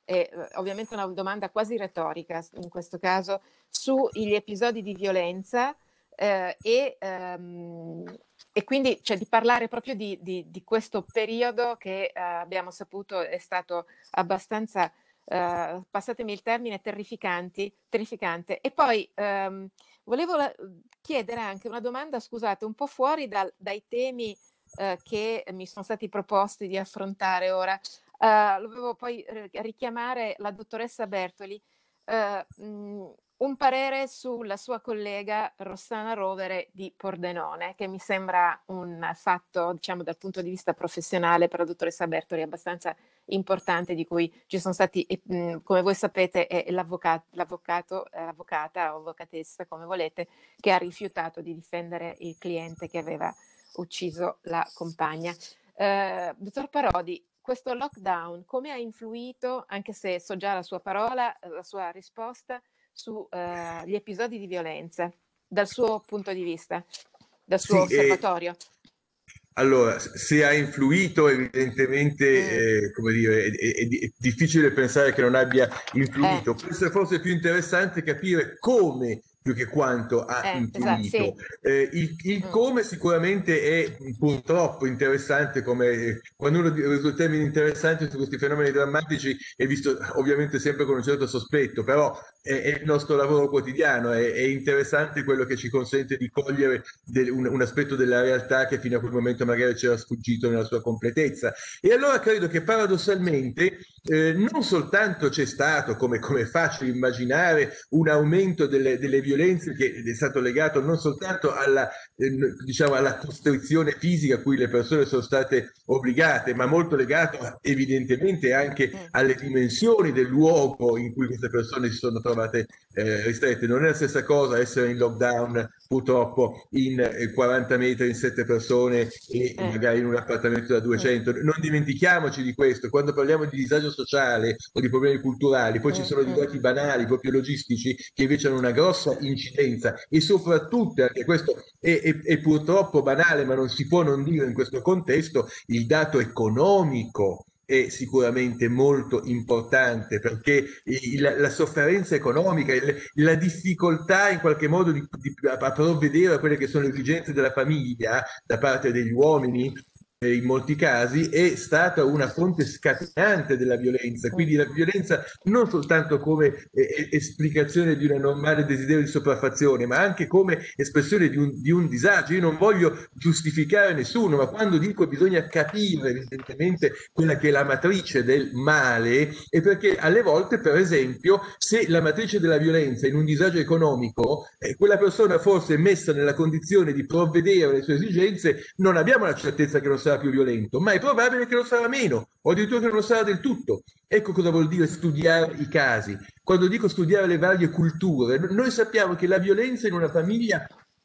è ovviamente una domanda quasi retorica in questo caso, sugli episodi di violenza eh, e, um, e quindi cioè, di parlare proprio di, di, di questo periodo che uh, abbiamo saputo è stato abbastanza, uh, passatemi il termine, terrificanti, terrificante. E poi um, volevo la- chiedere anche una domanda, scusate, un po' fuori dal- dai temi uh, che mi sono stati proposti di affrontare ora. Uh, volevo poi eh, richiamare la dottoressa Bertoli. Uh, mh, un parere sulla sua collega Rossana Rovere di Pordenone, che mi sembra un fatto, diciamo, dal punto di vista professionale per la dottoressa Bertoli abbastanza importante, di cui ci sono stati, eh, mh, come voi sapete, è l'avvocato, l'avvocato, eh, l'avvocata o avvocatessa, come volete, che ha rifiutato di difendere il cliente che aveva ucciso la compagna. Eh, dottor Parodi, questo lockdown come ha influito, anche se so già la sua parola, la sua risposta, sugli uh, episodi di violenza, dal suo punto di vista, dal suo Sì, osservatorio? Eh, allora, se ha influito, evidentemente, mm. eh, come dire, è, è, è difficile pensare che non abbia influito. Eh. Può essere forse più interessante capire come più che quanto ha eh, influito. Esatto, sì. eh, il il mm. come sicuramente è purtroppo interessante, come quando uno usa termini interessanti su questi fenomeni drammatici è visto ovviamente sempre con un certo sospetto, però è, è il nostro lavoro quotidiano, è, è interessante quello che ci consente di cogliere del, un, un aspetto della realtà che fino a quel momento magari c'era sfuggito nella sua completezza. E allora credo che paradossalmente eh, non soltanto c'è stato, come, come è facile immaginare, un aumento delle, delle violenze che è stato legato non soltanto alla, eh, diciamo, alla costrizione fisica a cui le persone sono state obbligate, ma molto legato evidentemente anche alle dimensioni del luogo in cui queste persone si sono trovate eh, ristrette. Non è la stessa cosa essere in lockdown purtroppo in eh, quaranta metri, in sette persone e eh. magari in un appartamento da duecento. Non dimentichiamoci di questo. Quando parliamo di disagio sociale o di problemi culturali, poi eh. ci sono dei dati banali, proprio logistici, che invece hanno una grossa incidenza, e soprattutto, anche questo è, è, è purtroppo banale, ma non si può non dire in questo contesto, il dato economico è sicuramente molto importante, perché il, la sofferenza economica, il, la difficoltà in qualche modo di, di, a provvedere a quelle che sono le esigenze della famiglia da parte degli uomini, in molti casi è stata una fonte scatenante della violenza. Quindi la violenza non soltanto come eh, esplicazione di un normale desiderio di sopraffazione, ma anche come espressione di un, di un disagio. Io non voglio giustificare nessuno, ma quando dico bisogna capire evidentemente quella che è la matrice del male, è perché alle volte, per esempio, se la matrice della violenza è in un disagio economico, eh, quella persona forse è messa nella condizione di provvedere alle sue esigenze, non abbiamo la certezza che non sarà più violento, ma è probabile che lo sarà meno, o addirittura che non lo sarà del tutto. Ecco cosa vuol dire studiare i casi. Quando dico studiare le varie culture, noi sappiamo che la violenza in una famiglia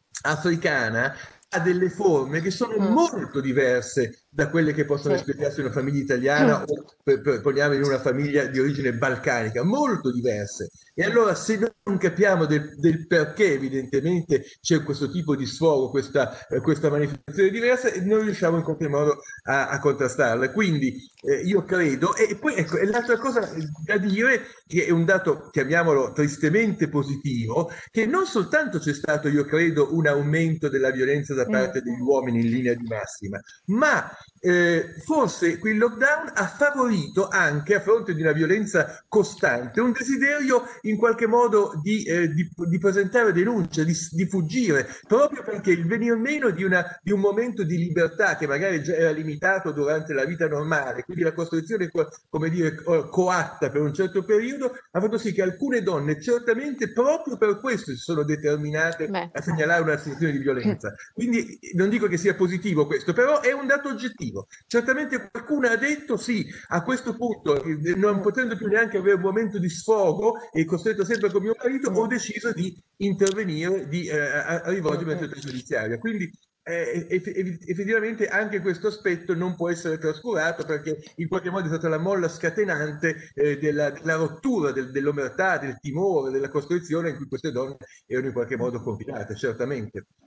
africana ha delle forme che sono mm. molto diverse da quelle che possono sì. esplicarsi in una famiglia italiana mm. o per, per, poniamo in una famiglia di origine balcanica, molto diverse. E allora se non capiamo del, del perché evidentemente c'è questo tipo di sfogo, questa, eh, questa manifestazione diversa, non riusciamo in qualche modo a, a contrastarla. Quindi eh, io credo, e poi ecco, e l'altra cosa da dire, che è un dato, chiamiamolo tristemente positivo, che non soltanto c'è stato, io credo, un aumento della violenza da parte degli uomini in linea di massima, ma Eh, forse quel lockdown ha favorito anche, a fronte di una violenza costante, un desiderio in qualche modo di, eh, di, di presentare denuncia, di, di fuggire, proprio perché il venir meno di, una, di un momento di libertà che magari già era limitato durante la vita normale, quindi la costrizione, come dire, coatta per un certo periodo, ha fatto sì che alcune donne certamente proprio per questo si sono determinate Beh. a segnalare una situazione di violenza. Quindi non dico che sia positivo questo, però è un dato oggettivo. Certamente qualcuno ha detto sì, a questo punto, non potendo più neanche avere un momento di sfogo e costretto sempre con mio marito, ho deciso di intervenire, di eh, a, a rivolgermi all'autorità giudiziaria. Quindi eh, effettivamente anche questo aspetto non può essere trascurato, perché in qualche modo è stata la molla scatenante eh, della, della rottura del, dell'omertà, del timore, della costrizione in cui queste donne erano in qualche modo confinate, certamente.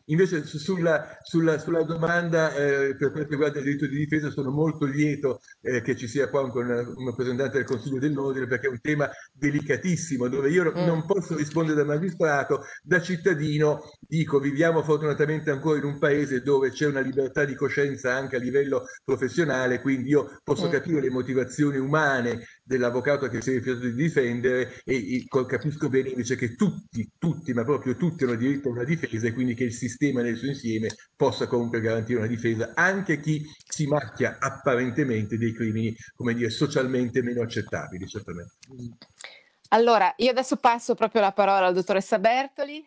Invece sulla, sulla, sulla domanda eh, per quanto riguarda il diritto di difesa sono molto lieto eh, che ci sia qua un, un rappresentante del Consiglio dell'Ordine, perché è un tema delicatissimo dove io mm. non posso rispondere da magistrato, da cittadino dico viviamo fortunatamente ancora in un paese dove c'è una libertà di coscienza anche a livello professionale, quindi io posso mm. capire le motivazioni umane dell'avvocato che si è rifiutato di difendere e, e capisco bene invece che tutti, tutti, ma proprio tutti hanno diritto a una difesa e quindi che il sistema nel suo insieme possa comunque garantire una difesa anche chi si macchia apparentemente dei crimini, come dire, socialmente meno accettabili, certamente. Allora, io adesso passo proprio la parola alla dottoressa Bertoli.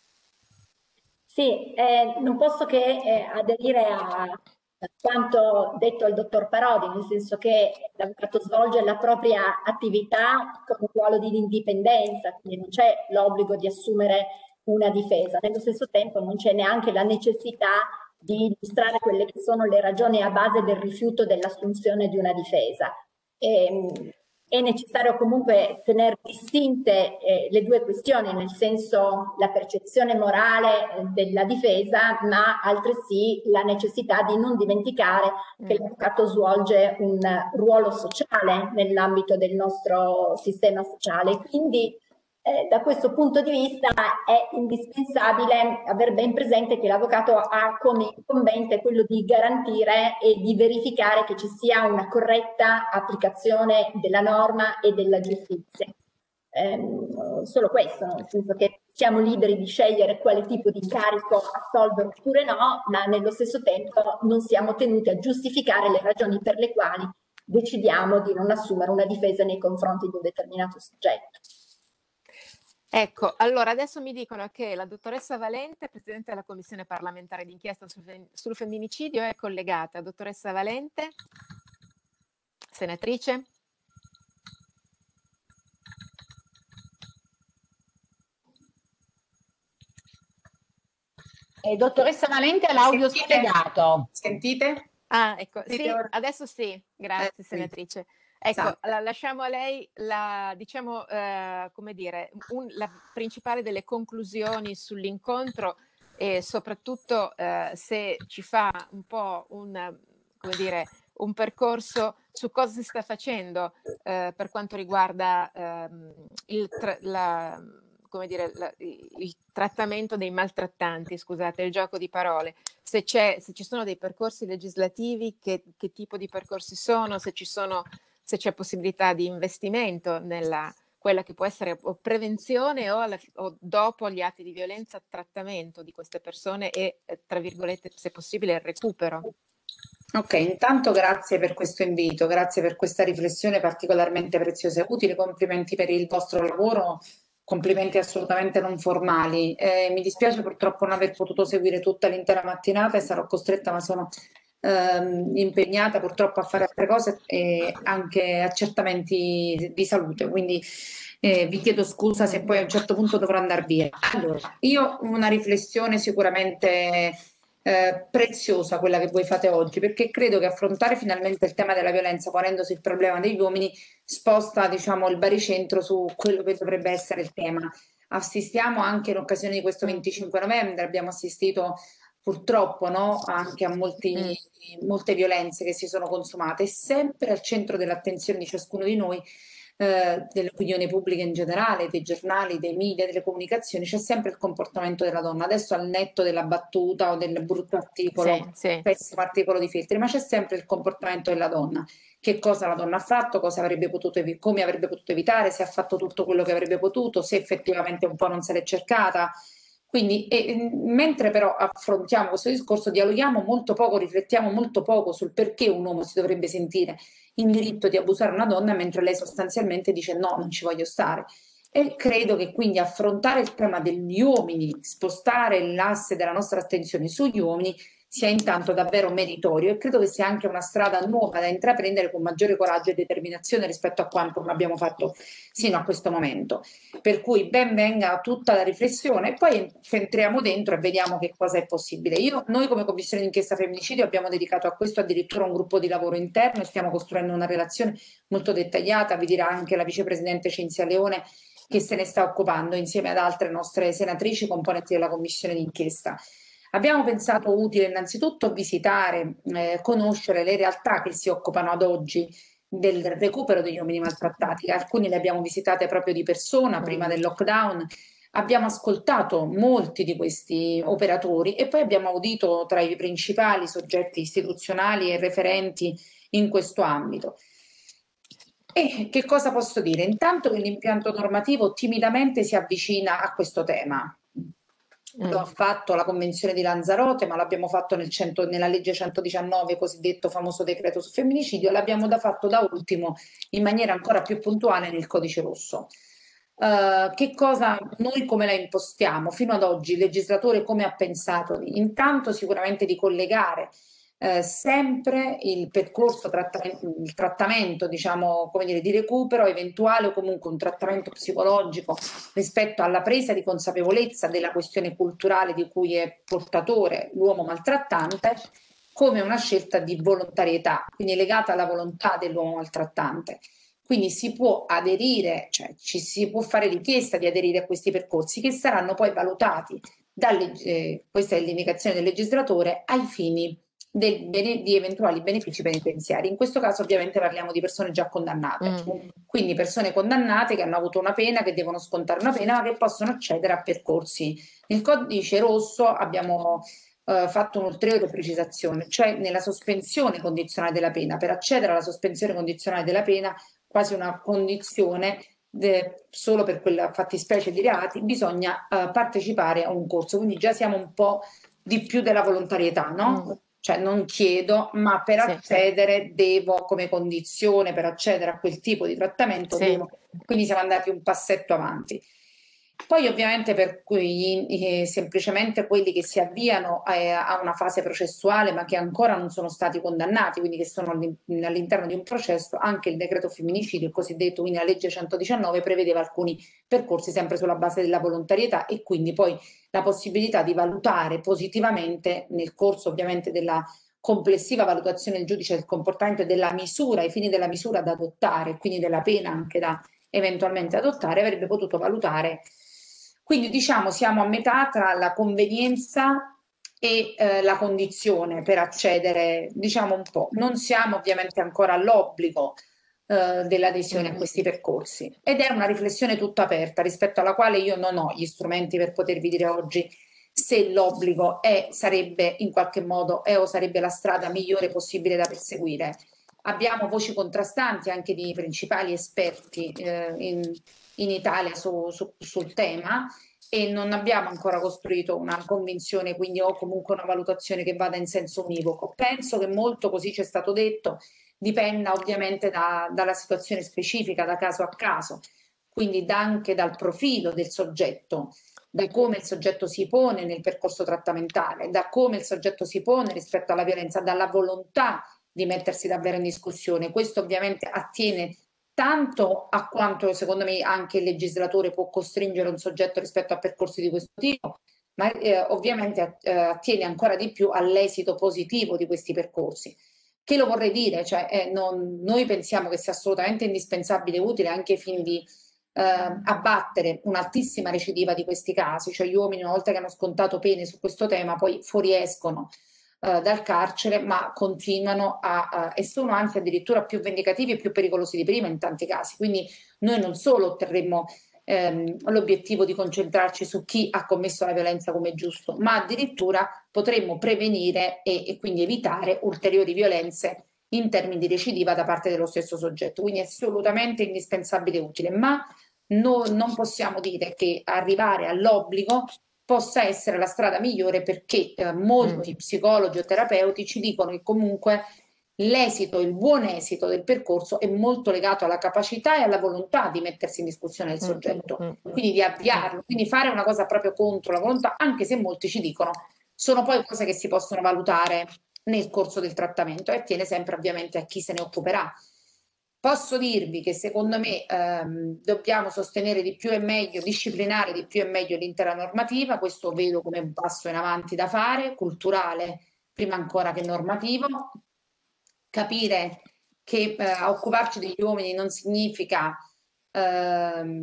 Sì, eh, non posso che eh, aderire a quanto detto al dottor Parodi, nel senso che l'avvocato svolge la propria attività con un ruolo di indipendenza, quindi non c'è l'obbligo di assumere una difesa. Nello stesso tempo non c'è neanche la necessità di illustrare quelle che sono le ragioni a base del rifiuto dell'assunzione di una difesa. E, è necessario comunque tenere distinte eh, le due questioni, nel senso la percezione morale della difesa, ma altresì la necessità di non dimenticare mm. che l'avvocato svolge un ruolo sociale nell'ambito del nostro sistema sociale. Quindi Eh, da questo punto di vista è indispensabile aver ben presente che l'avvocato ha come incombente quello di garantire e di verificare che ci sia una corretta applicazione della norma e della giustizia. Eh, solo questo, nel senso che siamo liberi di scegliere quale tipo di incarico assolvere oppure no, ma nello stesso tempo non siamo tenuti a giustificare le ragioni per le quali decidiamo di non assumere una difesa nei confronti di un determinato soggetto. Ecco, allora adesso mi dicono che la dottoressa Valente, Presidente della Commissione parlamentare d'inchiesta sul, sul femminicidio, è collegata. Dottoressa Valente, senatrice. Eh, dottoressa Valente ha l'audio spiegato. Sentite? Ah, ecco, sì, adesso sì, grazie eh, senatrice. Ecco, esatto. la, lasciamo a lei la, diciamo, eh, come dire, un, la principale delle conclusioni sull'incontro e soprattutto eh, se ci fa un po' un, come dire, un percorso su cosa si sta facendo eh, per quanto riguarda ehm, il, tra, la, come dire, la, il trattamento dei maltrattanti, scusate, il gioco di parole, se, c'è, se ci sono dei percorsi legislativi, che, che tipo di percorsi sono, se ci sono se c'è possibilità di investimento nella quella che può essere o prevenzione o, alla, o dopo gli atti di violenza, trattamento di queste persone e, tra virgolette, se possibile, il recupero. Ok, intanto grazie per questo invito, grazie per questa riflessione particolarmente preziosa e utile, complimenti per il vostro lavoro, complimenti assolutamente non formali. Eh, mi dispiace purtroppo non aver potuto seguire tutta l'intera mattinata e sarò costretta, ma sono Ehm, impegnata purtroppo a fare altre cose e anche accertamenti di salute, quindi eh, vi chiedo scusa se poi a un certo punto dovrò andare via. Allora, io ho una riflessione sicuramente eh, preziosa quella che voi fate oggi, perché credo che affrontare finalmente il tema della violenza ponendosi il problema degli uomini sposta, diciamo, il baricentro su quello che dovrebbe essere il tema. Assistiamo anche in occasione di questo venticinque novembre, abbiamo assistito purtroppo, no, anche a molti, mm. molte violenze che si sono consumate, e sempre al centro dell'attenzione di ciascuno di noi, eh, dell'opinione pubblica in generale, dei giornali, dei media, delle comunicazioni, c'è sempre il comportamento della donna. Adesso al netto della battuta o del brutto articolo, sì, sì. pessimo articolo di Feltri, ma c'è sempre il comportamento della donna. Che cosa la donna ha fatto, cosa avrebbe potuto evi- come avrebbe potuto evitare, se ha fatto tutto quello che avrebbe potuto, se effettivamente un po' non se l'è cercata. Quindi, e, mentre però affrontiamo questo discorso, dialoghiamo molto poco, riflettiamo molto poco sul perché un uomo si dovrebbe sentire in diritto di abusare una donna, mentre lei sostanzialmente dice no, non ci voglio stare. E credo che quindi affrontare il tema degli uomini, spostare l'asse della nostra attenzione sugli uomini, sia intanto davvero meritorio, e credo che sia anche una strada nuova da intraprendere con maggiore coraggio e determinazione rispetto a quanto non abbiamo fatto sino a questo momento. Per cui ben venga tutta la riflessione e poi entriamo dentro e vediamo che cosa è possibile. Io, noi come Commissione d'inchiesta femminicidio abbiamo dedicato a questo addirittura un gruppo di lavoro interno e stiamo costruendo una relazione molto dettagliata, vi dirà anche la vicepresidente Cinzia Leone che se ne sta occupando insieme ad altre nostre senatrici componenti della Commissione d'inchiesta. Abbiamo pensato utile innanzitutto visitare, eh, conoscere le realtà che si occupano ad oggi del recupero degli uomini maltrattati. Alcuni le abbiamo visitate proprio di persona prima del lockdown. Abbiamo ascoltato molti di questi operatori e poi abbiamo audito tra i principali soggetti istituzionali e referenti in questo ambito. E che cosa posso dire? Intanto che l'impianto normativo timidamente si avvicina a questo tema. Lo ha fatto la Convenzione di Lanzarote, ma l'abbiamo fatto nel cento, nella legge centodiciannove, cosiddetto famoso decreto sul femminicidio, e l'abbiamo da fatto da ultimo in maniera ancora più puntuale nel Codice Rosso. Uh, che cosa noi come la impostiamo? Fino ad oggi il legislatore come ha pensato? Intanto sicuramente di collegare eh, sempre il percorso, trattamento, il trattamento diciamo, come dire, di recupero eventuale o comunque un trattamento psicologico rispetto alla presa di consapevolezza della questione culturale di cui è portatore l'uomo maltrattante, come una scelta di volontarietà, quindi legata alla volontà dell'uomo maltrattante. Quindi si può aderire, cioè ci si può fare richiesta di aderire a questi percorsi che saranno poi valutati, dalle, eh, questa è l'indicazione del legislatore, ai fini del bene, di eventuali benefici penitenziari. In questo caso ovviamente parliamo di persone già condannate, mm. quindi persone condannate che hanno avuto una pena, che devono scontare una pena, ma che possono accedere a percorsi. Nel Codice Rosso abbiamo Uh, fatto un'ulteriore precisazione, cioè nella sospensione condizionale della pena. Per accedere alla sospensione condizionale della pena, quasi una condizione de, solo per quella fattispecie di reati, bisogna uh, partecipare a un corso, quindi già siamo un po' di più della volontarietà, no? Mm. Cioè non chiedo, ma per sì, accedere sì. devo, come condizione per accedere a quel tipo di trattamento, sì. devo, quindi siamo andati un passetto avanti. Poi ovviamente per cui eh, semplicemente quelli che si avviano eh, a una fase processuale ma che ancora non sono stati condannati, quindi che sono all'interno di un processo, anche il decreto femminicidio, il cosiddetto, quindi la legge centodiciannove prevedeva alcuni percorsi sempre sulla base della volontarietà e quindi poi la possibilità di valutare positivamente nel corso ovviamente della complessiva valutazione del giudice del comportamento e della misura, ai fini della misura da adottare, quindi della pena anche da eventualmente adottare, avrebbe potuto valutare. Quindi diciamo siamo a metà tra la convenienza e eh, la condizione per accedere, diciamo un po'. Non siamo ovviamente ancora all'obbligo eh, dell'adesione a questi percorsi ed è una riflessione tutta aperta rispetto alla quale io non ho gli strumenti per potervi dire oggi se l'obbligo è, sarebbe in qualche modo è o sarebbe la strada migliore possibile da perseguire. Abbiamo voci contrastanti anche di principali esperti eh, in in Italia su, su, sul tema e non abbiamo ancora costruito una convinzione, quindi o comunque una valutazione che vada in senso univoco. Penso che molto, così ci è stato detto, dipenda ovviamente da, dalla situazione specifica, da caso a caso, quindi da, anche dal profilo del soggetto, da come il soggetto si pone nel percorso trattamentale, da come il soggetto si pone rispetto alla violenza, dalla volontà di mettersi davvero in discussione. Questo ovviamente attiene tanto a quanto secondo me anche il legislatore può costringere un soggetto rispetto a percorsi di questo tipo, ma eh, ovviamente eh, attiene ancora di più all'esito positivo di questi percorsi. Che lo vorrei dire? Cioè, eh, non, noi pensiamo che sia assolutamente indispensabile e utile anche ai fini di eh, abbattere un'altissima recidiva di questi casi, cioè gli uomini una volta che hanno scontato pene su questo tema poi fuoriescono dal carcere ma continuano a, a e sono anzi addirittura più vendicativi e più pericolosi di prima in tanti casi, quindi noi non solo otterremo ehm, l'obiettivo di concentrarci su chi ha commesso la violenza come è giusto, ma addirittura potremmo prevenire e, e quindi evitare ulteriori violenze in termini di recidiva da parte dello stesso soggetto, quindi è assolutamente indispensabile e utile, ma no, non possiamo dire che arrivare all'obbligo possa essere la strada migliore perché eh, molti mm. psicologi o terapeuti ci dicono che comunque l'esito, il buon esito del percorso è molto legato alla capacità e alla volontà di mettersi in discussione del soggetto, mm. quindi di avviarlo, quindi fare una cosa proprio contro la volontà, anche se molti ci dicono sono poi cose che si possono valutare nel corso del trattamento e attiene sempre ovviamente a chi se ne occuperà. Posso dirvi che secondo me ehm, dobbiamo sostenere di più e meglio, disciplinare di più e meglio l'intera normativa, questo vedo come un passo in avanti da fare, culturale prima ancora che normativo, capire che eh, occuparci degli uomini non significa ehm,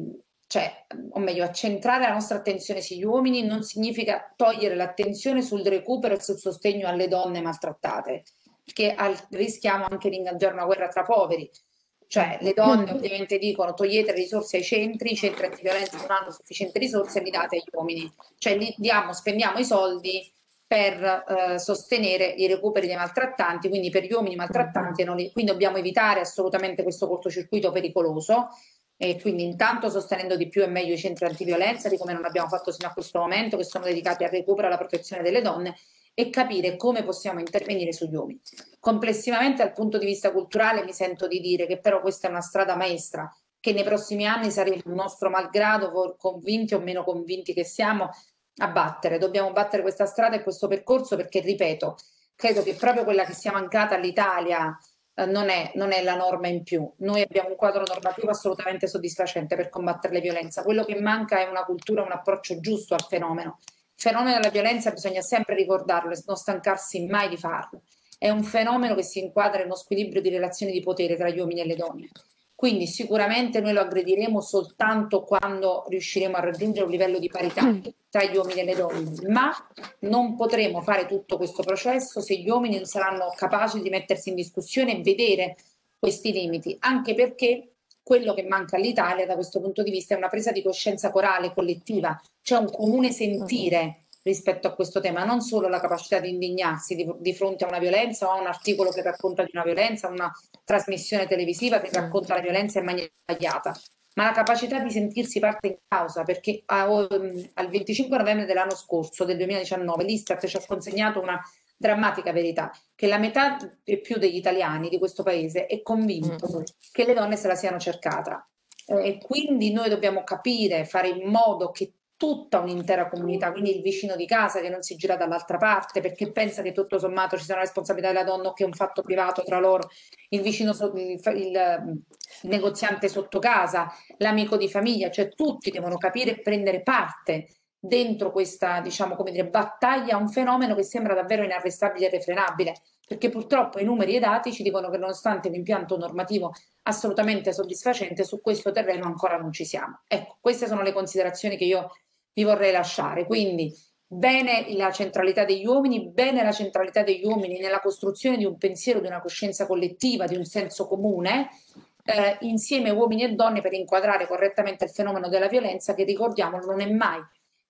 cioè, o meglio, accentrare la nostra attenzione sugli uomini non significa togliere l'attenzione sul recupero e sul sostegno alle donne maltrattate, perché al, rischiamo anche di ingaggiare una guerra tra poveri. Cioè, le donne ovviamente dicono togliete le risorse ai centri, i centri antiviolenza non hanno sufficienti risorse e li date agli uomini. Cioè, li diamo, spendiamo i soldi per eh, sostenere i recuperi dei maltrattanti, quindi per gli uomini maltrattanti, non li, quindi dobbiamo evitare assolutamente questo cortocircuito pericoloso. E quindi intanto sostenendo di più e meglio i centri antiviolenza, di come non abbiamo fatto sino a questo momento, che sono dedicati al recupero e alla protezione delle donne, e capire come possiamo intervenire sugli uomini. Complessivamente dal punto di vista culturale mi sento di dire che però questa è una strada maestra, che nei prossimi anni saremo il nostro malgrado, convinti o meno convinti che siamo, a battere. Dobbiamo battere questa strada e questo percorso perché, ripeto, credo che proprio quella che sia mancata all'Italia Non è, non è la norma in più. Noi abbiamo un quadro normativo assolutamente soddisfacente per combattere le violenze. Quello che manca è una cultura, un approccio giusto al fenomeno. Il fenomeno della violenza bisogna sempre ricordarlo e non stancarsi mai di farlo. È un fenomeno che si inquadra in uno squilibrio di relazioni di potere tra gli uomini e le donne. Quindi sicuramente noi lo aggrediremo soltanto quando riusciremo a raggiungere un livello di parità tra gli uomini e le donne, ma non potremo fare tutto questo processo se gli uomini non saranno capaci di mettersi in discussione e vedere questi limiti, anche perché quello che manca all'Italia da questo punto di vista è una presa di coscienza corale, collettiva, c'è un comune sentire rispetto a questo tema, non solo la capacità di indignarsi di, di fronte a una violenza o a un articolo che racconta di una violenza, una trasmissione televisiva che racconta la violenza in maniera sbagliata, ma la capacità di sentirsi parte in causa, perché a, um, al venticinque novembre dell'anno scorso, del duemiladiciannove, l'Istat ci ha consegnato una drammatica verità, che la metà e più degli italiani di questo paese è convinto mm. che le donne se la siano cercata. Eh, e quindi noi dobbiamo capire, fare in modo che tutta un'intera comunità, quindi il vicino di casa che non si gira dall'altra parte perché pensa che tutto sommato ci sia una responsabilità della donna o che è un fatto privato tra loro, il vicino, il, il, il negoziante sotto casa, l'amico di famiglia, cioè tutti devono capire e prendere parte dentro questa, diciamo, come dire, battaglia a un fenomeno che sembra davvero inarrestabile e irrefrenabile, perché purtroppo i numeri e i dati ci dicono che nonostante un impianto normativo assolutamente soddisfacente, su questo terreno ancora non ci siamo. Ecco, queste sono le considerazioni che io vi vorrei lasciare. Quindi bene la centralità degli uomini, bene la centralità degli uomini nella costruzione di un pensiero, di una coscienza collettiva, di un senso comune, eh, insieme uomini e donne per inquadrare correttamente il fenomeno della violenza che, ricordiamolo, non è mai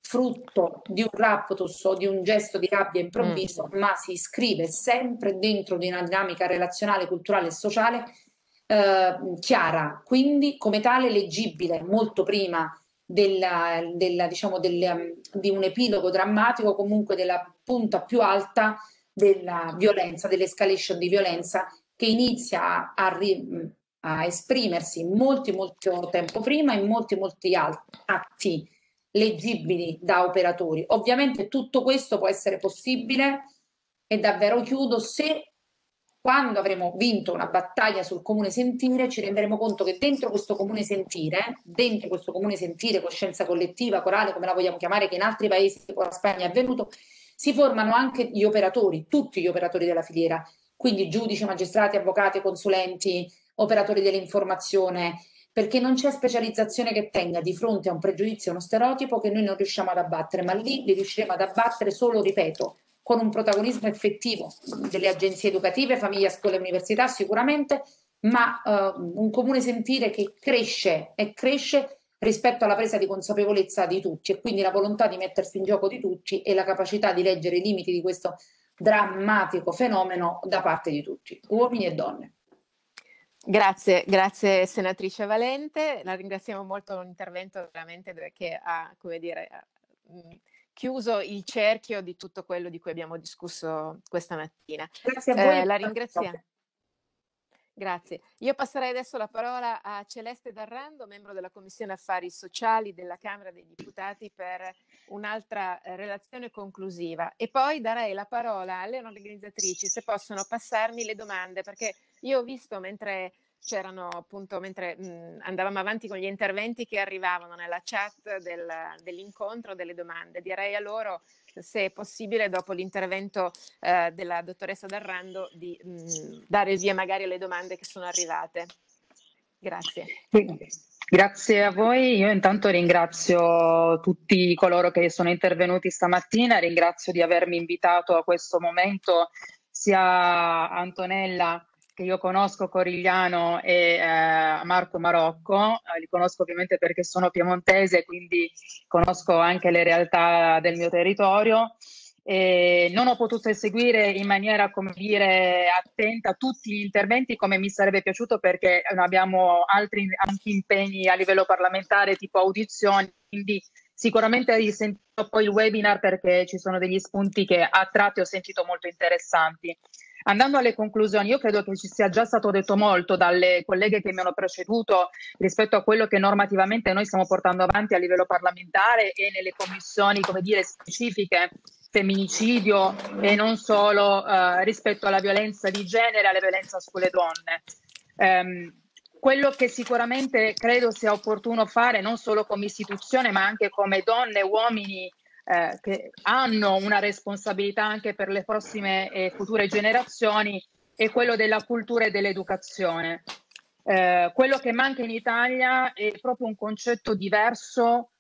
frutto di un raptus o di un gesto di rabbia improvviso, mm. ma si iscrive sempre dentro di una dinamica relazionale, culturale e sociale eh, chiara, quindi come tale leggibile molto prima della, della, diciamo, del, um, di un epilogo drammatico, comunque della punta più alta della violenza, dell'escalation di violenza che inizia a, a, a esprimersi molti molto tempo prima in molti molti altri atti leggibili da operatori. Ovviamente tutto questo può essere possibile, e davvero chiudo, se quando avremo vinto una battaglia sul comune sentire ci renderemo conto che dentro questo comune sentire, dentro questo comune sentire, coscienza collettiva, corale, come la vogliamo chiamare, che in altri paesi, tipo la Spagna, è avvenuto, si formano anche gli operatori, tutti gli operatori della filiera, quindi giudici, magistrati, avvocati, consulenti, operatori dell'informazione, perché non c'è specializzazione che tenga di fronte a un pregiudizio, uno stereotipo che noi non riusciamo ad abbattere, ma lì li riusciremo ad abbattere solo, ripeto, con un protagonismo effettivo delle agenzie educative, famiglia, scuola e università sicuramente, ma eh, un comune sentire che cresce e cresce rispetto alla presa di consapevolezza di tutti, e quindi la volontà di mettersi in gioco di tutti e la capacità di leggere i limiti di questo drammatico fenomeno da parte di tutti, uomini e donne. Grazie, grazie senatrice Valente, la ringraziamo molto per un intervento veramente che ha, come dire, chiuso il cerchio di tutto quello di cui abbiamo discusso questa mattina. Grazie a voi. Eh, la ringraziamo. Grazie. Io passerei adesso la parola a Celeste D'Arrando, membro della Commissione Affari Sociali della Camera dei Deputati, per un'altra eh, relazione conclusiva, e poi darei la parola alle organizzatrici se possono passarmi le domande, perché io ho visto mentre c'erano appunto, mentre mh, andavamo avanti con gli interventi, che arrivavano nella chat del, dell'incontro delle domande. Direi a loro, se è possibile, dopo l'intervento eh, della dottoressa D'Arrando, di mh, dare il via magari alle domande che sono arrivate. Grazie. Grazie a voi. Io intanto ringrazio tutti coloro che sono intervenuti stamattina, ringrazio di avermi invitato a questo momento, sia Antonella, che io conosco, Corigliano, e eh, Marco Marocco. Eh, li conosco ovviamente perché sono piemontese, quindi conosco anche le realtà del mio territorio. E non ho potuto seguire in maniera, come dire, attenta tutti gli interventi come mi sarebbe piaciuto, perché abbiamo altri anche impegni a livello parlamentare, tipo audizioni, quindi sicuramente risentirò poi il webinar perché ci sono degli spunti che a tratti ho sentito molto interessanti. Andando alle conclusioni, io credo che ci sia già stato detto molto dalle colleghe che mi hanno preceduto rispetto a quello che normativamente noi stiamo portando avanti a livello parlamentare e nelle commissioni, come dire, specifiche, femminicidio e non solo, eh, rispetto alla violenza di genere e alla violenza sulle donne. Um, quello che sicuramente credo sia opportuno fare, non solo come istituzione, ma anche come donne e uomini eh, che hanno una responsabilità anche per le prossime e future generazioni, è quello della cultura e dell'educazione. Eh, quello che manca in Italia è proprio un concetto diverso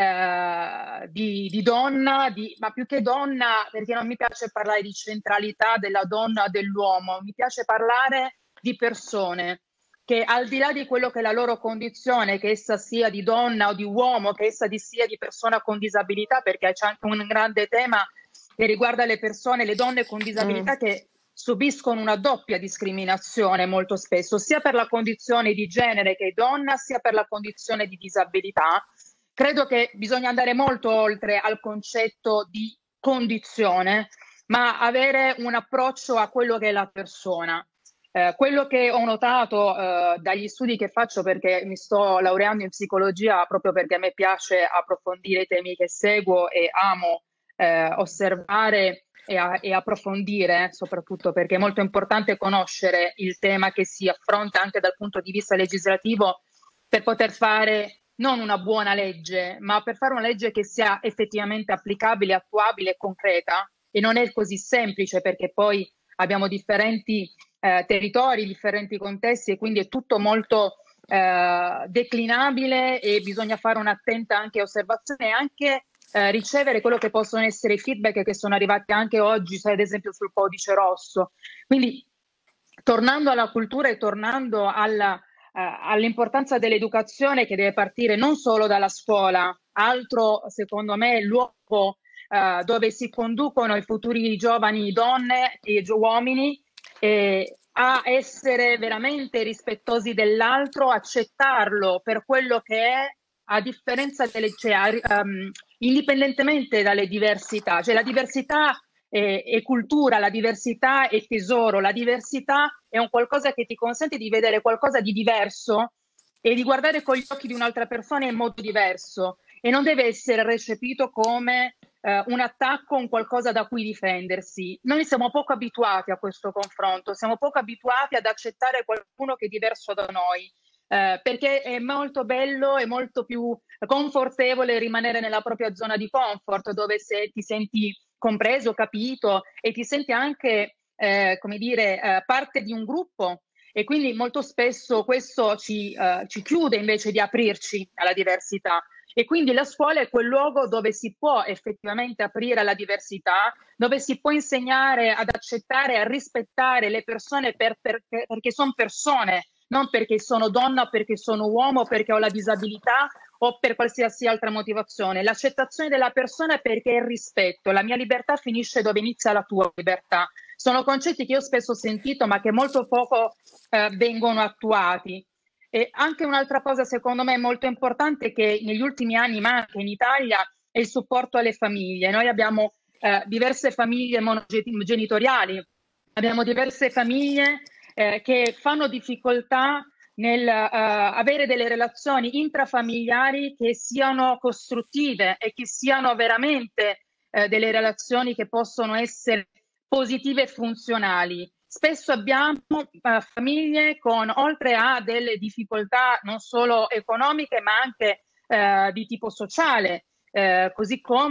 Eh, di, di donna, di, ma più che donna, perché non mi piace parlare di centralità della donna o dell'uomo, mi piace parlare di persone che, al di là di quello che è la loro condizione, che essa sia di donna o di uomo, che essa di sia di persona con disabilità, perché c'è anche un grande tema che riguarda le persone, le donne con disabilità mm. che subiscono una doppia discriminazione molto spesso, sia per la condizione di genere che è donna, sia per la condizione di disabilità. Credo che bisogna andare molto oltre al concetto di condizione, ma avere un approccio a quello che è la persona. Eh, quello che ho notato eh, dagli studi che faccio, perché mi sto laureando in psicologia proprio perché a me piace approfondire i temi che seguo e amo eh, osservare e, a, e approfondire, soprattutto perché è molto importante conoscere il tema che si affronta anche dal punto di vista legislativo per poter fare non una buona legge, ma per fare una legge che sia effettivamente applicabile, attuabile e concreta. E non è così semplice, perché poi abbiamo differenti eh, territori, differenti contesti, e quindi è tutto molto eh, declinabile e bisogna fare un'attenta anche osservazione e anche eh, ricevere quello che possono essere i feedback che sono arrivati anche oggi, ad esempio sul codice rosso. Quindi, tornando alla cultura e tornando alla all'importanza dell'educazione, che deve partire non solo dalla scuola, altro secondo me è il luogo eh, dove si conducono i futuri giovani donne e uomini, eh, a essere veramente rispettosi dell'altro, accettarlo per quello che è, a differenza delle, cioè, um, indipendentemente dalle diversità, cioè la diversità E, e cultura, la diversità è tesoro, la diversità è un qualcosa che ti consente di vedere qualcosa di diverso e di guardare con gli occhi di un'altra persona in modo diverso, e non deve essere recepito come eh, un attacco, un qualcosa da cui difendersi. Noi siamo poco abituati a questo confronto, siamo poco abituati ad accettare qualcuno che è diverso da noi, eh, perché è molto bello e molto più confortevole rimanere nella propria zona di comfort, dove se ti senti compreso, capito e ti senti anche, eh, come dire, eh, parte di un gruppo, e quindi molto spesso questo ci, eh, ci chiude invece di aprirci alla diversità. E quindi la scuola è quel luogo dove si può effettivamente aprire alla diversità, dove si può insegnare ad accettare, a rispettare le persone per, per, perché sono persone, non perché sono donna, perché sono uomo, perché ho la disabilità o per qualsiasi altra motivazione. L'accettazione della persona perché è il rispetto. La mia libertà finisce dove inizia la tua libertà. Sono concetti che io spesso ho sentito, ma che molto poco eh, vengono attuati. E anche un'altra cosa secondo me molto importante che negli ultimi anni manca in Italia è il supporto alle famiglie. Noi abbiamo eh, diverse famiglie monogenitoriali, abbiamo diverse famiglie eh, che fanno difficoltà nel uh, avere delle relazioni intrafamiliari che siano costruttive e che siano veramente uh, delle relazioni che possono essere positive e funzionali. Spesso abbiamo uh, famiglie con, oltre a delle difficoltà non solo economiche ma anche uh, di tipo sociale, uh, così come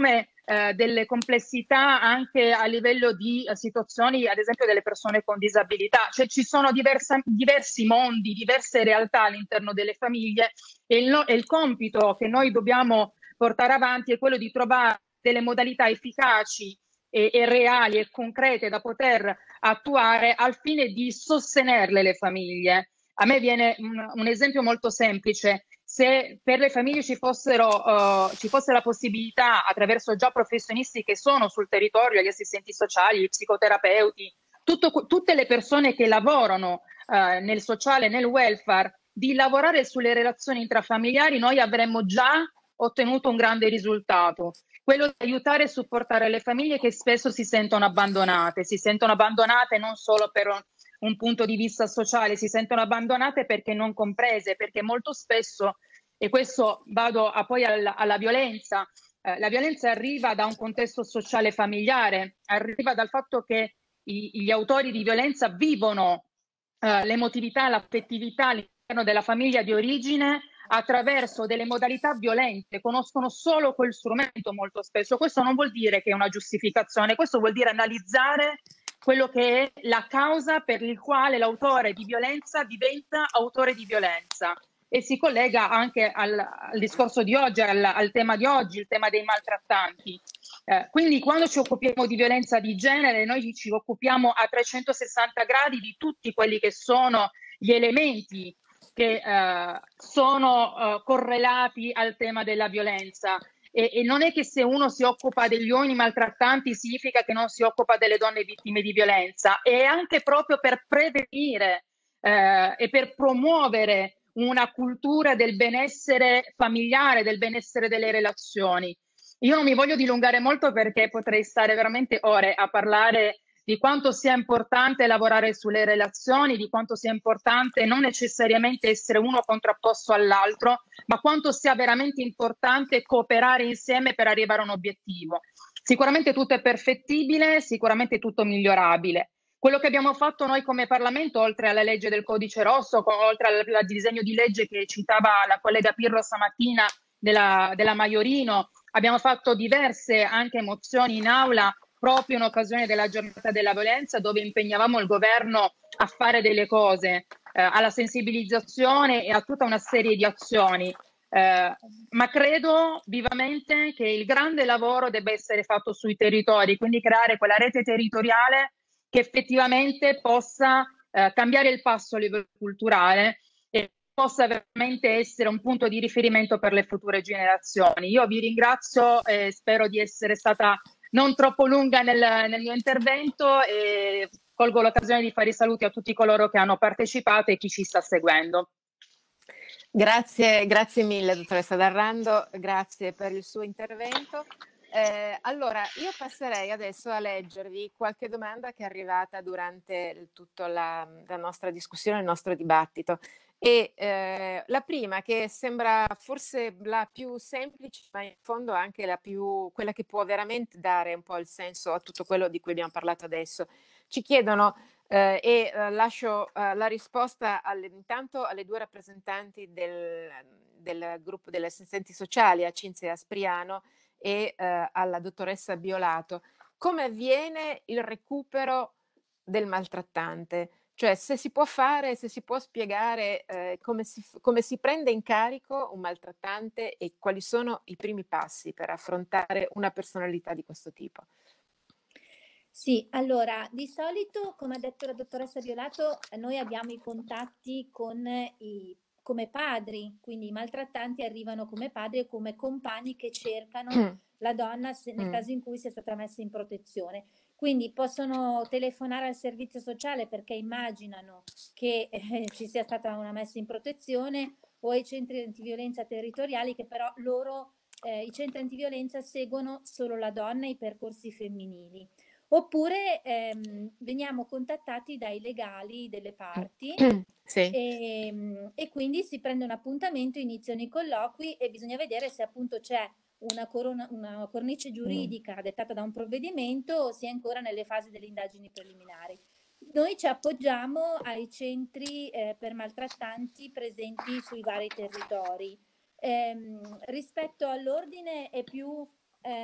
eh, delle complessità anche a livello di eh, situazioni, ad esempio delle persone con disabilità. Cioè ci sono diversa, diversi mondi, diverse realtà all'interno delle famiglie e il, no, e il compito che noi dobbiamo portare avanti è quello di trovare delle modalità efficaci e, e reali e concrete da poter attuare al fine di sostenerle le famiglie. A me viene un, un esempio molto semplice: se per le famiglie ci, fossero, uh, ci fosse la possibilità, attraverso già professionisti che sono sul territorio, gli assistenti sociali, gli psicoterapeuti, tutto, tutte le persone che lavorano uh, nel sociale, nel welfare, di lavorare sulle relazioni intrafamiliari, noi avremmo già ottenuto un grande risultato, quello di aiutare e supportare le famiglie che spesso si sentono abbandonate, si sentono abbandonate non solo per un, un punto di vista sociale, si sentono abbandonate perché non comprese, perché molto spesso, e questo vado a poi alla, alla violenza, eh, la violenza arriva da un contesto sociale familiare, arriva dal fatto che i, gli autori di violenza vivono eh, l'emotività, l'affettività all'interno della famiglia di origine attraverso delle modalità violente, conoscono solo quel strumento molto spesso. Questo non vuol dire che è una giustificazione, questo vuol dire analizzare quello che è la causa per il quale l'autore di violenza diventa autore di violenza e si collega anche al, al discorso di oggi, al, al tema di oggi, il tema dei maltrattanti. Eh, quindi quando ci occupiamo di violenza di genere, noi ci occupiamo a trecentosessanta gradi di tutti quelli che sono gli elementi che eh, sono eh, correlati al tema della violenza e, e non è che se uno si occupa degli uomini maltrattanti significa che non si occupa delle donne vittime di violenza, è anche proprio per prevenire eh, e per promuovere una cultura del benessere familiare, del benessere delle relazioni. Io non mi voglio dilungare molto perché potrei stare veramente ore a parlare di quanto sia importante lavorare sulle relazioni, di quanto sia importante non necessariamente essere uno contrapposto all'altro, ma quanto sia veramente importante cooperare insieme per arrivare a un obiettivo. Sicuramente tutto è perfettibile, sicuramente tutto migliorabile. Quello che abbiamo fatto noi come Parlamento, oltre alla legge del codice rosso, oltre al, al disegno di legge che citava la collega Pirro stamattina della, della Maiorino, abbiamo fatto diverse anche mozioni in aula proprio in occasione della giornata della violenza, dove impegnavamo il governo a fare delle cose, eh, alla sensibilizzazione e a tutta una serie di azioni. Eh, ma credo vivamente che il grande lavoro debba essere fatto sui territori, quindi creare quella rete territoriale che effettivamente possa eh, cambiare il passo a livello culturale e possa veramente essere un punto di riferimento per le future generazioni. Io vi ringrazio e spero di essere stata non troppo lunga nel, nel mio intervento e colgo l'occasione di fare i saluti a tutti coloro che hanno partecipato e chi ci sta seguendo. Grazie, grazie mille dottoressa D'Arrando, grazie per il suo intervento. Eh, allora, io passerei adesso a leggervi qualche domanda che è arrivata durante tutta la, la nostra discussione, il nostro dibattito. E eh, la prima, che sembra forse la più semplice, ma in fondo anche la più, quella che può veramente dare un po' il senso a tutto quello di cui abbiamo parlato adesso. Ci chiedono, eh, e eh, lascio eh, la risposta alle, intanto alle due rappresentanti del, del gruppo degli assistenti sociali, a Cinzia Aspriano e eh, alla dottoressa Biolato, come avviene il recupero del maltrattante? Cioè se si può fare, se si può spiegare eh, come, si, come si prende in carico un maltrattante e quali sono i primi passi per affrontare una personalità di questo tipo. Sì, allora di solito, come ha detto la dottoressa Biolato, noi abbiamo i contatti con i come padri, quindi i maltrattanti arrivano come padri o come compagni che cercano mm. la donna se, nel mm. caso in cui sia stata messa in protezione. Quindi possono telefonare al servizio sociale perché immaginano che eh, ci sia stata una messa in protezione, o ai centri antiviolenza territoriali, che però loro, eh, i centri antiviolenza seguono solo la donna e i percorsi femminili. Oppure ehm, veniamo contattati dai legali delle parti sì. e, e quindi si prende un appuntamento, iniziano i colloqui e bisogna vedere se appunto c'è una, corona, una cornice giuridica mm. dettata da un provvedimento o si è ancora nelle fasi delle indagini preliminari. Noi ci appoggiamo ai centri eh, per maltrattanti presenti sui vari territori. Ehm, rispetto all'ordine è più... Eh,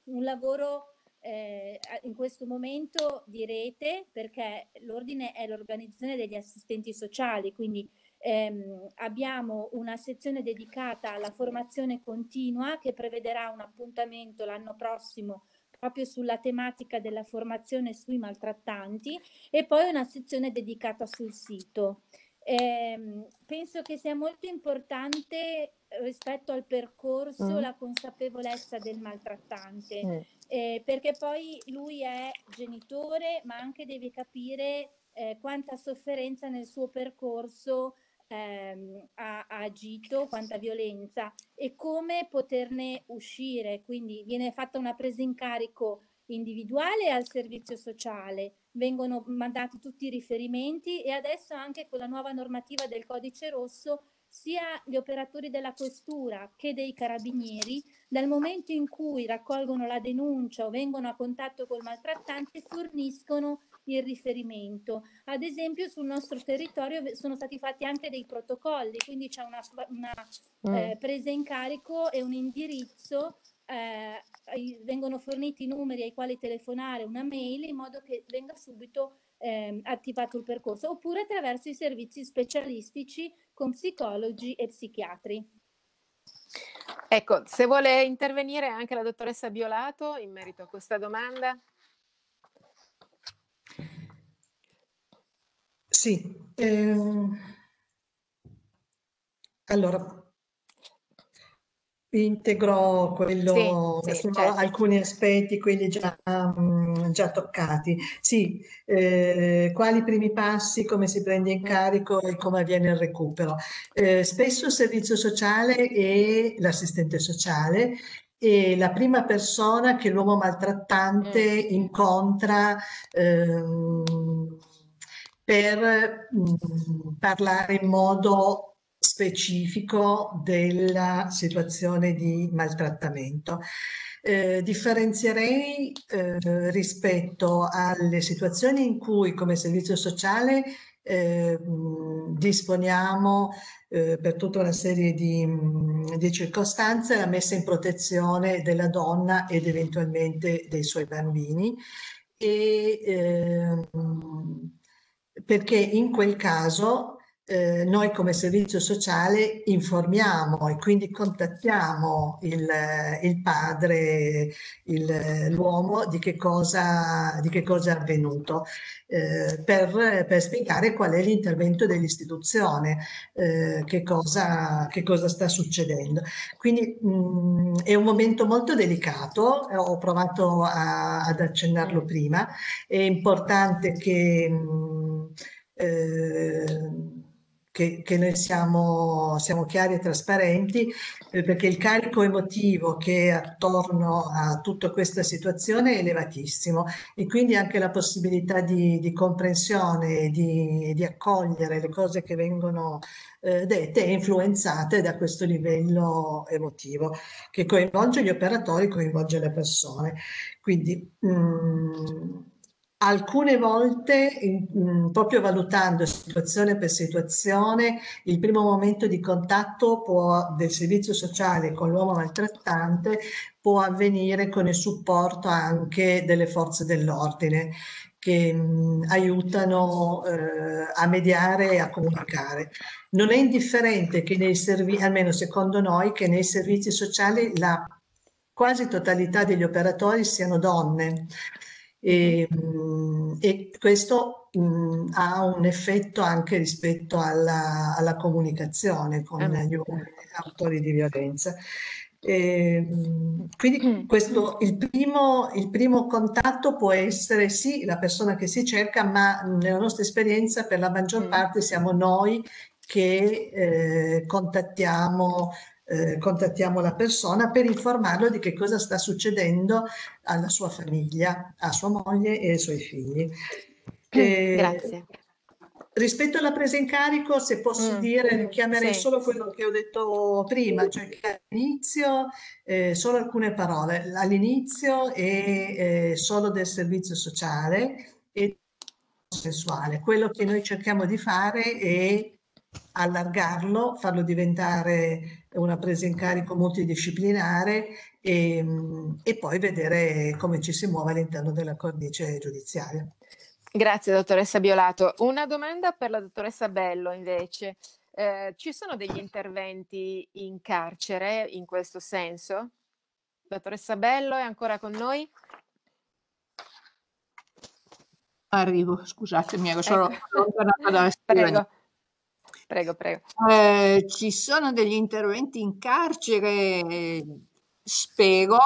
un lavoro eh, in questo momento di rete, perché l'Ordine è l'organizzazione degli assistenti sociali, quindi ehm, abbiamo una sezione dedicata alla formazione continua che prevederà un appuntamento l'anno prossimo proprio sulla tematica della formazione sui maltrattanti, e poi una sezione dedicata sul sito. Eh, penso che sia molto importante rispetto al percorso Mm. la consapevolezza del maltrattante, Mm. eh, perché poi lui è genitore, ma anche deve capire eh, quanta sofferenza nel suo percorso ehm, ha, ha agito, quanta violenza, e come poterne uscire. Quindi viene fatta una presa in carico individuale al servizio sociale, vengono mandati tutti i riferimenti, e adesso anche con la nuova normativa del codice rosso sia gli operatori della questura che dei carabinieri, dal momento in cui raccolgono la denuncia o vengono a contatto col maltrattante, forniscono il riferimento. Ad esempio sul nostro territorio sono stati fatti anche dei protocolli, quindi c'è una, una Mm. eh, presa in carico e un indirizzo, eh, vengono forniti i numeri ai quali telefonare, una mail, in modo che venga subito eh, attivato il percorso, oppure attraverso i servizi specialistici con psicologi e psichiatri. Ecco, se vuole intervenire anche la dottoressa Biolato in merito a questa domanda. Sì, ehm, allora integro quello, Sì, sì, sono certo. alcuni aspetti, quelli già, um, già toccati. Sì, eh, quali primi passi, come si prende in carico e come avviene il recupero. Eh, spesso il servizio sociale e l'assistente sociale è la prima persona che l'uomo maltrattante Mm. incontra ehm, per mh, parlare in modo specifico della situazione di maltrattamento. Eh, differenzierei eh, rispetto alle situazioni in cui come servizio sociale eh, mh, disponiamo eh, per tutta una serie di, mh, di circostanze la messa in protezione della donna ed eventualmente dei suoi bambini, e ehm, perché in quel caso eh, noi come servizio sociale informiamo e quindi contattiamo il, il padre, il- l'uomo, di che cosa, di che cosa è avvenuto, eh, per, per spiegare qual è l'intervento dell'istituzione, eh, che cosa, che cosa sta succedendo. Quindi mh, è un momento molto delicato, eh, ho provato a- ad accennarlo prima. È importante che, mh, eh, che, che noi siamo, siamo chiari e trasparenti, eh, perché il carico emotivo che è attorno a tutta questa situazione è elevatissimo, e quindi anche la possibilità di, di comprensione, di, di accogliere le cose che vengono eh, dette e influenzate da questo livello emotivo che coinvolge gli operatori, coinvolge le persone. Quindi mh, alcune volte, in- mh, proprio valutando situazione per situazione, il primo momento di contatto può- del servizio sociale con l'uomo maltrattante può avvenire con il supporto anche delle forze dell'ordine, che mh, aiutano eh, a mediare e a comunicare. Non è indifferente che nei servizi, almeno secondo noi, che nei servizi sociali la quasi totalità degli operatori siano donne. E, mh, e questo mh, ha un effetto anche rispetto alla, alla comunicazione con Ah, gli uomini autori di violenza. E, mh, quindi questo, il, primo, il primo contatto può essere sì la persona che si cerca, ma nella nostra esperienza per la maggior parte siamo noi che eh, contattiamo eh, contattiamo la persona per informarlo di che cosa sta succedendo alla sua famiglia, a sua moglie e ai suoi figli. E Grazie. rispetto alla presa in carico, se posso Mm, dire, chiamerei sì. solo quello che ho detto prima, cioè che all'inizio eh, solo alcune parole, all'inizio è eh, solo del servizio sociale e sessuale. Quello che noi cerchiamo di fare è allargarlo, farlo diventare una presa in carico multidisciplinare e, e poi vedere come ci si muove all'interno della cornice giudiziaria. Grazie dottoressa Biolato. Una domanda per la dottoressa Bello invece. Eh, ci sono degli interventi in carcere in questo senso? Dottoressa Bello è ancora con noi? Arrivo, scusatemi, ero solo Ecco. allontanata dalla scrivania. Prego, prego, prego. Eh, ci sono degli interventi in carcere, spero,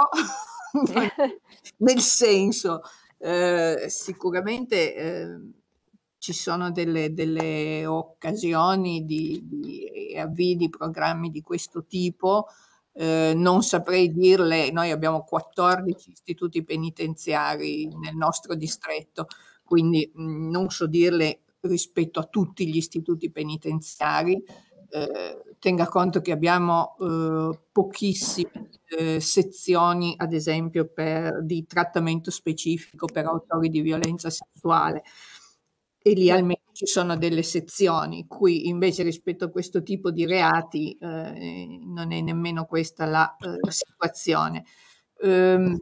nel senso, eh, sicuramente eh, ci sono delle, delle occasioni di, di avvii di programmi di questo tipo. Eh, non saprei dirle, noi abbiamo quattordici istituti penitenziari nel nostro distretto, quindi mh, non so dirle rispetto a tutti gli istituti penitenziari. Eh, tenga conto che abbiamo eh, pochissime eh, sezioni, ad esempio, per, di trattamento specifico per autori di violenza sessuale, e lì almeno ci sono delle sezioni. Qui invece rispetto a questo tipo di reati eh, non è nemmeno questa la eh, situazione. Um,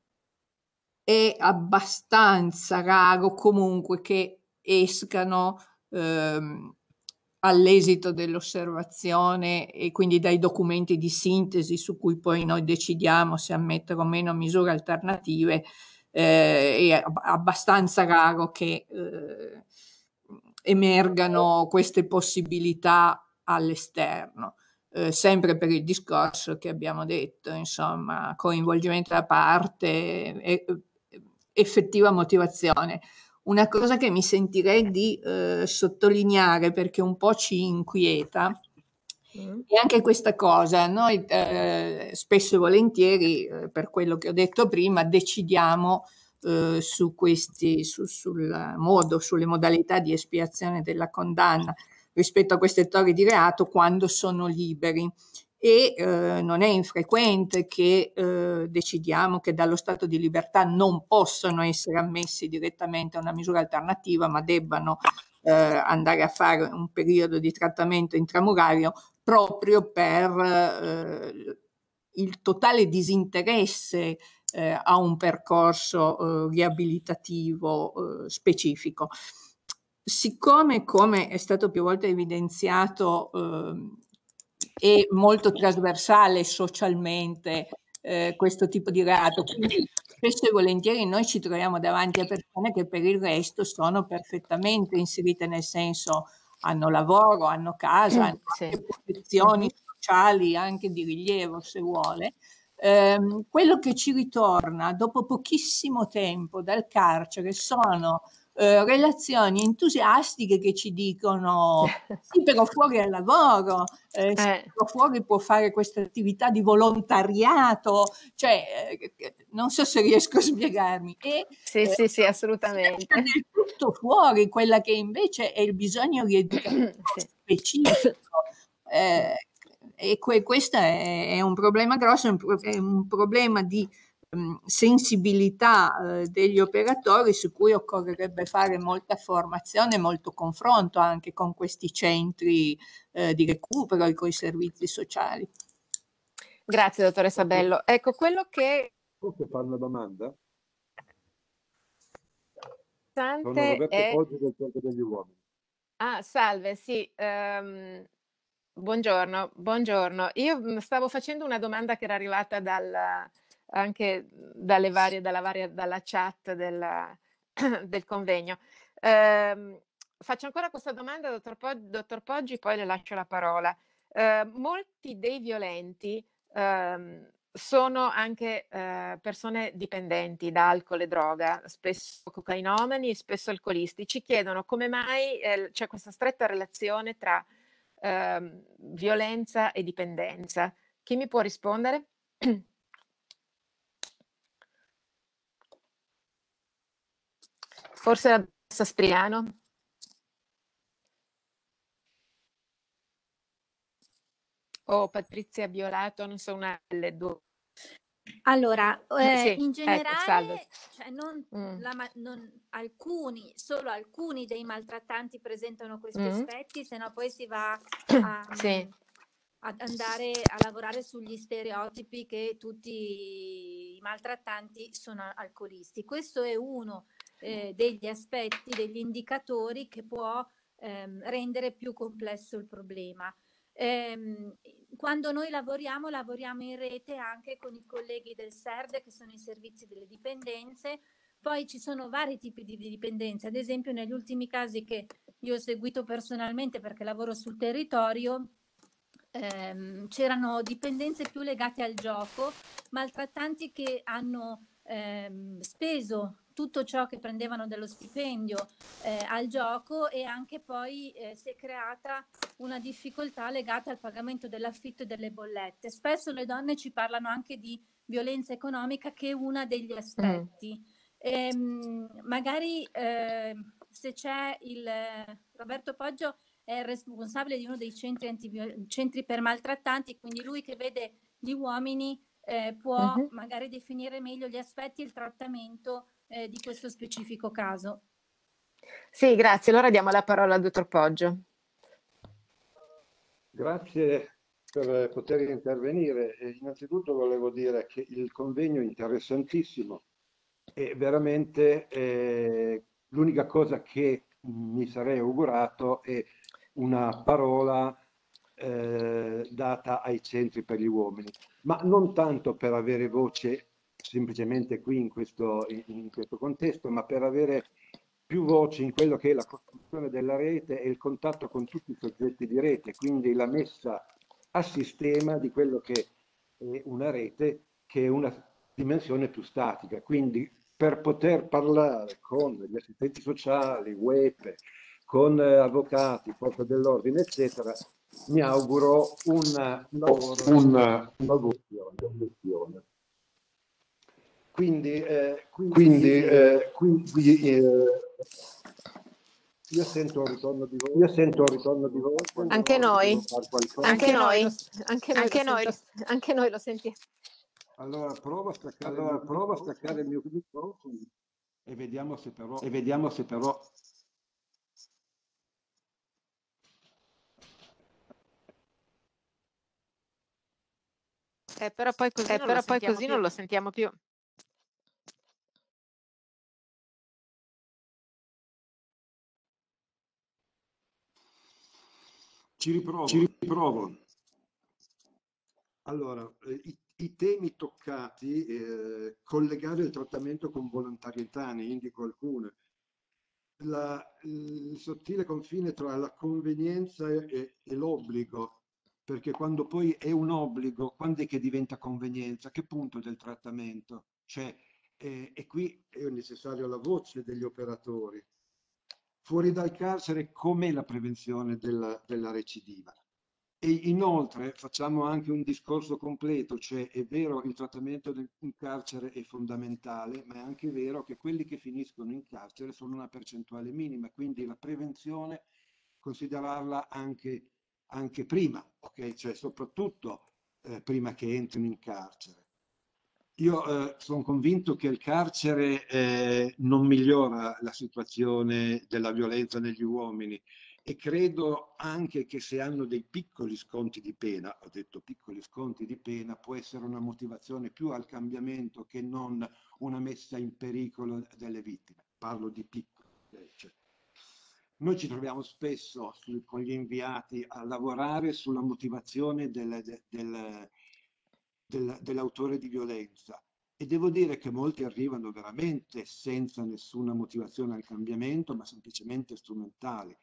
è abbastanza raro comunque che escano ehm, all'esito dell'osservazione e quindi dai documenti di sintesi su cui poi noi decidiamo se ammettere o meno misure alternative, eh, è abbastanza raro che eh, emergano queste possibilità all'esterno. Eh, sempre per il discorso che abbiamo detto, insomma, coinvolgimento da parte e effettiva motivazione. Una cosa che mi sentirei di eh, sottolineare, perché un po' ci inquieta, mm. è anche questa cosa. Noi eh, spesso e volentieri, eh, per quello che ho detto prima, decidiamo eh, su questi, su, sul modo, sulle modalità di espiazione della condanna rispetto a questi autori di reato quando sono liberi. E eh, non è infrequente che eh, decidiamo che dallo stato di libertà non possono essere ammessi direttamente a una misura alternativa, ma debbano eh, andare a fare un periodo di trattamento intramurario proprio per eh, il totale disinteresse eh, a un percorso eh, riabilitativo eh, specifico. Siccome, come è stato più volte evidenziato, eh, è molto trasversale socialmente eh, questo tipo di reato, quindi spesso e volentieri noi ci troviamo davanti a persone che per il resto sono perfettamente inserite, nel senso hanno lavoro, hanno casa, hanno sì. anche protezioni sociali anche di rilievo se vuole. Eh, quello che ci ritorna dopo pochissimo tempo dal carcere sono Eh, relazioni entusiastiche che ci dicono sì, però fuori al lavoro, eh, sì, eh. però fuori può fare questa attività di volontariato, cioè eh, non so se riesco a spiegarmi. E, sì, eh, sì, sì, assolutamente. Del tutto fuori quella che invece è il bisogno rieducativo sì. specifico. Eh, e que- questo è, è un problema grosso, è un, pro- è un problema di sensibilità eh, degli operatori su cui occorrerebbe fare molta formazione, molto confronto anche con questi centri eh, di recupero e con i servizi sociali. Grazie dottoressa Bello. Ecco, quello che... Posso fare una domanda? Sono Roberto è... Poggi del Centro degli Uomini. Ah, salve, sì. Um, buongiorno, buongiorno. Io stavo facendo una domanda che era arrivata dal... anche dalle varie, dalla, varia, dalla chat della, del convegno. Eh, faccio ancora questa domanda, dottor Poggi, dottor Poggi, poi le lascio la parola. Eh, molti dei violenti eh, sono anche eh, persone dipendenti da alcol e droga, spesso cocainomani, spesso alcolisti. Ci chiedono come mai eh, c'è questa stretta relazione tra eh, violenza e dipendenza. Chi mi può rispondere? Forse la dottoressa Spriano? O Patrizia Biolato, non so, una delle due. Allora, eh, Sì, in ecco, salve. generale, cioè non, Mm. la ma- non- alcuni, solo alcuni dei maltrattanti presentano questi Mm. aspetti, se no poi si va a, Sì. ad andare a lavorare sugli stereotipi che tutti i maltrattanti sono alcolisti. Questo è uno eh, degli aspetti, degli indicatori che può ehm, rendere più complesso il problema. Ehm, quando noi lavoriamo, lavoriamo in rete anche con i colleghi del S E R D, che sono i servizi delle dipendenze. Poi ci sono vari tipi di dipendenze, ad esempio negli ultimi casi che io ho seguito personalmente perché lavoro sul territorio, ehm, c'erano dipendenze più legate al gioco, maltrattanti che hanno ehm, speso tutto ciò che prendevano dello stipendio eh, al gioco, e anche poi eh, si è creata una difficoltà legata al pagamento dell'affitto e delle bollette. Spesso le donne ci parlano anche di violenza economica, che è uno degli aspetti. Mm. Ehm, magari eh, se c'è il Roberto Poggio è il responsabile di uno dei centri, antivio- centri per maltrattanti, quindi lui che vede gli uomini eh, può Mhm. magari definire meglio gli aspetti e il trattamento eh, di questo specifico caso. Sì, grazie. Allora diamo la parola al dottor Poggio. Grazie per poter intervenire. E innanzitutto volevo dire che il convegno è interessantissimo e veramente eh, l'unica cosa che mi sarei augurato è una parola eh, data ai centri per gli uomini, ma non tanto per avere voce semplicemente qui in questo, in, in questo contesto, ma per avere più voce in quello che è la costruzione della rete e il contatto con tutti i soggetti di rete, quindi la messa a sistema di quello che è una rete che è una dimensione più statica. Quindi per poter parlare con gli assistenti sociali, U E P E, con eh, avvocati, forze dell'ordine, eccetera, mi auguro un lavoro Una di evoluzione. Quindi, eh, quindi, Quindi, eh, quindi eh, io sento un ritorno di voce, io sento un ritorno di voce, Anche no, noi, devo fare qualcosa. anche noi, Anche lo, anche noi, anche lo, noi. senti- anche noi lo sentiamo. Allora prova a staccare, allora, prova a staccare il mio microfono e vediamo se però, e vediamo se però Eh, però poi così, Eh, non, però lo poi sentiamo così più. non lo sentiamo più. ci riprovo. Ci riprovo. Allora, eh, i, i temi toccati, eh, collegare il trattamento con volontarietà, ne indico alcune. La, il sottile confine tra la convenienza e, e l'obbligo, perché quando poi è un obbligo, quando è che diventa convenienza? A che punto del trattamento? Cioè, eh, e qui è necessaria la voce degli operatori. Fuori dal carcere, com'è la prevenzione della, della recidiva? E inoltre facciamo anche un discorso completo, cioè è vero il trattamento del- in carcere è fondamentale, ma è anche vero che quelli che finiscono in carcere sono una percentuale minima, quindi la prevenzione considerarla anche, anche prima, ok? Cioè soprattutto eh, prima che entrino in carcere. Io eh, sono convinto che il carcere eh, non migliora la situazione della violenza negli uomini e credo anche che se hanno dei piccoli sconti di pena, ho detto piccoli sconti di pena, può essere una motivazione più al cambiamento che non una messa in pericolo delle vittime. Parlo di piccoli. Cioè, noi ci troviamo spesso su- con gli inviati a lavorare sulla motivazione del, del, del, dell'autore di violenza. E devo dire che molti arrivano veramente senza nessuna motivazione al cambiamento, ma semplicemente strumentali.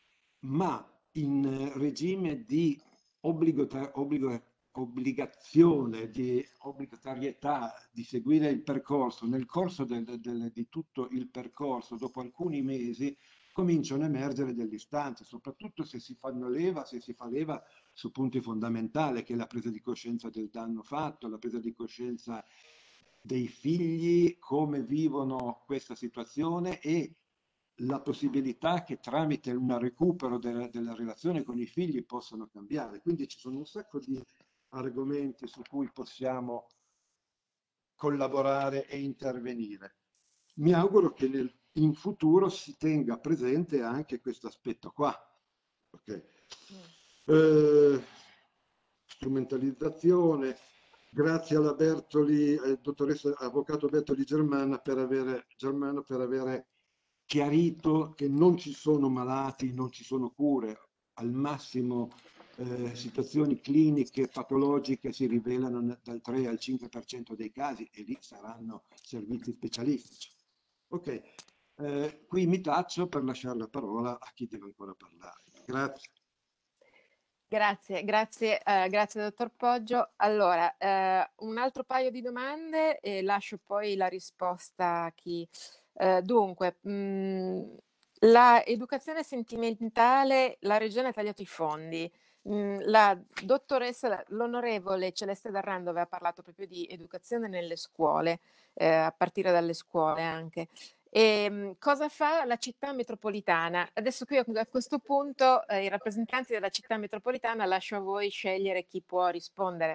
Ma in regime di obbligo, obbligo, obbligazione, di obbligatorietà di seguire il percorso, nel corso del, del, di tutto il percorso, dopo alcuni mesi, cominciano a emergere delle istanze, soprattutto se si fanno leva, se si fa leva su punti fondamentali, che è la presa di coscienza del danno fatto, la presa di coscienza dei figli, come vivono questa situazione e la possibilità che tramite un recupero della, della relazione con i figli possano cambiare. Quindi ci sono un sacco di argomenti su cui possiamo collaborare e intervenire. Mi auguro che nel, in futuro si tenga presente anche questo aspetto qua. Okay. Eh, strumentalizzazione, grazie alla Bertoli, eh, dottoressa avvocato Bertoli Germana per avere, Germano per avere chiarito che non ci sono malati, non ci sono cure, al massimo eh, situazioni cliniche, patologiche si rivelano dal tre al cinque per cento dei casi e lì saranno servizi specialistici. Ok, eh, qui mi taccio per lasciare la parola a chi deve ancora parlare. Grazie. Grazie, grazie, eh, grazie dottor Poggio. Allora, eh, un altro paio di domande e lascio poi la risposta a chi. Eh, dunque, mh, la educazione sentimentale, la Regione ha tagliato i fondi. Mh, la dottoressa, l'onorevole Celeste D'Arrando aveva parlato proprio di educazione nelle scuole, eh, a partire dalle scuole anche. E, mh, cosa fa la città metropolitana? Adesso qui a questo punto eh, i rappresentanti della città metropolitana lascio a voi scegliere chi può rispondere.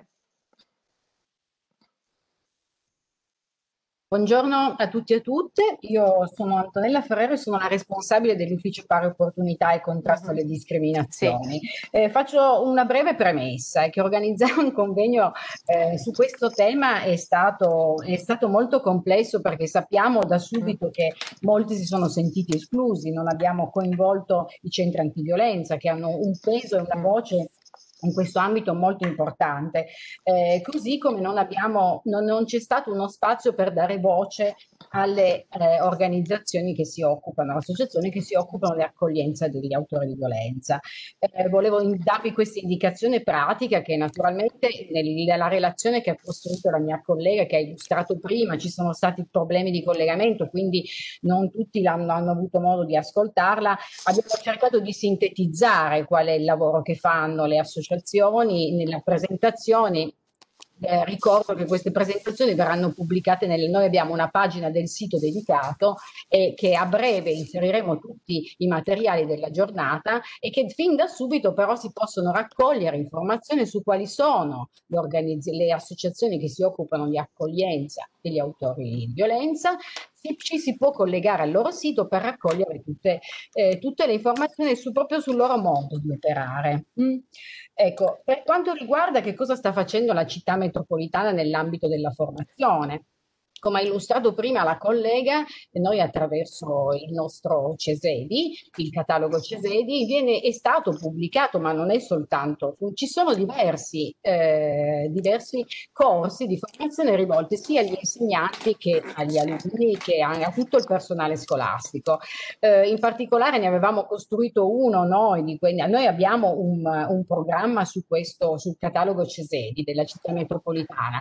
Buongiorno a tutti e a tutte, io sono Antonella Ferrero e sono la responsabile dell'ufficio pari opportunità e contrasto alle discriminazioni. Sì. Eh, faccio una breve premessa, è che organizzare un convegno eh, su questo tema è stato, è stato molto complesso perché sappiamo da subito che molti si sono sentiti esclusi, non abbiamo coinvolto i centri antiviolenza che hanno un peso e una voce in questo ambito molto importante, eh, così come non abbiamo, non, non c'è stato uno spazio per dare voce alle eh, organizzazioni che si occupano, associazioni che si occupano dell'accoglienza degli autori di violenza. Eh, volevo darvi questa indicazione pratica che naturalmente nella relazione che ha costruito la mia collega, che ha illustrato prima, ci sono stati problemi di collegamento, quindi non tutti hanno, hanno avuto modo di ascoltarla. Abbiamo cercato di sintetizzare qual è il lavoro che fanno le associazioni nella presentazione. Eh, ricordo che queste presentazioni verranno pubblicate nel, noi abbiamo una pagina del sito dedicato e che a breve inseriremo tutti i materiali della giornata e che fin da subito però si possono raccogliere informazioni su quali sono le, le associazioni che si occupano di accoglienza degli autori di violenza. Ci si può collegare al loro sito per raccogliere tutte, eh, tutte le informazioni su, proprio sul loro modo di operare. Mm. Ecco, per quanto riguarda che cosa sta facendo la città metropolitana nell'ambito della formazione, come ha illustrato prima la collega, noi attraverso il nostro Cesedi, il catalogo Cesedi, viene, è stato pubblicato, ma non è soltanto, ci sono diversi, eh, diversi corsi di formazione rivolti sia agli insegnanti che agli alunni che a tutto il personale scolastico. Eh, in particolare ne avevamo costruito uno noi, di quelli, noi abbiamo un, un programma su questo, sul catalogo Cesedi della città metropolitana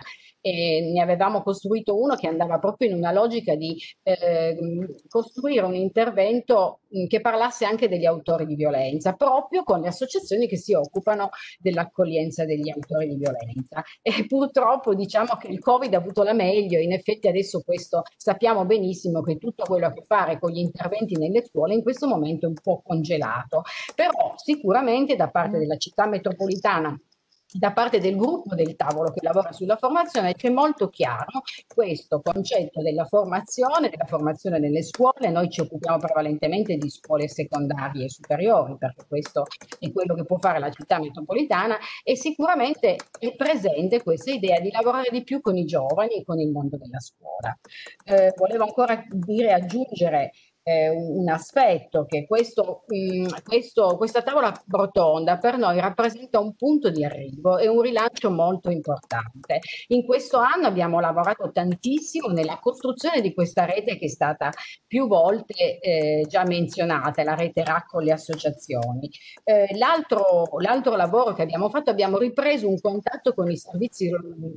e ne avevamo costruito uno che andava proprio in una logica di eh, costruire un intervento che parlasse anche degli autori di violenza, proprio con le associazioni che si occupano dell'accoglienza degli autori di violenza. E purtroppo diciamo che il Covid ha avuto la meglio, in effetti adesso questo sappiamo benissimo che tutto quello a che fare con gli interventi nelle scuole in questo momento è un po' congelato, però sicuramente da parte della città metropolitana, da parte del gruppo del tavolo che lavora sulla formazione c'è molto chiaro questo concetto della formazione, della formazione nelle scuole. Noi ci occupiamo prevalentemente di scuole secondarie e superiori perché questo è quello che può fare la città metropolitana e sicuramente è presente questa idea di lavorare di più con i giovani e con il mondo della scuola. Eh, volevo ancora dire, aggiungere Eh, un aspetto che questo, mh, questo, questa tavola rotonda per noi rappresenta un punto di arrivo e un rilancio molto importante. In questo anno abbiamo lavorato tantissimo nella costruzione di questa rete che è stata più volte eh, già menzionata, la rete R A C con le associazioni. Eh, l'altro, l'altro lavoro che abbiamo fatto, abbiamo ripreso un contatto con i servizi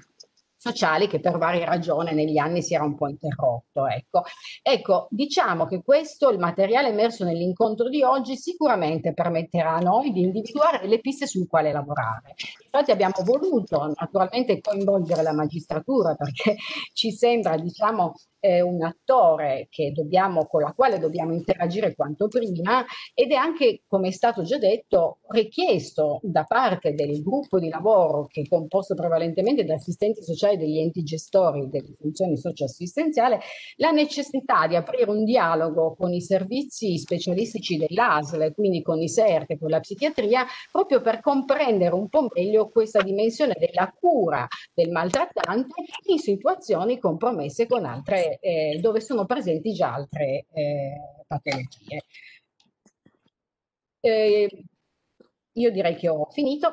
sociali che per varie ragioni negli anni si era un po' interrotto. Ecco, ecco diciamo che questo, il materiale emerso nell'incontro di oggi, sicuramente permetterà a noi di individuare delle piste sul quale lavorare. Infatti abbiamo voluto naturalmente coinvolgere la magistratura perché ci sembra, diciamo, eh, un attore che dobbiamo, con la quale dobbiamo interagire quanto prima, ed è anche, come è stato già detto, richiesto da parte del gruppo di lavoro che è composto prevalentemente da assistenti sociali degli enti gestori delle funzioni socioassistenziali, la necessità di aprire un dialogo con i servizi specialistici dell'A S L, quindi con i S E R T e con la psichiatria, proprio per comprendere un po' meglio questa dimensione della cura del maltrattante in situazioni compromesse con altre, eh, dove sono presenti già altre eh, patologie. Eh, io direi che ho finito.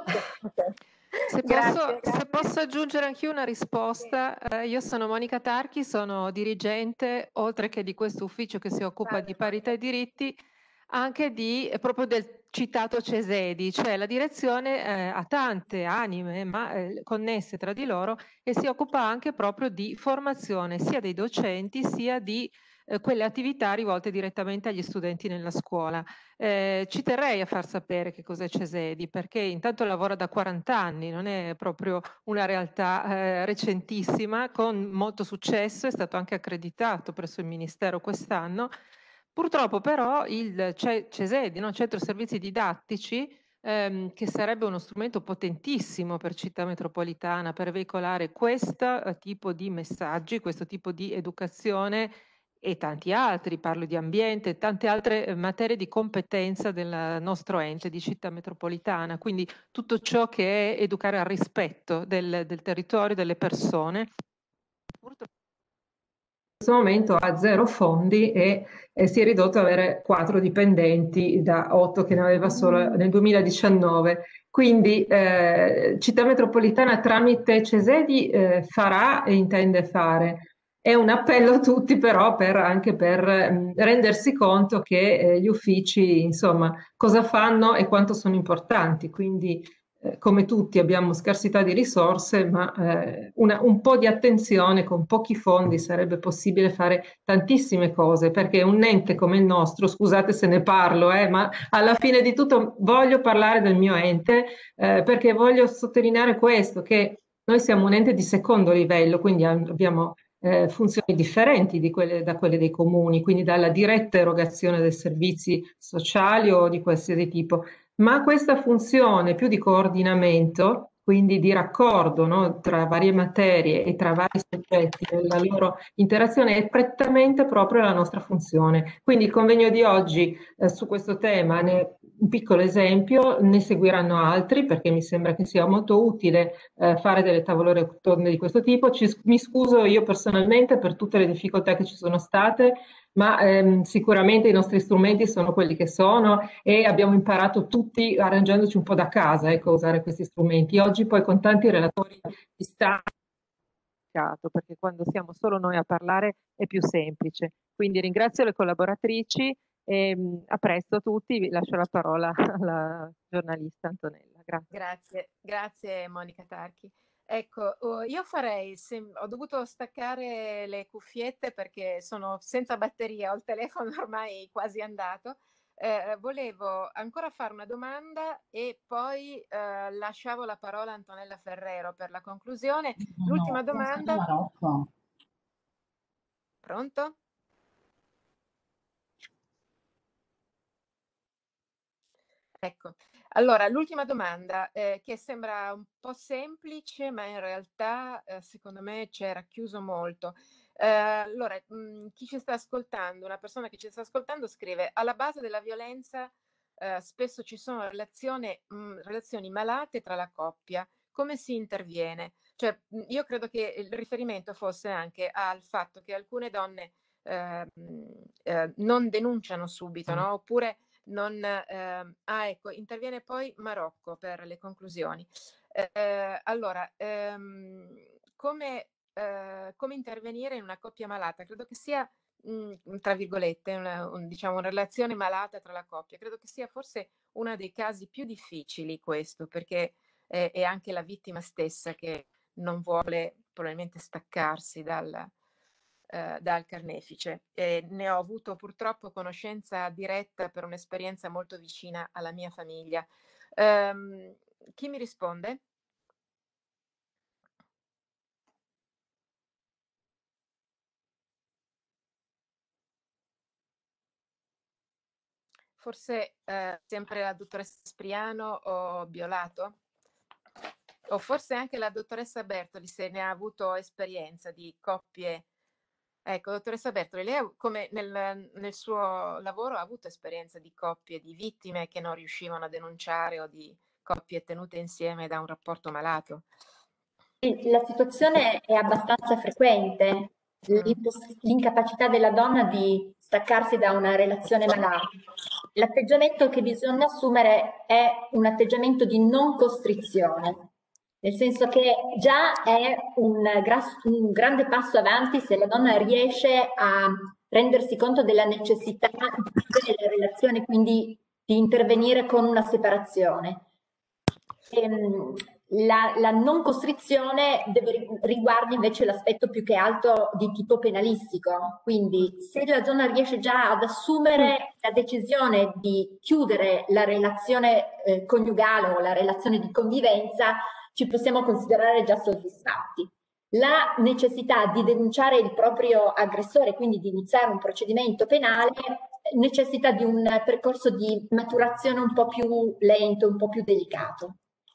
Se Grazie, posso, grazie. se posso aggiungere anch'io una risposta, eh, io sono Monica Tarchi, sono dirigente, oltre che di questo ufficio che si occupa di parità e diritti, anche di, eh, proprio del citato CESEDI, cioè la direzione eh, ha tante anime ma eh, connesse tra di loro e si occupa anche proprio di formazione sia dei docenti sia di eh, quelle attività rivolte direttamente agli studenti nella scuola. Eh, ci terrei a far sapere che cos'è CESEDI perché intanto lavora da quaranta anni, non è proprio una realtà eh, recentissima, con molto successo, è stato anche accreditato presso il Ministero quest'anno. Purtroppo però il CESEDI, no? Centro Servizi Didattici, ehm, che sarebbe uno strumento potentissimo per Città Metropolitana per veicolare questo eh, tipo di messaggi, questo tipo di educazione e tanti altri, parlo di ambiente, tante altre eh, materie di competenza del nostro ente di Città Metropolitana, quindi tutto ciò che è educare al rispetto del, del territorio, delle persone. Purtroppo in questo momento ha zero fondi e, e si è ridotto ad avere quattro dipendenti da otto che ne aveva solo nel duemiladiciannove. Quindi eh, Città Metropolitana tramite CESEDI eh, farà e intende fare. È un appello a tutti però per, anche per mh, rendersi conto che eh, gli uffici, insomma, cosa fanno e quanto sono importanti. Quindi eh, come tutti abbiamo scarsità di risorse, ma eh, una, un po' di attenzione con pochi fondi sarebbe possibile fare tantissime cose, perché un ente come il nostro, scusate se ne parlo, eh, ma alla fine di tutto voglio parlare del mio ente eh, perché voglio sottolineare questo, che noi siamo un ente di secondo livello, quindi abbiamo eh, funzioni differenti di quelle, da quelle dei comuni, quindi dalla diretta erogazione dei servizi sociali o di qualsiasi tipo. Ma questa funzione più di coordinamento, quindi di raccordo, no, tra varie materie e tra vari soggetti nella loro interazione, è prettamente proprio la nostra funzione. Quindi il convegno di oggi eh, su questo tema ne è un piccolo esempio, ne seguiranno altri perché mi sembra che sia molto utile eh, fare delle tavolone rotonde di questo tipo. Ci, mi scuso io personalmente per tutte le difficoltà che ci sono state, ma ehm, sicuramente i nostri strumenti sono quelli che sono e abbiamo imparato tutti arrangiandoci un po' da casa, ecco, a usare questi strumenti. Oggi poi con tanti relatori di Stato, perché quando siamo solo noi a parlare è più semplice. Quindi ringrazio le collaboratrici e mh, a presto a tutti, vi lascio la parola alla giornalista Antonella. Grazie. Grazie, grazie Monica Tarchi. Ecco, oh, io farei, se, ho dovuto staccare le cuffiette perché sono senza batteria, ho il telefono ormai quasi andato. Eh, volevo ancora fare una domanda e poi eh, lasciavo la parola a Antonella Ferrero per la conclusione. L'ultima No, domanda. Marocco. Pronto? Ecco, allora l'ultima domanda eh, che sembra un po' semplice, ma in realtà eh, secondo me c'è racchiuso molto. Eh, allora, mh, chi ci sta ascoltando, una persona che ci sta ascoltando scrive: alla base della violenza eh, spesso ci sono relazioni, mh, relazioni malate tra la coppia. Come si interviene? Cioè, mh, io credo che il riferimento fosse anche al fatto che alcune donne eh, mh, eh, non denunciano subito, no? Oppure non, ehm, ah ecco, interviene poi Marocco per le conclusioni. Eh, allora, ehm, come, eh, come intervenire in una coppia malata? Credo che sia, mh, tra virgolette, una, un, diciamo, una relazione malata tra la coppia. Credo che sia forse uno dei casi più difficili questo, perché è, è anche la vittima stessa che non vuole probabilmente staccarsi dal, eh, dal carnefice. E ne ho avuto purtroppo conoscenza diretta per un'esperienza molto vicina alla mia famiglia. Um, chi mi risponde? forse eh, sempre la dottoressa Spriano o Biolato, o forse anche la dottoressa Bertoli, se ne ha avuto esperienza di coppie. Ecco, dottoressa Bertoli, lei ha- come nel, nel suo lavoro ha avuto esperienza di coppie di vittime che non riuscivano a denunciare o di coppie tenute insieme da un rapporto malato? Sì, la situazione è abbastanza frequente, l'imposs- l'incapacità della donna di staccarsi da una relazione malata. L'atteggiamento che bisogna assumere è un atteggiamento di non costrizione, nel senso che già è un, gra- un grande passo avanti se la donna riesce a rendersi conto della necessità di chiudere la relazione, quindi di intervenire con una separazione. Ehm, La, la non costrizione deve, riguarda invece l'aspetto più che altro di tipo penalistico, quindi se la donna riesce già ad assumere la decisione di chiudere la relazione eh, coniugale o la relazione di convivenza, ci possiamo considerare già soddisfatti. La necessità di denunciare il proprio aggressore, quindi di iniziare un procedimento penale, necessita di un percorso di maturazione un po' più lento, un po' più delicato.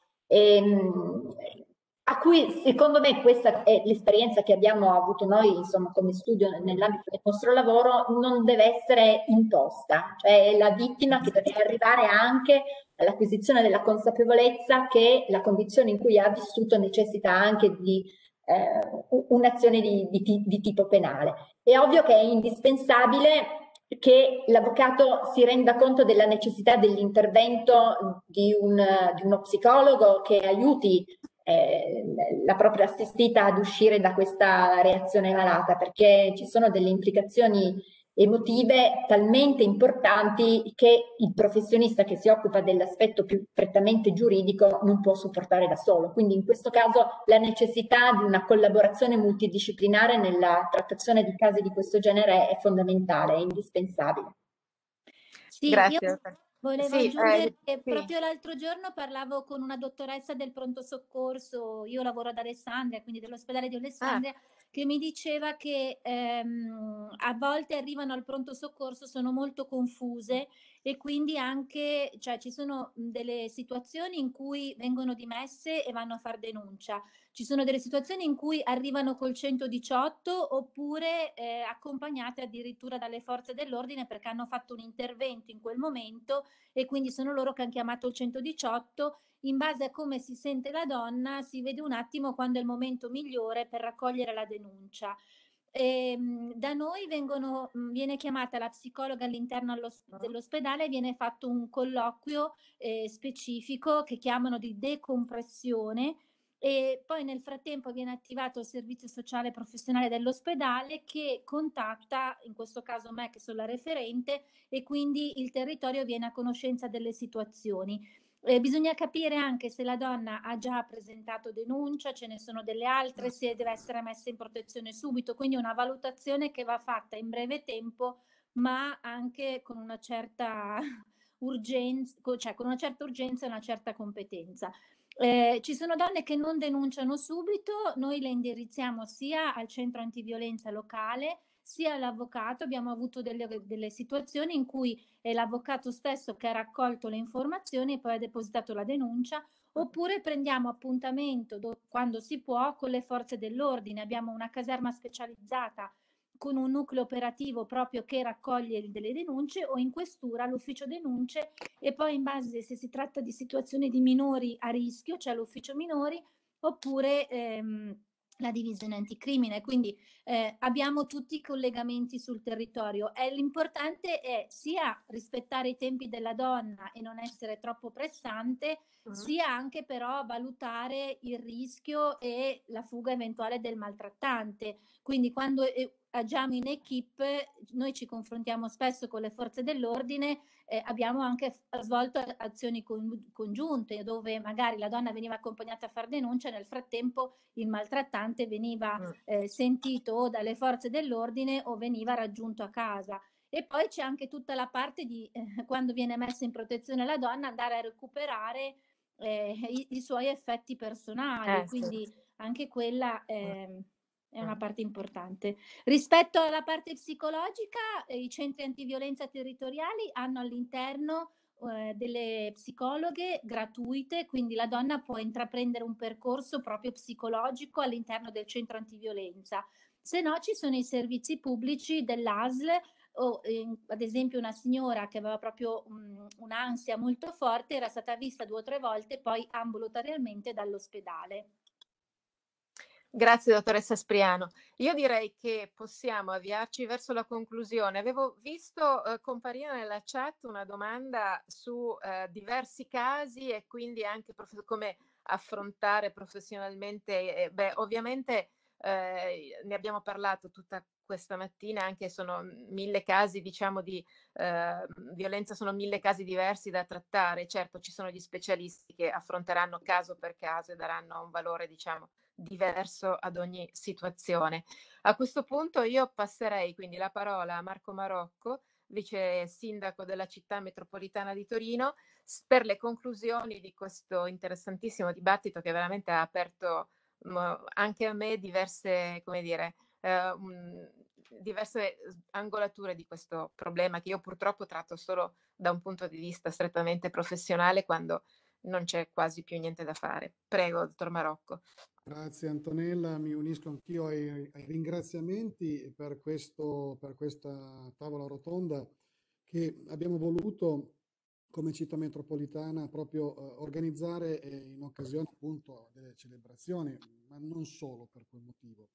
Ehm, a cui secondo me questa è l'esperienza che abbiamo avuto noi, insomma, come studio nell'ambito del nostro lavoro, non deve essere imposta, cioè è la vittima che deve arrivare anche all'acquisizione della consapevolezza che la condizione in cui ha vissuto necessita anche di eh, un'azione di, di, di tipo penale. È ovvio che è indispensabile che l'avvocato si renda conto della necessità dell'intervento di, un, di uno psicologo che aiuti eh, la propria assistita ad uscire da questa reazione malata, perché ci sono delle implicazioni emotive talmente importanti che il professionista che si occupa dell'aspetto più prettamente giuridico non può sopportare da solo. Quindi in questo caso la necessità di una collaborazione multidisciplinare nella trattazione di casi di questo genere è fondamentale, è indispensabile. Sì, Grazie. io volevo Sì, aggiungere eh, che sì. proprio l'altro giorno parlavo con una dottoressa del pronto soccorso, io lavoro ad Alessandria, quindi dell'ospedale di Alessandria, che mi diceva che ehm, a volte arrivano al pronto soccorso, sono molto confuse e quindi anche, cioè ci sono delle situazioni in cui vengono dimesse e vanno a far denuncia. Ci sono delle situazioni in cui arrivano col centodiciotto oppure eh, accompagnate addirittura dalle forze dell'ordine perché hanno fatto un intervento in quel momento e quindi sono loro che hanno chiamato il centodiciotto. In base a come si sente la donna si vede un attimo quando è il momento migliore per raccogliere la denuncia. E, da noi vengono, viene chiamata la psicologa all'interno dell'ospedale, viene fatto un colloquio eh, specifico che chiamano di decompressione e poi nel frattempo viene attivato il servizio sociale professionale dell'ospedale che contatta, in questo caso me che sono la referente, e quindi il territorio viene a conoscenza delle situazioni. Eh, bisogna capire anche se la donna ha già presentato denuncia, ce ne sono delle altre, se deve essere messa in protezione subito, quindi una valutazione che va fatta in breve tempo, ma anche con una certa urgenza, cioè con una certa urgenza e una certa competenza. Eh, ci sono donne che non denunciano subito, noi le indirizziamo sia al centro antiviolenza locale sia all'avvocato. Abbiamo avuto delle, delle situazioni in cui è l'avvocato stesso che ha raccolto le informazioni e poi ha depositato la denuncia, oppure prendiamo appuntamento do, quando si può con le forze dell'ordine. Abbiamo una caserma specializzata con un nucleo operativo proprio che raccoglie delle denunce, o in questura l'ufficio denunce, e poi in base se si tratta di situazioni di minori a rischio c'è cioè l'ufficio minori oppure ehm, la divisione anticrimine. Quindi eh, abbiamo tutti i collegamenti sul territorio. E l'importante è sia rispettare i tempi della donna e non essere troppo pressante, uh-huh. sia anche però valutare il rischio e la fuga eventuale del maltrattante. Quindi quando eh, agiamo in equipe, noi ci confrontiamo spesso con le forze dell'ordine, eh, abbiamo anche svolto azioni con, congiunte dove magari la donna veniva accompagnata a far denuncia e nel frattempo il maltrattante veniva eh, sentito o dalle forze dell'ordine o veniva raggiunto a casa. E poi c'è anche tutta la parte di eh, quando viene messa in protezione la donna, andare a recuperare eh, i, i suoi effetti personali, eh, quindi sì. anche quella eh, è una parte importante. Rispetto alla parte psicologica, eh, i centri antiviolenza territoriali hanno all'interno eh, delle psicologhe gratuite, quindi la donna può intraprendere un percorso proprio psicologico all'interno del centro antiviolenza. Se no ci sono i servizi pubblici dell'A S L o eh, ad esempio una signora che aveva proprio um, un'ansia molto forte, era stata vista due o tre volte poi ambulatorialmente dall'ospedale. Grazie dottoressa Spriano. Io direi che possiamo avviarci verso la conclusione. Avevo visto eh, comparire nella chat una domanda su eh, diversi casi e quindi anche prof- come affrontare professionalmente. Eh, beh, ovviamente eh, ne abbiamo parlato tutta questa mattina, anche sono mille casi, diciamo, di eh, violenza, sono mille casi diversi da trattare. Certo, ci sono gli specialisti che affronteranno caso per caso e daranno un valore, diciamo, diverso ad ogni situazione. A questo punto io passerei quindi la parola a Marco Marocco, vice sindaco della città metropolitana di Torino, per le conclusioni di questo interessantissimo dibattito che veramente ha aperto mh, anche a me diverse, come dire, eh, mh, diverse angolature di questo problema che io purtroppo tratto solo da un punto di vista strettamente professionale quando non c'è quasi più niente da fare. Prego, dottor Marocco. Grazie Antonella, mi unisco anch'io ai, ai ringraziamenti per, questo, per questa tavola rotonda che abbiamo voluto come città metropolitana proprio eh, organizzare eh, in occasione appunto delle celebrazioni, ma non solo per quel motivo.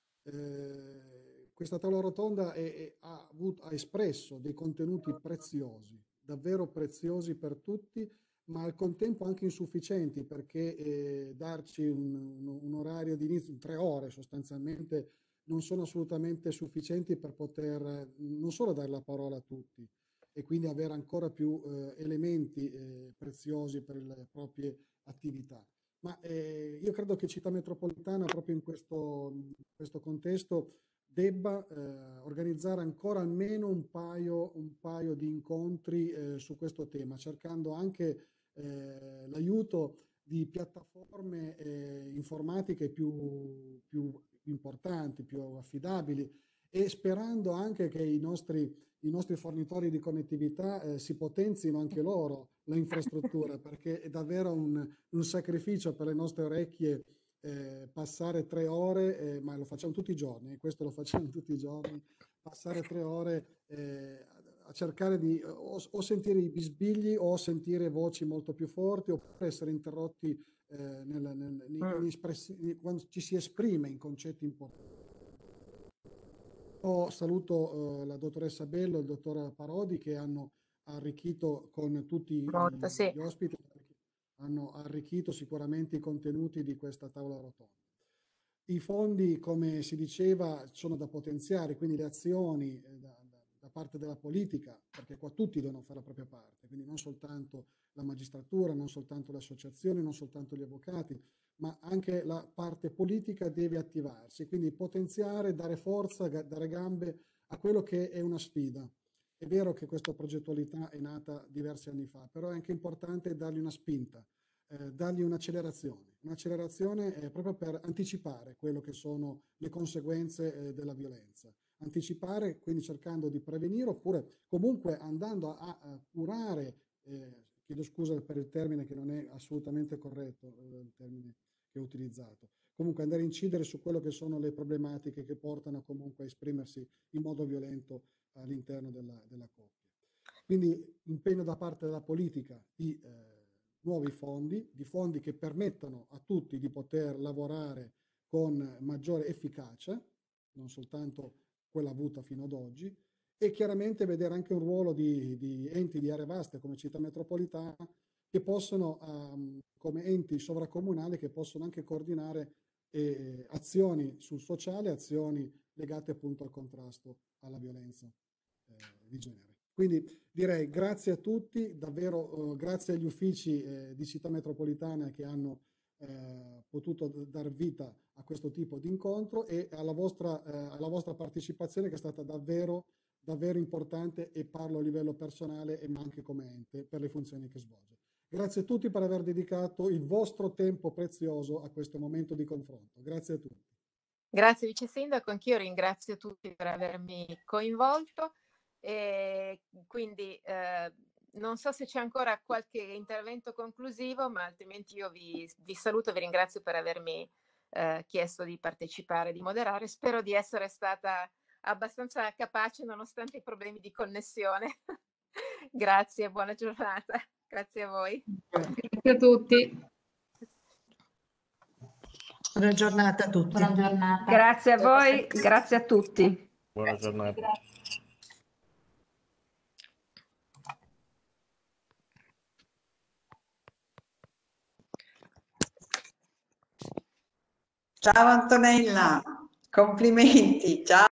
Eh, questa tavola rotonda è, è, ha, avuto, ha espresso dei contenuti preziosi, davvero preziosi per tutti, ma al contempo anche insufficienti, perché eh, darci un, un, un orario di inizio, tre ore sostanzialmente, non sono assolutamente sufficienti per poter non solo dare la parola a tutti e quindi avere ancora più eh, elementi eh, preziosi per le proprie attività. Ma eh, io credo che Città Metropolitana proprio in questo, in questo contesto debba eh, organizzare ancora almeno un paio, un paio di incontri eh, su questo tema, cercando anche Eh, l'aiuto di piattaforme eh, informatiche più, più importanti, più affidabili e sperando anche che i nostri, i nostri fornitori di connettività eh, si potenzino anche loro la infrastruttura, perché è davvero un, un sacrificio per le nostre orecchie eh, passare tre ore, eh, ma lo facciamo tutti i giorni, e questo lo facciamo tutti i giorni, passare tre ore eh, a cercare di o, o sentire i bisbigli o sentire voci molto più forti oppure essere interrotti eh, nel, nel, in espressi, quando ci si esprime in concetti importanti. Io saluto eh, la dottoressa Bello e il dottor Parodi che hanno arricchito con tutti Molto, i, sì. gli ospiti, hanno arricchito sicuramente i contenuti di questa tavola rotonda. I fondi, come si diceva, sono da potenziare, quindi le azioni eh, da, da parte della politica, perché qua tutti devono fare la propria parte, quindi non soltanto la magistratura, non soltanto le associazioni, non soltanto gli avvocati, ma anche la parte politica deve attivarsi, quindi potenziare, dare forza, dare gambe a quello che è una sfida. È vero che questa progettualità è nata diversi anni fa, però è anche importante dargli una spinta, eh, dargli un'accelerazione, un'accelerazione eh, proprio per anticipare quello che sono le conseguenze eh, della violenza. Anticipare, quindi cercando di prevenire oppure comunque andando a, a curare, eh, chiedo scusa per il termine che non è assolutamente corretto, eh, il termine che ho utilizzato, comunque andare a incidere su quello che sono le problematiche che portano comunque a esprimersi in modo violento all'interno della, della coppia. Quindi impegno da parte della politica di eh, nuovi fondi, di fondi che permettano a tutti di poter lavorare con maggiore efficacia, non soltanto quella avuta fino ad oggi, e chiaramente vedere anche un ruolo di, di enti di aree vaste come Città Metropolitana che possono, um, come enti sovracomunali, che possono anche coordinare eh, azioni sul sociale, azioni legate appunto al contrasto alla violenza eh, di genere. Quindi direi grazie a tutti, davvero eh, grazie agli uffici eh, di Città Metropolitana che hanno eh, potuto dar vita a questo tipo di incontro e alla vostra, eh, alla vostra partecipazione che è stata davvero, davvero importante, e parlo a livello personale e ma anche come ente per le funzioni che svolge. Grazie a tutti per aver dedicato il vostro tempo prezioso a questo momento di confronto. Grazie a tutti. Grazie Vice Sindaco, anch'io ringrazio tutti per avermi coinvolto e quindi eh, non so se c'è ancora qualche intervento conclusivo, ma altrimenti io vi, vi saluto e vi ringrazio per avermi eh, chiesto di partecipare, di moderare. Spero di essere stata abbastanza capace nonostante i problemi di connessione. Grazie, buona giornata. Grazie a voi. Grazie a tutti. Buona giornata a tutti. Buona giornata. Grazie a voi, grazie a tutti. Buona giornata. Ciao Antonella, complimenti, ciao.